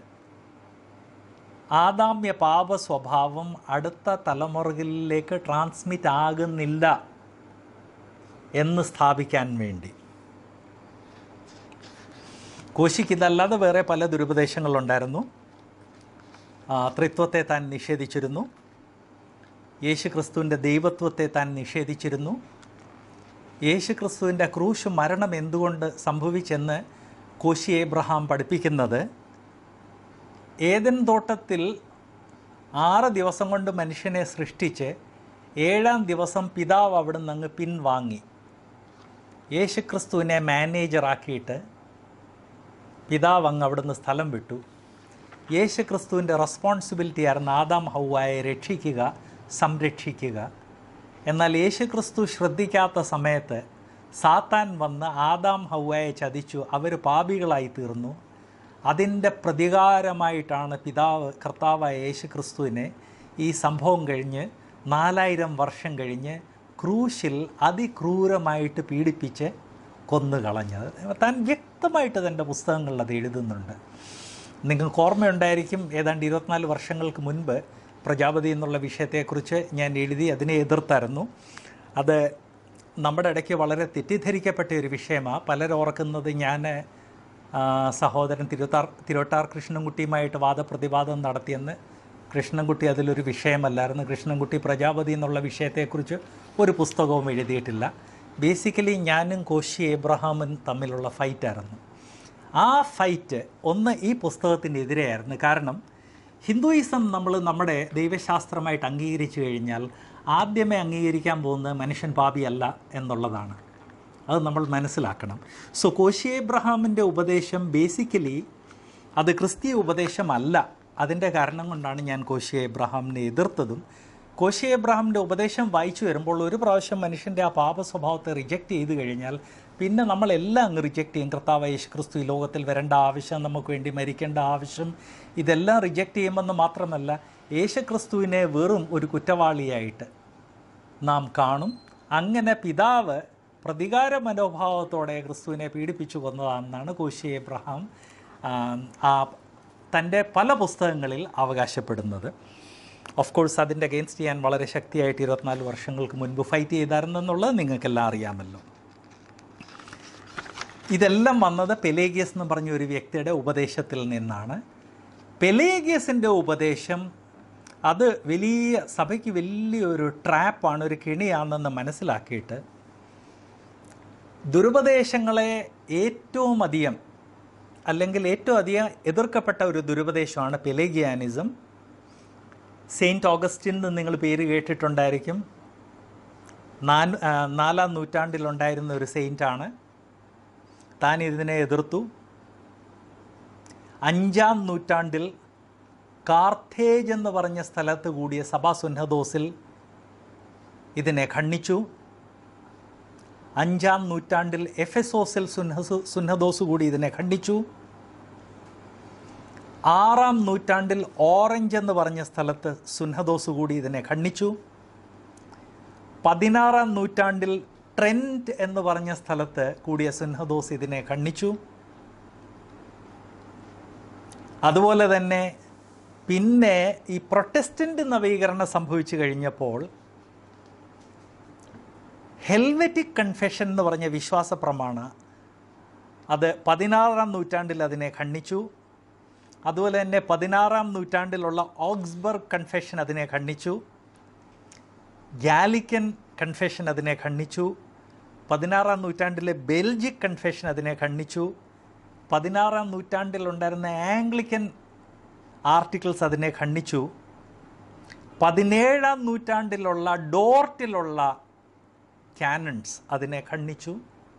ആദാമ്യ പാപ സ്വഭാവം അടുത്ത തലമുറകളിലേക്ക് ട്രാൻസ്മിറ്റ് ആകുന്നില്ല എന്ന് സ്ഥാപിക്കാൻ വേണ്ടി. കോശിക്ക് ഇതല്ലാതെ വേറെ പല ദുരുപദേശങ്ങളുണ്ടായിരുന്നു. ത്രിത്വത്തെ താൻ നിഷേധിച്ചിരുന്നു, യേശു ക്രിസ്തുവിൻ്റെ ദൈവത്വത്തെ താൻ നിഷേധിച്ചിരുന്നു. യേശു ക്രിസ്തുവിൻ്റെ ക്രൂശ് മരണം എന്തുകൊണ്ട് സംഭവിച്ചെന്ന് കോശി എബ്രഹാം പഠിപ്പിക്കുന്നത്, ഏദൻ തോട്ടത്തിൽ ആറ് ദിവസം കൊണ്ട് മനുഷ്യനെ സൃഷ്ടിച്ച് ഏഴാം ദിവസം പിതാവ് അവിടെ നിന്ന് അങ്ങ് പിൻവാങ്ങി. യേശു ക്രിസ്തുവിനെ മാനേജറാക്കിയിട്ട് പിതാവ് അങ്ങ് അവിടുന്ന് സ്ഥലം വിട്ടു. യേശു ക്രിസ്തുവിൻ്റെ റെസ്പോൺസിബിലിറ്റി ആയിരുന്നു ആദാം ഹൗവയെ രക്ഷിക്കുക, സംരക്ഷിക്കുക. എന്നാൽ യേശു ക്രിസ്തു ശ്രദ്ധിക്കാത്ത സമയത്ത് സാത്താൻ വന്ന് ആദാം ഹൗവയെ ചതിച്ചു. അവർ പാപികളായി തീർന്നു. അതിൻ്റെ പ്രതികാരമായിട്ടാണ് പിതാവ് കർത്താവായ യേശു ക്രിസ്തുവിനെ ഈ സംഭവം കഴിഞ്ഞ് നാലായിരം വർഷം കഴിഞ്ഞ് ക്രൂശിൽ അതിക്രൂരമായിട്ട് പീഡിപ്പിച്ച് കൊന്നു കളഞ്ഞത്. താൻ വ്യക്തമായിട്ട് തൻ്റെ പുസ്തകങ്ങളിൽ അത് എഴുതുന്നുണ്ട്. നിങ്ങൾക്ക് ഓർമ്മയുണ്ടായിരിക്കും, ഏതാണ്ട് ഇരുപത്തിനാല് വർഷങ്ങൾക്ക് മുൻപ് പ്രജാപതി എന്നുള്ള വിഷയത്തെക്കുറിച്ച് ഞാൻ എഴുതി അതിനെ എതിർത്തായിരുന്നു. അത് നമ്മുടെ ഇടയ്ക്ക് വളരെ തെറ്റിദ്ധരിക്കപ്പെട്ട ഒരു വിഷയമാണ്. പലരും ഓർക്കുന്നത് ഞാൻ സഹോദരൻ തിരുവത്താർ തിരുവട്ടാർ കൃഷ്ണൻകുട്ടിയുമായിട്ട് വാദപ്രതിവാദം നടത്തിയെന്ന്. കൃഷ്ണൻകുട്ടി അതിലൊരു വിഷയമല്ലായിരുന്നു. കൃഷ്ണൻകുട്ടി പ്രജാപതി എന്നുള്ള വിഷയത്തെക്കുറിച്ച് ഒരു പുസ്തകവും എഴുതിയിട്ടില്ല. ബേസിക്കലി ഞാനും കോശി എബ്രഹാമും തമ്മിലുള്ള ഫൈറ്റായിരുന്നു. ആ ഫൈറ്റ് ഒന്ന് ഈ പുസ്തകത്തിനെതിരെയായിരുന്നു. കാരണം ഹിന്ദുയിസം നമ്മൾ നമ്മുടെ ദൈവശാസ്ത്രമായിട്ട് അംഗീകരിച്ചു കഴിഞ്ഞാൽ ആദ്യമേ അംഗീകരിക്കാൻ പോകുന്നത് മനുഷ്യൻ പാപിയല്ല എന്നുള്ളതാണ്. അത് നമ്മൾ മനസ്സിലാക്കണം. സോ കോശി എബ്രഹാമിൻ്റെ ഉപദേശം ബേസിക്കലി അത് ക്രിസ്തീയ ഉപദേശമല്ല. അതിൻ്റെ കാരണം കൊണ്ടാണ് ഞാൻ കോശി എബ്രഹാമിനെ എതിർത്തതും. കോശി എബ്രഹാമിൻ്റെ ഉപദേശം വായിച്ചു വരുമ്പോൾ ഒരു പ്രാവശ്യം മനുഷ്യൻ്റെ ആ പാപ സ്വഭാവത്തെ റിജക്റ്റ് ചെയ്ത് കഴിഞ്ഞാൽ പിന്നെ നമ്മളെല്ലാം അങ്ങ് റിജക്റ്റ് ചെയ്യും. കർത്താവ് യേശു ക്രിസ്തു ഈ ലോകത്തിൽ വരേണ്ട ആവശ്യം, നമുക്ക് വേണ്ടി മരിക്കേണ്ട ആവശ്യം, ഇതെല്ലാം റിജക്റ്റ് ചെയ്യുമെന്ന് മാത്രമല്ല യേശു ക്രിസ്തുവിനെ വെറും ഒരു കുറ്റവാളിയായിട്ട് നാം കാണും. അങ്ങനെ പിതാവ് പ്രതികാര മനോഭാവത്തോടെ ക്രിസ്തുവിനെ പീഡിപ്പിച്ചു കൊന്നതാണെന്നാണ് കോശി എബ്രഹാം ആ തൻ്റെ പല പുസ്തകങ്ങളിൽ അവകാശപ്പെടുന്നത്. ഓഫ് കോഴ്സ് അതിൻ്റെ അഗെയിൻസ്റ്റ് ചെയ്യാൻ വളരെ ശക്തിയായിട്ട് ഇരുപത്തിനാല് വർഷങ്ങൾക്ക് മുൻപ് ഫൈറ്റ് ചെയ്തായിരുന്നെന്നുള്ളത് നിങ്ങൾക്കെല്ലാം അറിയാമല്ലോ. ഇതെല്ലാം വന്നത് പെലേഗിയസ് എന്ന് പറഞ്ഞ ഒരു വ്യക്തിയുടെ ഉപദേശത്തിൽ നിന്നാണ്. പെലേഗിയസിൻ്റെ ഉപദേശം അത് വലിയ സഭയ്ക്ക് വലിയൊരു ട്രാപ്പാണ്, ഒരു കെണിയാണെന്ന് മനസ്സിലാക്കിയിട്ട് ദുരുപദേശങ്ങളെ ഏറ്റവും അധികം അല്ലെങ്കിൽ ഏറ്റവും അധികം എതിർക്കപ്പെട്ട ഒരു ദുരുപദേശമാണ് പെലേഗിയാനിസം. സെയിൻറ്റ് ഓഗസ്റ്റിൻ എന്ന് നിങ്ങൾ പേര് കേട്ടിട്ടുണ്ടായിരിക്കും. നാല് നാലാം നൂറ്റാണ്ടിലുണ്ടായിരുന്ന ഒരു സെയിൻറ്റാണ്. താൻ ഇതിനെ എതിർത്തു. അഞ്ചാം നൂറ്റാണ്ടിൽ കാർത്തേജ് എന്ന് പറഞ്ഞ സ്ഥലത്ത് കൂടിയ സഭാ സുന്നഹദോസിൽ ഇതിനെ ഖണ്ഡിച്ചു. അഞ്ചാം നൂറ്റാണ്ടിൽ എഫെസോസിൽ സുന്നഹസ് സുന്നഹദോസ് കൂടി ഇതിനെ ഖണ്ഡിച്ചു. ആറാം നൂറ്റാണ്ടിൽ ഓറഞ്ച് എന്ന് പറഞ്ഞ സ്ഥലത്ത് സുന്നഹദോസ് കൂടി ഇതിനെ ഖണ്ഡിച്ചു. പതിനാറാം നൂറ്റാണ്ടിൽ ട്രെൻറ്റ് എന്ന് പറഞ്ഞ സ്ഥലത്ത് കൂടിയ സുന്നഹദോസ് ഇതിനെ ഖണ്ഡിച്ചു. അതുപോലെ തന്നെ പിന്നെ ഈ പ്രൊട്ടസ്റ്റൻ്റ് നവീകരണം സംഭവിച്ചു കഴിഞ്ഞപ്പോൾ ഹെൽവറ്റിക് കൺഫെഷൻ എന്ന് പറഞ്ഞ വിശ്വാസ പ്രമാണ അത് പതിനാറാം നൂറ്റാണ്ടിൽ അതിനെ ഖണ്ഡിച്ചു. അതുപോലെ തന്നെ പതിനാറാം നൂറ്റാണ്ടിലുള്ള ഓക്സ്ബർഗ് കൺഫെഷൻ അതിനെ ഖണ്ഡിച്ചു. ഗാലിക്കൻ കൺഫെഷൻ അതിനെ ഖണ്ഡിച്ചു. പതിനാറാം നൂറ്റാണ്ടിലെ ബെൽജിക് കൺഫെഷൻ അതിനെ ഖണ്ഡിച്ചു. പതിനാറാം നൂറ്റാണ്ടിലുണ്ടായിരുന്ന ആംഗ്ലിക്കൻ ആർട്ടിക്കിൾസ് അതിനെ ഖണ്ഡിച്ചു. പതിനേഴാം നൂറ്റാണ്ടിലുള്ള ഡോർട്ടിലുള്ള ക്യാനൺസ് അതിനെ ഖണ്ഡിച്ചു.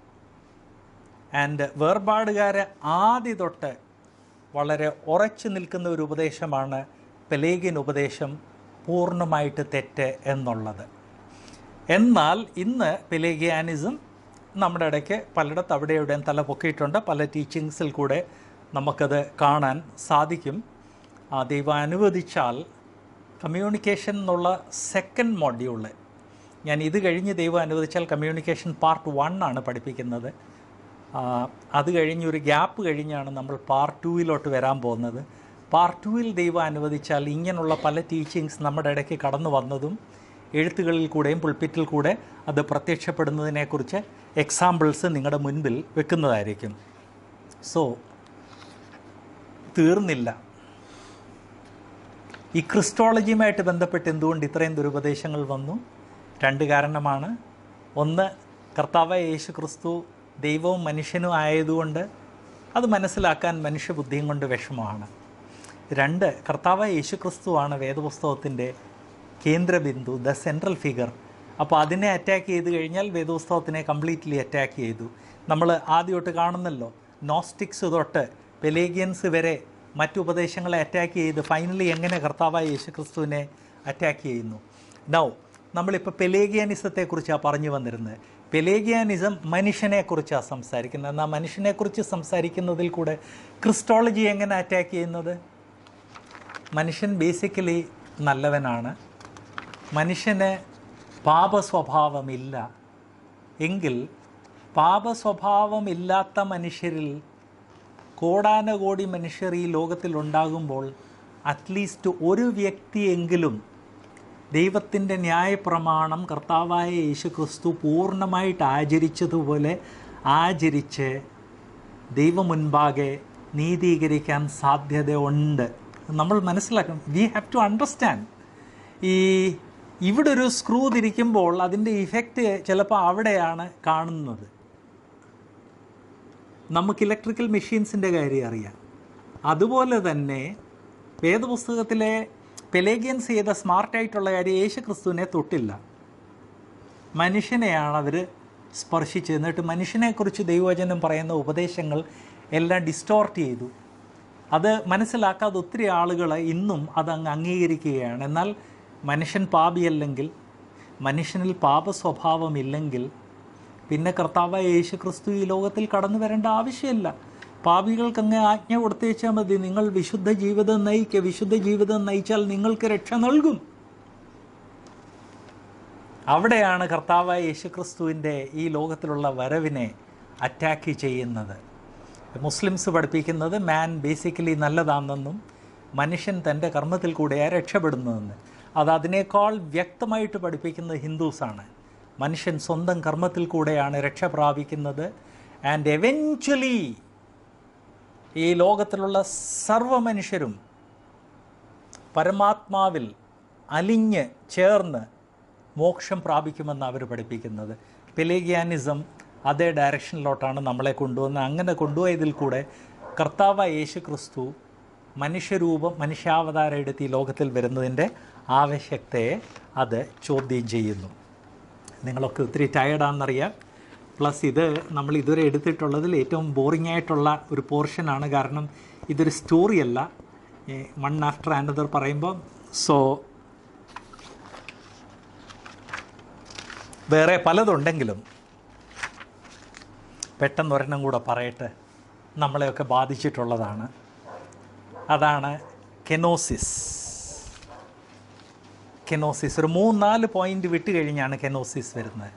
ആൻഡ് വേർപാടുകാരെ ആദ്യ തൊട്ട് വളരെ ഉറച്ചു നിൽക്കുന്ന ഒരു ഉപദേശമാണ് പെലേഗിയൻ ഉപദേശം പൂർണ്ണമായിട്ട് തെറ്റ് എന്നുള്ളത്. എന്നാൽ ഇന്ന് പെലേഗിയാനിസം നമ്മുടെ ഇടയ്ക്ക് പലയിടത്ത് അവിടെ എവിടെയും തല പൊക്കിയിട്ടുണ്ട്. പല ടീച്ചിങ്സിൽ കൂടെ നമുക്കത് കാണാൻ സാധിക്കും. ദൈവം അനുവദിച്ചാൽ കമ്മ്യൂണിക്കേഷൻ എന്നുള്ള സെക്കൻഡ് മോഡ്യൂള് ഞാൻ ഇത് കഴിഞ്ഞ് ദൈവം അനുവദിച്ചാൽ കമ്മ്യൂണിക്കേഷൻ പാർട്ട് വൺ ആണ് പഠിപ്പിക്കുന്നത്. അത് കഴിഞ്ഞൊരു ഗ്യാപ്പ് കഴിഞ്ഞാണ് നമ്മൾ പാർട്ട് ടൂവിലോട്ട് വരാൻ പോകുന്നത്. പാർട്ട് ടൂവിൽ ദൈവം അനുവദിച്ചാൽ ഇങ്ങനെയുള്ള പല ടീച്ചിങ്സ് നമ്മുടെ ഇടയ്ക്ക് കടന്നു വന്നതും എഴുത്തുകളിൽ കൂടെയും പുൾപ്പിറ്റിൽ കൂടെ അത് പ്രത്യക്ഷപ്പെടുന്നതിനെക്കുറിച്ച് എക്സാമ്പിൾസ് നിങ്ങളുടെ മുൻപിൽ വെക്കുന്നതായിരിക്കും. സോ തീർന്നില്ല. ഈ ക്രിസ്റ്റോളജിയുമായിട്ട് ബന്ധപ്പെട്ട് എന്തുകൊണ്ട് ഇത്രയും ദുരുപദേശങ്ങൾ വന്നു? രണ്ട് കാരണമാണ്. ഒന്ന്, കർത്താവായ യേശു ക്രിസ്തു ദൈവവും മനുഷ്യനും ആയതുകൊണ്ട് അത് മനസ്സിലാക്കാൻ മനുഷ്യബുദ്ധിയും കൊണ്ട് വിഷമമാണ്. രണ്ട്, കർത്താവായ യേശു ക്രിസ്തുവാണ് വേദപുസ്തകത്തിൻ്റെ കേന്ദ്രബിന്ദു, ദ സെൻട്രൽ ഫിഗർ. അപ്പോൾ അതിനെ അറ്റാക്ക് ചെയ്ത് കഴിഞ്ഞാൽ വേദപുസ്തകത്തിനെ കംപ്ലീറ്റ്ലി അറ്റാക്ക് ചെയ്തു. നമ്മൾ ആദ്യമായിട്ട് കാണുന്നല്ലോ, നോസ്റ്റിക്സ് തൊട്ട് പെലേഗിയൻസ് വരെ മറ്റു ഉപദേശങ്ങളെ അറ്റാക്ക് ചെയ്ത് ഫൈനലി എങ്ങനെ കർത്താവായ യേശു ക്രിസ്തുവിനെ അറ്റാക്ക് ചെയ്യുന്നു. നൗ നമ്മളിപ്പോൾ പെലേഗിയാനിസത്തെക്കുറിച്ചാണ് പറഞ്ഞു വന്നിരുന്നത്. പെലേഗിയാനിസം മനുഷ്യനെക്കുറിച്ചാണ് സംസാരിക്കുന്നത്. എന്നാൽ മനുഷ്യനെക്കുറിച്ച് സംസാരിക്കുന്നതിൽ കൂടെ ക്രിസ്റ്റോളജി എങ്ങനെ അറ്റാക്ക് ചെയ്യുന്നത്? മനുഷ്യൻ ബേസിക്കലി നല്ലവനാണ്, മനുഷ്യന് പാപസ്വഭാവമില്ല എങ്കിൽ പാപസ്വഭാവമില്ലാത്ത മനുഷ്യരിൽ കോടാനകോടി മനുഷ്യർ ഈ ലോകത്തിലുണ്ടാകുമ്പോൾ അറ്റ്ലീസ്റ്റ് ഒരു വ്യക്തിയെങ്കിലും ദൈവത്തിൻ്റെ ന്യായപ്രമാണം കർത്താവായ യേശുക്രിസ്തു പൂർണ്ണമായിട്ട് ആചരിച്ചതുപോലെ ആചരിച്ച് ദൈവമുൻപാകെ നീതീകരിക്കാൻ സാധ്യതയുണ്ട്. നമ്മൾ മനസ്സിലാക്കണം. We have to understand. ഈ ഇവിടെ ഒരു സ്ക്രൂ തിരിക്കുമ്പോൾ അതിൻ്റെ ഇഫക്റ്റ് ചിലപ്പോൾ അവിടെയാണ് കാണുന്നത്. നമുക്ക് ഇലക്ട്രിക്കൽ മെഷീൻസിൻ്റെ കാര്യം അറിയാം. അതുപോലെ തന്നെ വേദപുസ്തകത്തിലെ പെലേഗിയൻസ് ചെയ്ത സ്മാർട്ടായിട്ടുള്ള കാര്യം യേശു ക്രിസ്തുവിനെ തൊട്ടില്ല. മനുഷ്യനെയാണ് അവർ സ്പർശിച്ചത്. എന്നിട്ട് മനുഷ്യനെക്കുറിച്ച് ദൈവവചനം പറയുന്ന ഉപദേശങ്ങൾ എല്ലാം ഡിസ്റ്റോർട്ട് ചെയ്തു. അത് മനസ്സിലാക്കാതെ ഒത്തിരി ആളുകൾ ഇന്നും അതങ്ങ് അംഗീകരിക്കുകയാണ്. എന്നാൽ മനുഷ്യൻ പാപിയല്ലെങ്കിൽ, മനുഷ്യനിൽ പാപസ്വഭാവമില്ലെങ്കിൽ പിന്നെ കർത്താവായ യേശു ക്രിസ്തു ഈ ലോകത്തിൽ കടന്നു വരേണ്ട ആവശ്യമില്ല. പാപികൾക്കങ്ങ് ആജ്ഞ കൊടുത്തേച്ചാൽ മതി, നിങ്ങൾ വിശുദ്ധ ജീവിതം നയിക്കുക, വിശുദ്ധ ജീവിതം നയിച്ചാൽ നിങ്ങൾക്ക് രക്ഷ നൽകും. അവിടെയാണ് കർത്താവായ യേശു ക്രിസ്തുവിൻ്റെ ഈ ലോകത്തിലുള്ള വരവിനെ അറ്റാക്ക് ചെയ്യുന്നത്. മുസ്ലിംസ് പഠിപ്പിക്കുന്നത് മാൻ ബേസിക്കലി നല്ലതാണെന്നും മനുഷ്യൻ തൻ്റെ കർമ്മത്തിൽ കൂടെയാണ് രക്ഷപ്പെടുന്നതെന്ന്. അത് അതിനേക്കാൾ വ്യക്തമായിട്ട് പഠിപ്പിക്കുന്നത് ഹിന്ദുസാണ്. മനുഷ്യൻ സ്വന്തം കർമ്മത്തിൽ കൂടെയാണ് രക്ഷ പ്രാപിക്കുന്നത്. ആൻഡ് എവൻച്വലി ഈ ലോകത്തിലുള്ള സർവ്വ മനുഷ്യരും പരമാത്മാവിൽ അലിഞ്ഞ് ചേർന്ന് മോക്ഷം പ്രാപിക്കുമെന്ന് അവർ പഠിപ്പിക്കുന്നത്. പെലേഗിയാനിസം അതേ ഡയറക്ഷനിലോട്ടാണ് നമ്മളെ കൊണ്ടുവന്ന്. അങ്ങനെ കൊണ്ടുപോയതിൽ കൂടെ കർത്താവായ യേശു ക്രിസ്തു മനുഷ്യരൂപം മനുഷ്യാവതാരം എടുത്ത് ഈ ലോകത്തിൽ വരുന്നതിൻ്റെ ആവശ്യകതയെ അത് ചോദ്യം ചെയ്യുന്നു. നിങ്ങളൊക്കെ ഒത്തിരി ടയേർഡാണെന്നറിയാം. പ്ലസ് ഇത് നമ്മൾ ഇതുവരെ എടുത്തിട്ടുള്ളതിൽ ഏറ്റവും ബോറിംഗ് ആയിട്ടുള്ള ഒരു പോർഷനാണ്. കാരണം ഇതൊരു സ്റ്റോറിയല്ല, വൺ ആഫ്റ്റർ അനദർ പറയുമ്പോൾ. സോ വേറെ പലതുണ്ടെങ്കിലും പെട്ടെന്ന് ഒരെണ്ണം കൂടെ പറയട്ടെ, നമ്മളെയൊക്കെ ബാധിച്ചിട്ടുള്ളതാണ്. അതാണ് കെനോസിസ്. കെനോസിസ് ഒരു മൂന്നാല് പോയിൻ്റ് വിട്ട് കഴിഞ്ഞാണ് കെനോസിസ് വരുന്നത്.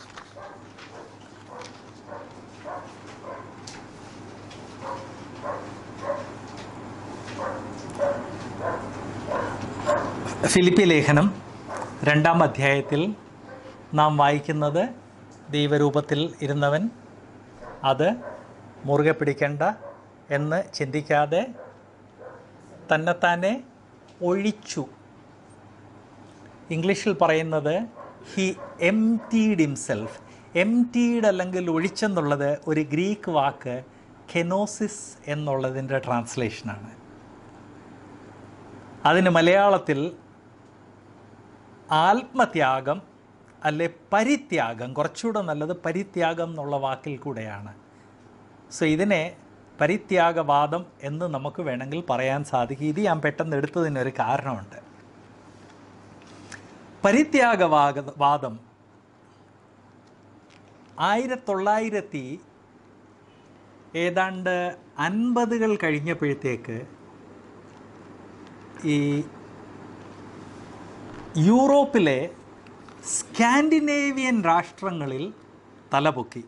ഫിലിപ്പി ലേഖനം രണ്ടാം അധ്യായത്തിൽ നാം വായിക്കുന്നത്, ദൈവരൂപത്തിൽ ഇരുന്നവൻ അത് മുറുകെ പിടിക്കേണ്ട എന്ന് ചിന്തിക്കാതെ തന്നെത്താനെ ഒഴിച്ചു. ഇംഗ്ലീഷിൽ പറയുന്നത് ഹി എംറ്റീഡ് ഹിംസെൽഫ്. എംറ്റീഡ് അല്ലെങ്കിൽ ഒഴിച്ചെന്നുള്ളത് ഒരു ഗ്രീക്ക് വാക്ക് കെനോസിസ് എന്നുള്ളതിൻ്റെ ട്രാൻസ്ലേഷനാണ്. അതിന് മലയാളത്തിൽ ആത്മത്യാഗം അല്ലെ പരിത്യാഗം, കുറച്ചുകൂടെ നല്ലത് പരിത്യാഗം എന്നുള്ള വാക്കിൽ കൂടെയാണ്. സോ ഇതിനെ പരിത്യാഗവാദം എന്ന് നമുക്ക് വേണമെങ്കിൽ പറയാൻ സാധിക്കും. ഇത് ഞാൻ പെട്ടെന്ന് എടുത്തതിനൊരു കാരണമുണ്ട്. പരിത്യാഗവാദ വാദം ആയിരത്തി തൊള്ളായിരത്തി ഏതാണ്ട് അൻപതുകൾ കഴിഞ്ഞപ്പോഴത്തേക്ക് ഈ യൂറോപ്പിലെ സ്കാൻഡിനേവിയൻ രാഷ്ട്രങ്ങളിൽ തലപൊക്കി.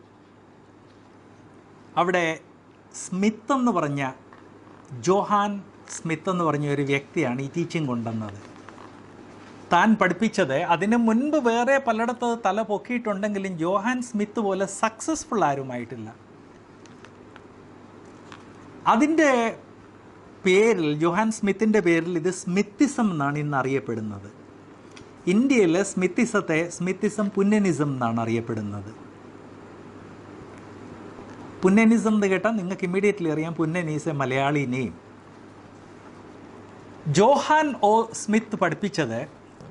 അവിടെ സ്മിത്ത് എന്ന് പറഞ്ഞ ജോഹാൻ സ്മിത്ത് എന്ന് പറഞ്ഞ ഒരു വ്യക്തിയാണ് ഈ ടീച്ചിങ് കൊണ്ടുവന്നത്. താൻ പഠിപ്പിച്ചത് അതിന് മുൻപ് വേറെ പലയിടത്ത് തല പൊക്കിയിട്ടുണ്ടെങ്കിലും ജോഹാൻ സ്മിത്ത് പോലെ സക്സസ്ഫുൾ ആരുമായിട്ടില്ല. അതിൻ്റെ പേരിൽ, ജോഹാൻ സ്മിത്തിൻ്റെ പേരിൽ ഇത് സ്മിത്തിസം എന്നാണ് ഇന്ന് അറിയപ്പെടുന്നത്. ഇന്ത്യയിൽ സ്മിത്തിസത്തെ സ്മിത്തിസം പുന്നനിസം എന്നാണ് അറിയപ്പെടുന്നത്. പുന്നനിസം എന്ന് കേട്ടാൽ നിങ്ങൾക്ക് ഇമ്മീഡിയറ്റ്ലി അറിയാം പുന്നനീസ് Malayali name. Johan O Smith പഠിപ്പിച്ചത്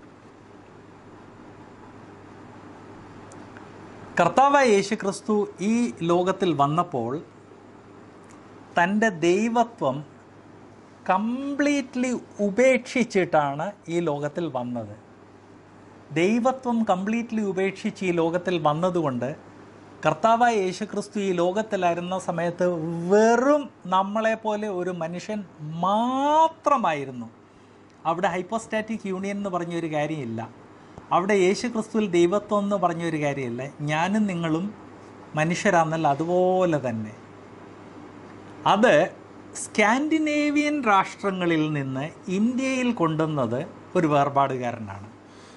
കർത്താവായ യേശു ക്രിസ്തു ഈ ലോകത്തിൽ വന്നപ്പോൾ തൻ്റെ ദൈവത്വം കംപ്ലീറ്റ്ലി ഉപേക്ഷിച്ചിട്ടാണ് ഈ ലോകത്തിൽ വന്നത്. ദൈവത്വം കംപ്ലീറ്റ്ലി ഉപേക്ഷിച്ച് ഈ ലോകത്തിൽ വന്നതുകൊണ്ട് കർത്താവായ യേശു ക്രിസ്തു ഈ ലോകത്തിലായിരുന്ന സമയത്ത് വെറും നമ്മളെപ്പോലെ ഒരു മനുഷ്യൻ മാത്രമായിരുന്നു. അവിടെ ഹൈപ്പോസ്റ്റാറ്റിക് യൂണിയൻ എന്ന് പറഞ്ഞൊരു കാര്യമില്ല. അവിടെ യേശു ക്രിസ്തുവിൽ ദൈവത്വം എന്ന് പറഞ്ഞൊരു കാര്യമില്ല. ഞാനും നിങ്ങളും മനുഷ്യരാണെന്നല്ല അതുപോലെ തന്നെ. അത് സ്കാൻഡിനേവിയൻ രാഷ്ട്രങ്ങളിൽ നിന്ന് ഇന്ത്യയിൽ കൊണ്ടുവന്നത് ഒരു വേർപാടുകാരനാണ്.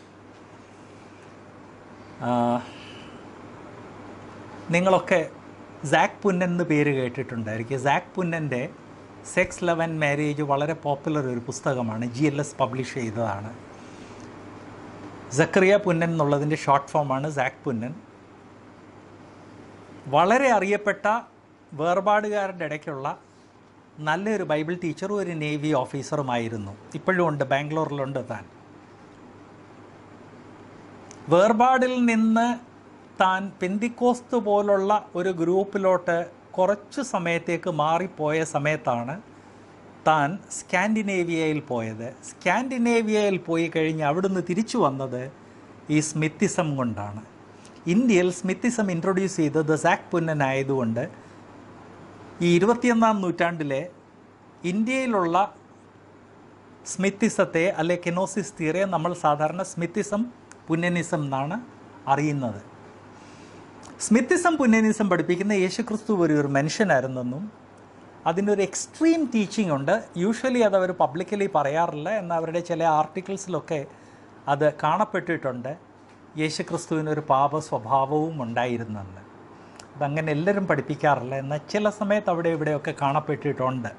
നിങ്ങളൊക്കെ സാക് പുന്നൻ എന്ന് പേര് കേട്ടിട്ടുണ്ടായിരിക്കും. സാക് പുന്നൻ്റെ സെക്സ് ലവ് ആൻഡ് മാരേജ് വളരെ പോപ്പുലർ ഒരു പുസ്തകമാണ്. ജി എൽ എസ് പബ്ലിഷ് ചെയ്തതാണ്. സക്കറിയ പുന്നൻ എന്നുള്ളതിൻ്റെ ഷോർട്ട് ഫോമാണ് സാക് പുന്നൻ. വളരെ അറിയപ്പെട്ട വേർപാടുകാരുടെ ഇടയ്ക്കുള്ള നല്ലൊരു ബൈബിൾ ടീച്ചറും ഒരു നേവി ഓഫീസറുമായിരുന്നു. ഇപ്പോഴും ഉണ്ട്, ബാംഗ്ലൂരിലുണ്ട് താൻ. വേർപാടിൽ നിന്ന് താൻ പെന്തിക്കോസ്ത് പോലുള്ള ഒരു ഗ്രൂപ്പിലോട്ട് കുറച്ചു സമയത്തേക്ക് മാറിപ്പോയ സമയത്താണ് താൻ സ്കാൻഡിനേവിയയിൽ പോയത്. സ്കാൻഡിനേവിയയിൽ പോയി കഴിഞ്ഞ് അവിടുന്ന് തിരിച്ചു വന്നത് ഈ സ്മിത്തിസം കൊണ്ടാണ്. ഇന്ത്യയിൽ സ്മിത്തിസം ഇൻട്രൊഡ്യൂസ് ചെയ്തത് സാക് പുന്നൻ ആയതുകൊണ്ട് ഈ ഇരുപത്തിയൊന്നാം നൂറ്റാണ്ടിലെ ഇന്ത്യയിലുള്ള സ്മിത്തിസത്തെ അല്ലെ കെനോസിസ് തിയറിയെ നമ്മൾ സാധാരണ സ്മിത്തിസം പുന്നനിസം എന്നാണ് അറിയുന്നത്. സ്മിത്തിസം പുന്നനിസം പഠിപ്പിക്കുന്ന യേശുക്രിസ്തു ഒരു ഒരു മനുഷ്യനായിരുന്നെന്നും അതിനൊരു എക്സ്ട്രീം ടീച്ചിങ് ഉണ്ട്. യൂഷ്വലി അത് അവർ പബ്ലിക്കലി പറയാറില്ല, എന്നാൽ അവരുടെ ചില ആർട്ടിക്കിൾസിലൊക്കെ അത് കാണപ്പെട്ടിട്ടുണ്ട്. യേശുക്രിസ്തുവിനൊരു പാപ സ്വഭാവവും ഉണ്ടായിരുന്നെന്ന്. അതങ്ങനെ എല്ലാവരും പഠിപ്പിക്കാറില്ല, എന്നാൽ ചില സമയത്ത് അവിടെ ഇവിടെയൊക്കെ കാണപ്പെട്ടിട്ടുണ്ട്.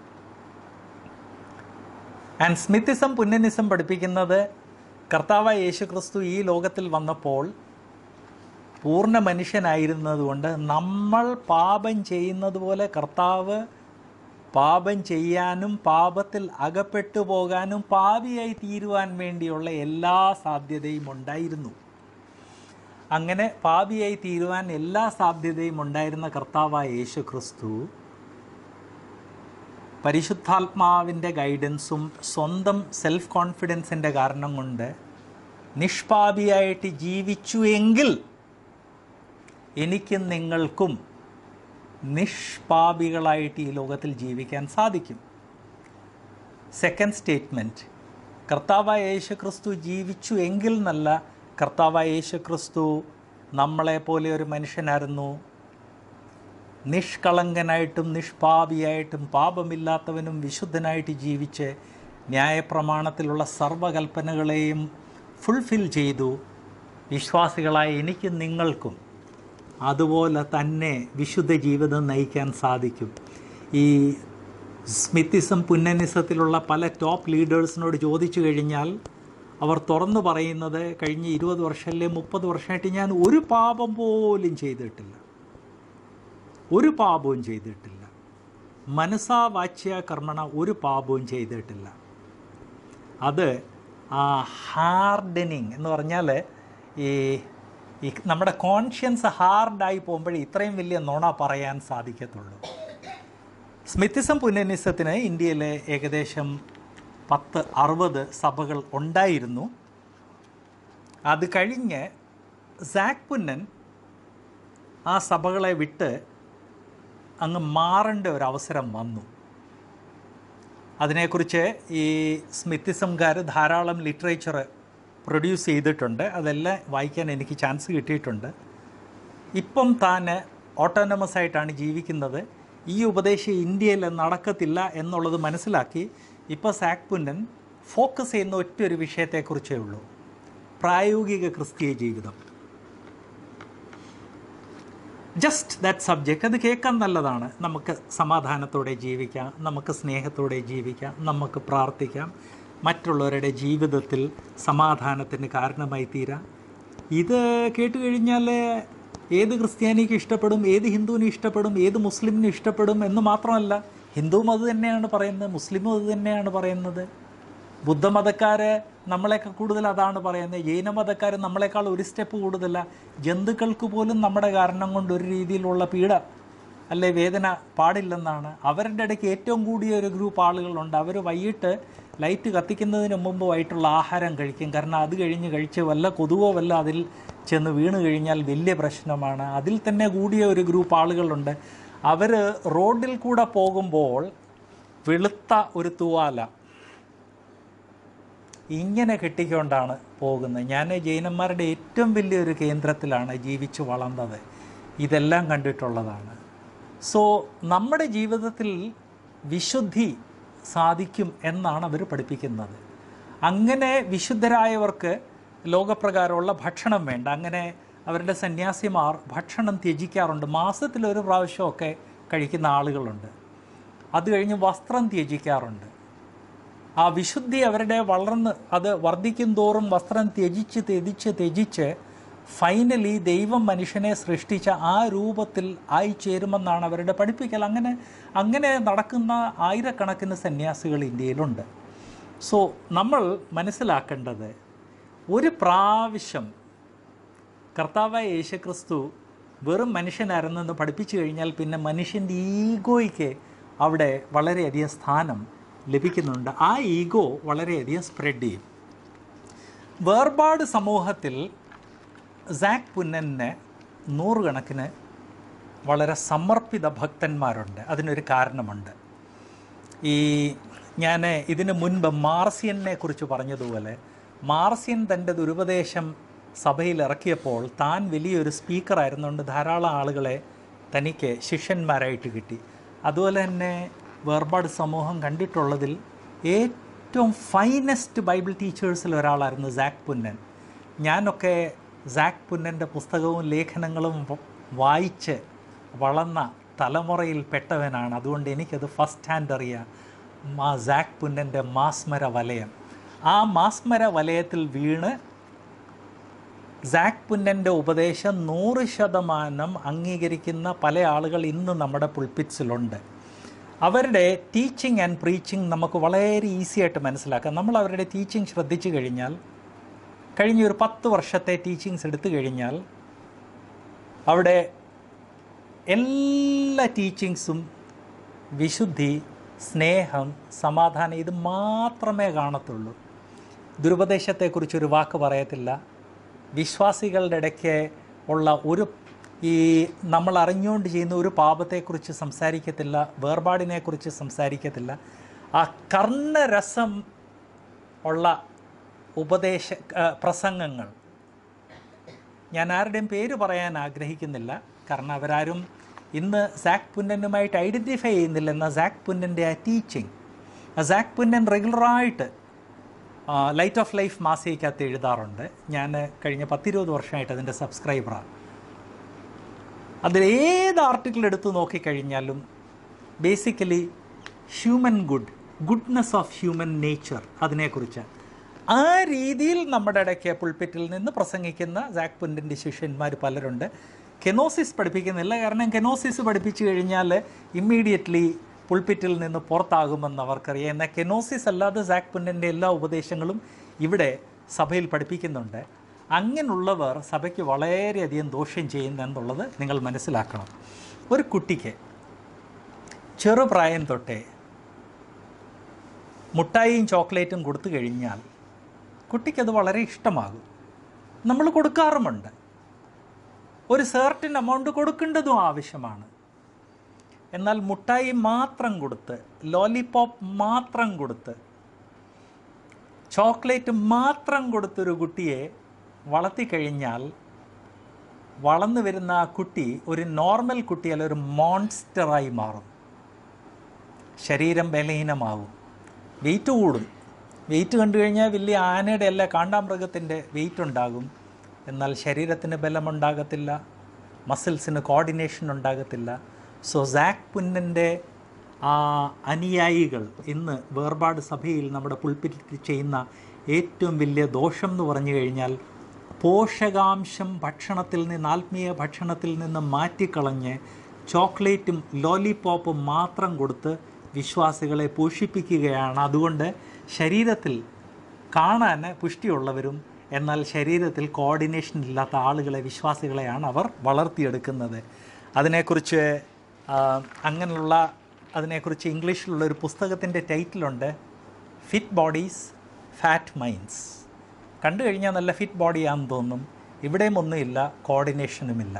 ആൻഡ് സ്മിത്തിസം പുന്നനിസം പഠിപ്പിക്കുന്നത് കർത്താവായ യേശുക്രിസ്തു ഈ ലോകത്തിൽ വന്നപ്പോൾ പൂർണ്ണ മനുഷ്യനായിരുന്നതുകൊണ്ട് നമ്മൾ പാപം ചെയ്യുന്നത് പോലെ കർത്താവ് പാപം ചെയ്യാനും പാപത്തിൽ അകപ്പെട്ടു പോകാനും പാപിയായി തീരുവാൻ വേണ്ടിയുള്ള എല്ലാ സാധ്യതയും ഉണ്ടായിരുന്നു. അങ്ങനെ പാപിയായി തീരുവാൻ എല്ലാ സാധ്യതയും ഉണ്ടായിരുന്ന കർത്താവായ യേശു ക്രിസ്തു പരിശുദ്ധാത്മാവിൻ്റെ ഗൈഡൻസും സ്വന്തം സെൽഫ് കോൺഫിഡൻസിൻ്റെ കാരണം കൊണ്ട് നിഷ്പാപിയായിട്ട് ജീവിച്ചു എങ്കിൽ എനിക്കും നിങ്ങൾക്കും നിഷ്പാപികളായിട്ട് ഈ ലോകത്തിൽ ജീവിക്കാൻ സാധിക്കും. സെക്കൻഡ് സ്റ്റേറ്റ്മെൻറ്റ്, കർത്താവായ യേശു ക്രിസ്തു ജീവിച്ചു എങ്കിൽ എന്നല്ല, കർത്താവായ യേശു ക്രിസ്തു നമ്മളെപ്പോലെ ഒരു മനുഷ്യനായിരുന്നു. നിഷ്കളങ്കനായിട്ടും നിഷ്പാപിയായിട്ടും പാപമില്ലാത്തവനും വിശുദ്ധനായിട്ട് ജീവിച്ച് ന്യായപ്രമാണത്തിലുള്ള സർവ്വകൽപ്പനകളെയും ഫുൾഫിൽ ചെയ്തു. വിശ്വാസികളായ എനിക്കും നിങ്ങൾക്കും അതുപോലെ തന്നെ വിശുദ്ധ ജീവിതം നയിക്കാൻ സാധിക്കും. ഈ സ്മിത്തിസം പുന്നനിസത്തിലുള്ള പല ടോപ്പ് ലീഡേഴ്സിനോട് ചോദിച്ചു കഴിഞ്ഞാൽ അവർ തുറന്നു പറയുന്നത് കഴിഞ്ഞ ഇരുപത് വർഷമല്ലേ മുപ്പത് വർഷമായിട്ട് ഞാൻ ഒരു പാപം പോലും ചെയ്തിട്ടില്ല, ഒരു പാപവും ചെയ്തിട്ടില്ല, മനസാ വാച്യ കർമ്മണ ഒരു പാപവും ചെയ്തിട്ടില്ല. അത് ആ ഹാർഡനിങ് എന്ന് പറഞ്ഞാൽ ഈ ഈ നമ്മുടെ കോൺഷ്യൻസ് ഹാർഡായി പോകുമ്പോഴേ ഇത്രയും വലിയ നുണ പറയാൻ സാധിക്കത്തുള്ളൂ. സ്മിത്തിസം പുന്നനിസത്തിന് ഇന്ത്യയിലെ ഏകദേശം പത്ത് അറുപത് സഭകൾ ഉണ്ടായിരുന്നു. അത് കഴിഞ്ഞ് സാക് പുന്നൻ ആ സഭകളെ വിട്ട് അങ്ങ് മാറേണ്ട ഒരു അവസരം വന്നു. അതിനെക്കുറിച്ച് ഈ സ്മിത്തിസംകാർ ധാരാളം ലിറ്ററേച്ചർ പ്രൊഡ്യൂസ് ചെയ്തിട്ടുണ്ട്. അതെല്ലാം വായിക്കാൻ എനിക്ക് ചാൻസ് കിട്ടിയിട്ടുണ്ട്. ഇപ്പം താൻ ഓട്ടോണമസ് ആയിട്ടാണ് ജീവിക്കുന്നത്. ഈ ഉപദേശം ഇന്ത്യയിൽ നടക്കത്തില്ല എന്നുള്ളത് മനസ്സിലാക്കി ഇപ്പോൾ സാക് പുന്നൻ ഫോക്കസ് ചെയ്യുന്ന ഒറ്റ ഒരു വിഷയത്തെക്കുറിച്ചേ ഉള്ളൂ, പ്രായോഗിക ക്രിസ്തീയ ജീവിതം. Just that subject. അത് കേൾക്കാൻ നല്ലതാണ്. നമുക്ക് സമാധാനത്തോടെ ജീവിക്കാം, നമുക്ക് സ്നേഹത്തോടെ ജീവിക്കാം, നമുക്ക് പ്രാർത്ഥിക്കാം, മറ്റുള്ളവരുടെ ജീവിതത്തിൽ സമാധാനത്തിന് കാരണമായി തീരാം. ഇത് കേട്ട് കഴിഞ്ഞാൽ ഏത് ക്രിസ്ത്യാനിക്ക് ഇഷ്ടപ്പെടും, ഏത് ഹിന്ദുവിനും ഇഷ്ടപ്പെടും, ഏത് മുസ്ലിമിനും ഇഷ്ടപ്പെടും എന്ന് മാത്രമല്ല, ഹിന്ദുവും അത് തന്നെയാണ് പറയുന്നത്, മുസ്ലിമും അത് തന്നെയാണ് പറയുന്നത്, ബുദ്ധമതക്കാർ നമ്മളെക്കാൾ കൂടുതൽ അതാണ് പറയുന്നത്, ജൈനമതക്കാർ നമ്മളെക്കാൾ ഒരു സ്റ്റെപ്പ് കൂടുതലാണ്. ജന്തുക്കൾക്ക് പോലും നമ്മുടെ കാരണം കൊണ്ട് ഒരു രീതിയിലുള്ള പീഡ അല്ലെ വേദന പാടില്ലെന്നാണ്. അവരുടെ ഇടയ്ക്ക് ഏറ്റവും കൂടിയ ഒരു ഗ്രൂപ്പ് ആളുകളുണ്ട്. അവർ വൈകിട്ട് ലൈറ്റ് കത്തിക്കുന്നതിന് മുമ്പുമായിട്ടുള്ള ആഹാരം കഴിക്കും. കാരണം അത് കഴിഞ്ഞ് കഴിച്ച് വല്ല കൊതുവോ വല്ല അതിൽ ചെന്ന് വീണ് കഴിഞ്ഞാൽ വലിയ പ്രശ്നമാണ്. അതിൽ തന്നെ കൂടിയ ഒരു ഗ്രൂപ്പ് ആളുകളുണ്ട്. അവർ റോഡിൽ കൂടെ പോകുമ്പോൾ വെളുത്ത ഒരു തൂവാല ഇങ്ങനെ കെട്ടിക്കൊണ്ടാണ് പോകുന്നത്. ഞാൻ ജൈനന്മാരുടെ ഏറ്റവും വലിയൊരു കേന്ദ്രത്തിലാണ് ജീവിച്ച് വളർന്നത്. ഇതെല്ലാം കണ്ടിട്ടുള്ളതാണ്. സോ നമ്മുടെ ജീവിതത്തിൽ വിശുദ്ധി സാധിക്കും എന്നാണ് അവർ പഠിപ്പിക്കുന്നത്. അങ്ങനെ വിശുദ്ധരായവർക്ക് ലോകപ്രകാരമുള്ള ഭക്ഷണം വേണ്ട. അങ്ങനെ അവരുടെ സന്യാസിമാർ ഭക്ഷണം ത്യജിക്കാറുണ്ട്. മാസത്തിലൊരു പ്രാവശ്യമൊക്കെ കഴിക്കുന്ന ആളുകളുണ്ട്. അത് കഴിഞ്ഞ് വസ്ത്രം ത്യജിക്കാറുണ്ട്. ആ വിശുദ്ധി അവരുടെ വളർന്ന് അത് വർദ്ധിക്കും തോറും വസ്ത്രം ത്യജിച്ച് ത്യജിച്ച് ത്യജിച്ച് ഫൈനലി ദൈവം മനുഷ്യനെ സൃഷ്ടിച്ച ആ രൂപത്തിൽ ആയിച്ചേരുമെന്നാണ് അവരുടെ പഠിപ്പിക്കൽ. അങ്ങനെ അങ്ങനെ നടക്കുന്ന ആയിരക്കണക്കിന് സന്യാസികൾ ഇന്ത്യയിലുണ്ട്. സോ നമ്മൾ മനസ്സിലാക്കേണ്ടത്, ഒരു പ്രാവശ്യം കർത്താവായ യേശുക്രിസ്തു വെറും മനുഷ്യനായിരുന്നെന്ന് പഠിപ്പിച്ചു കഴിഞ്ഞാൽ പിന്നെ മനുഷ്യൻ്റെ ഈഗോയ്ക്ക് അവിടെ വളരെയധികം സ്ഥാനം ലഭിക്കുന്നുണ്ട്. ആ ഈഗോ വളരെയധികം സ്പ്രെഡ് ചെയ്യും. വേർപാട് സമൂഹത്തിൽ സാക് പുന്നന് നൂറുകണക്കിന് വളരെ സമർപ്പിത ഭക്തന്മാരുണ്ട്. അതിനൊരു കാരണമുണ്ട്. ഈ ഞാൻ ഇതിനു മുൻപ് മാർസിയനെ കുറിച്ച് പറഞ്ഞതുപോലെ, മാർസിയൻ തൻ്റെ ദുരുപദേശം സഭയിൽ ഇറക്കിയപ്പോൾ താൻ വലിയൊരു സ്പീക്കറായിരുന്നുകൊണ്ട് ധാരാളം ആളുകളെ തനിക്ക് ശിഷ്യന്മാരായിട്ട് കിട്ടി. അതുപോലെ തന്നെ വേർപാട് സമൂഹം കണ്ടിട്ടുള്ളതിൽ ഏറ്റവും ഫൈനസ്റ്റ് ബൈബിൾ ടീച്ചേഴ്സിൽ ഒരാളായിരുന്നു സാക് പുന്നൻ. ഞാനൊക്കെ സാക് പുന്നൻ്റെ പുസ്തകവും ലേഖനങ്ങളും വായിച്ച് വളർന്ന തലമുറയിൽ പെട്ടവനാണ്. അതുകൊണ്ട് എനിക്കത് ഫസ്റ്റ് ഹാൻഡ് അറിയാം. മാ സാക് പുന്നൻ്റെ മാസ്മര വലയം. ആ മാസ്മര വലയത്തിൽ വീണ് സാക് പുന്നൻ്റെ ഉപദേശം നൂറ് ശതമാനം അംഗീകരിക്കുന്ന പല ആളുകൾ ഇന്ന് നമ്മുടെ പുൾപിറ്റ്സിലുണ്ട്. അവരുടെ ടീച്ചിങ് ആൻഡ് പ്രീച്ചിങ് നമുക്ക് വളരെ ഈസി ആയിട്ട് മനസ്സിലാക്കാം. നമ്മൾ അവരുടെ ടീച്ചിങ് ശ്രദ്ധിച്ചു കഴിഞ്ഞാൽ, കഴിഞ്ഞൊരു പത്ത് വർഷത്തെ ടീച്ചിങ്സ് എടുത്തു കഴിഞ്ഞാൽ അവിടെ എല്ലാ ടീച്ചിങ്സും വിശുദ്ധി, സ്നേഹം, സമാധാനം ഇത് മാത്രമേ കാണത്തുള്ളൂ. ദുരുപദേശത്തെക്കുറിച്ചൊരു വാക്ക് പറയത്തില്ല. വിശ്വാസികളുടെ ഇടയ്ക്ക് ഉള്ള ഒരു ഈ നമ്മൾ അറിഞ്ഞുകൊണ്ട് ചെയ്യുന്ന ഒരു പാപത്തെക്കുറിച്ച് സംസാരിക്കത്തില്ല. വേർപാടിനെക്കുറിച്ച് സംസാരിക്കത്തില്ല. ആ കർണരസം ഉള്ള ഉപദേശ പ്രസംഗങ്ങൾ, ഞാൻ ആരുടെയും പേര് പറയാൻ ആഗ്രഹിക്കുന്നില്ല, കാരണം അവരാരും ഇന്ന് സാക് പുന്നനുമായിട്ട് ഐഡൻറ്റിഫൈ ചെയ്യുന്നില്ല. എന്നാൽ സാക് പുന്നൻ്റെ ആ ടീച്ചിങ്, ആ സാക് പുന്നൻ റെഗുലറായിട്ട് ലൈറ്റ് ഓഫ് ലൈഫ് മാസികയ്ക്കകത്ത് എഴുതാറുണ്ട്. ഞാൻ കഴിഞ്ഞ പത്തിരുപത് വർഷമായിട്ട് അതിൻ്റെ സബ്സ്ക്രൈബറാണ്. അതിൽ ഏത് ആർട്ടിക്കിൾ എടുത്തു നോക്കിക്കഴിഞ്ഞാലും basically human good, goodness of human nature, അതിനെക്കുറിച്ച് ആ രീതിയിൽ നമ്മുടെ ഇടയ്ക്ക് പുൾപിറ്റിൽ നിന്ന് പ്രസംഗിക്കുന്ന സാക് പുന്നൻ്റെ ശിഷ്യന്മാർ പലരുണ്ട്. കെനോസിസ് പഠിപ്പിക്കുന്നില്ല, കാരണം കെനോസിസ് പഠിപ്പിച്ചു കഴിഞ്ഞാൽ ഇമ്മീഡിയറ്റ്ലി പുൾപിറ്റിൽ നിന്ന് പുറത്താകുമെന്ന് അവർക്കറിയാം. എന്നാൽ കെനോസിസ് അല്ലാതെ സാക് പുന്നൻ്റെ എല്ലാ ഉപദേശങ്ങളും ഇവിടെ സഭയിൽ പഠിപ്പിക്കുന്നുണ്ട്. അങ്ങനെയുള്ളവർ സഭയ്ക്ക് വളരെയധികം ദോഷം ചെയ്യുന്നെന്നുള്ളത് നിങ്ങൾ മനസ്സിലാക്കണം. ഒരു കുട്ടിക്ക് ചെറുപ്രായം തൊട്ടേ മുട്ടായിയും ചോക്ലേറ്റും കൊടുത്തു കഴിഞ്ഞാൽ കുട്ടിക്കത് വളരെ ഇഷ്ടമാകും. നമ്മൾ കൊടുക്കാറുമുണ്ട്. ഒരു സർട്ടൻ എമൗണ്ട് കൊടുക്കേണ്ടതും ആവശ്യമാണ്. എന്നാൽ മുട്ടായി മാത്രം കൊടുത്ത്, ലോലിപോപ്പ് മാത്രം കൊടുത്ത്, ചോക്ലേറ്റ് മാത്രം കൊടുത്തൊരു കുട്ടിയെ വളർത്തിക്കഴിഞ്ഞാൽ വളർന്നു വരുന്ന ആ കുട്ടി ഒരു നോർമൽ കുട്ടിയല്ല, ഒരു മോൺസ്റ്ററായി മാറും. ശരീരം ബലഹീനമാകും, വെയിറ്റ് കൂടും. വെയിറ്റ് കണ്ടു കഴിഞ്ഞാൽ വലിയ ആനയുടെ അല്ല കാണ്ടാമൃഗത്തിൻ്റെ വെയിറ്റ് ഉണ്ടാകും. എന്നാൽ ശരീരത്തിന് ബലമുണ്ടാകത്തില്ല, മസിൽസിന് കോർഡിനേഷൻ ഉണ്ടാകത്തില്ല. സോ സാക് പുന്നൻ്റെ ആ അനുയായികൾ ഇന്ന് വേർപാട് സഭയിൽ നമ്മുടെ പുൾപിറ്റിൽ ചെയ്യുന്ന ഏറ്റവും വലിയ ദോഷം എന്ന് പറഞ്ഞു കഴിഞ്ഞാൽ, പോഷകാംശം ഭക്ഷണത്തിൽ നിന്ന്, ആത്മീയ ഭക്ഷണത്തിൽ നിന്ന് മാറ്റിക്കളഞ്ഞ് ചോക്ലേറ്റും ലോലിപോപ്പും മാത്രം കൊടുത്ത് വിശ്വാസികളെ പോഷിപ്പിക്കുകയാണ്. അതുകൊണ്ട് ശരീരത്തിൽ കാണാൻ പുഷ്ടിയുള്ളവരും എന്നാൽ ശരീരത്തിൽ കോർഡിനേഷൻ ഇല്ലാത്ത ആളുകളെ, വിശ്വാസികളെയാണ് അവർ വളർത്തിയെടുക്കുന്നത്. അതിനെക്കുറിച്ച് അങ്ങനെയുള്ള അതിനെക്കുറിച്ച് ഇംഗ്ലീഷിലുള്ളൊരു പുസ്തകത്തിൻ്റെ ടൈറ്റിലുണ്ട്, ഫിറ്റ് ബോഡീസ് ഫാറ്റ് മൈൻഡ്സ്. കണ്ടു കഴിഞ്ഞാൽ നല്ല ഫിറ്റ് ബോഡിയാണെന്ന് തോന്നും. ഇവിടെയും ഒന്നുമില്ല, കോർഡിനേഷനുമില്ല.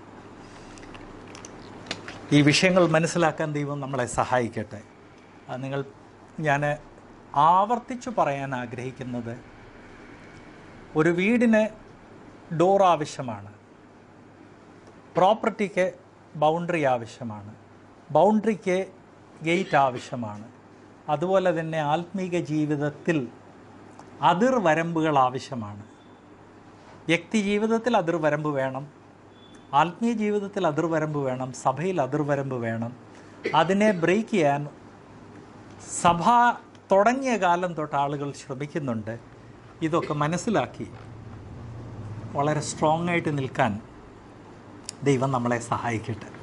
ഈ വിഷയങ്ങൾ മനസ്സിലാക്കാൻ ദൈവം നമ്മളെ സഹായിക്കട്ടെ. നിങ്ങൾ ഞാൻ ആവർത്തിച്ചു പറയാൻ ആഗ്രഹിക്കുന്നത്, ഒരു വീടിന് ഡോർ ആവശ്യമാണ്, പ്രോപ്പർട്ടിക്ക് ബൗണ്ടറി ആവശ്യമാണ്, ബൗണ്ടറിക്ക് ഗേറ്റ് ആവശ്യമാണ്. അതുപോലെ തന്നെ ആത്മീക ജീവിതത്തിൽ അതിർവരമ്പുകൾ ആവശ്യമാണ്. വ്യക്തി ജീവിതത്തിൽ അതിർവരമ്പ് വേണം, ആത്മീയ ജീവിതത്തിൽ അതിർവരമ്പ് വേണം, സഭയിൽ അതിർവരമ്പ് വേണം. അതിനെ ബ്രേക്ക് ചെയ്യാൻ സഭ തുടങ്ങിയ കാലം തൊട്ട് ആളുകൾ ശ്രമിക്കുന്നുണ്ട്. ഇതൊക്കെ മനസ്സിലാക്കി വളരെ സ്ട്രോങ് ആയിട്ട് നിൽക്കാൻ ദൈവം നമ്മളെ സഹായിക്കട്ടെ.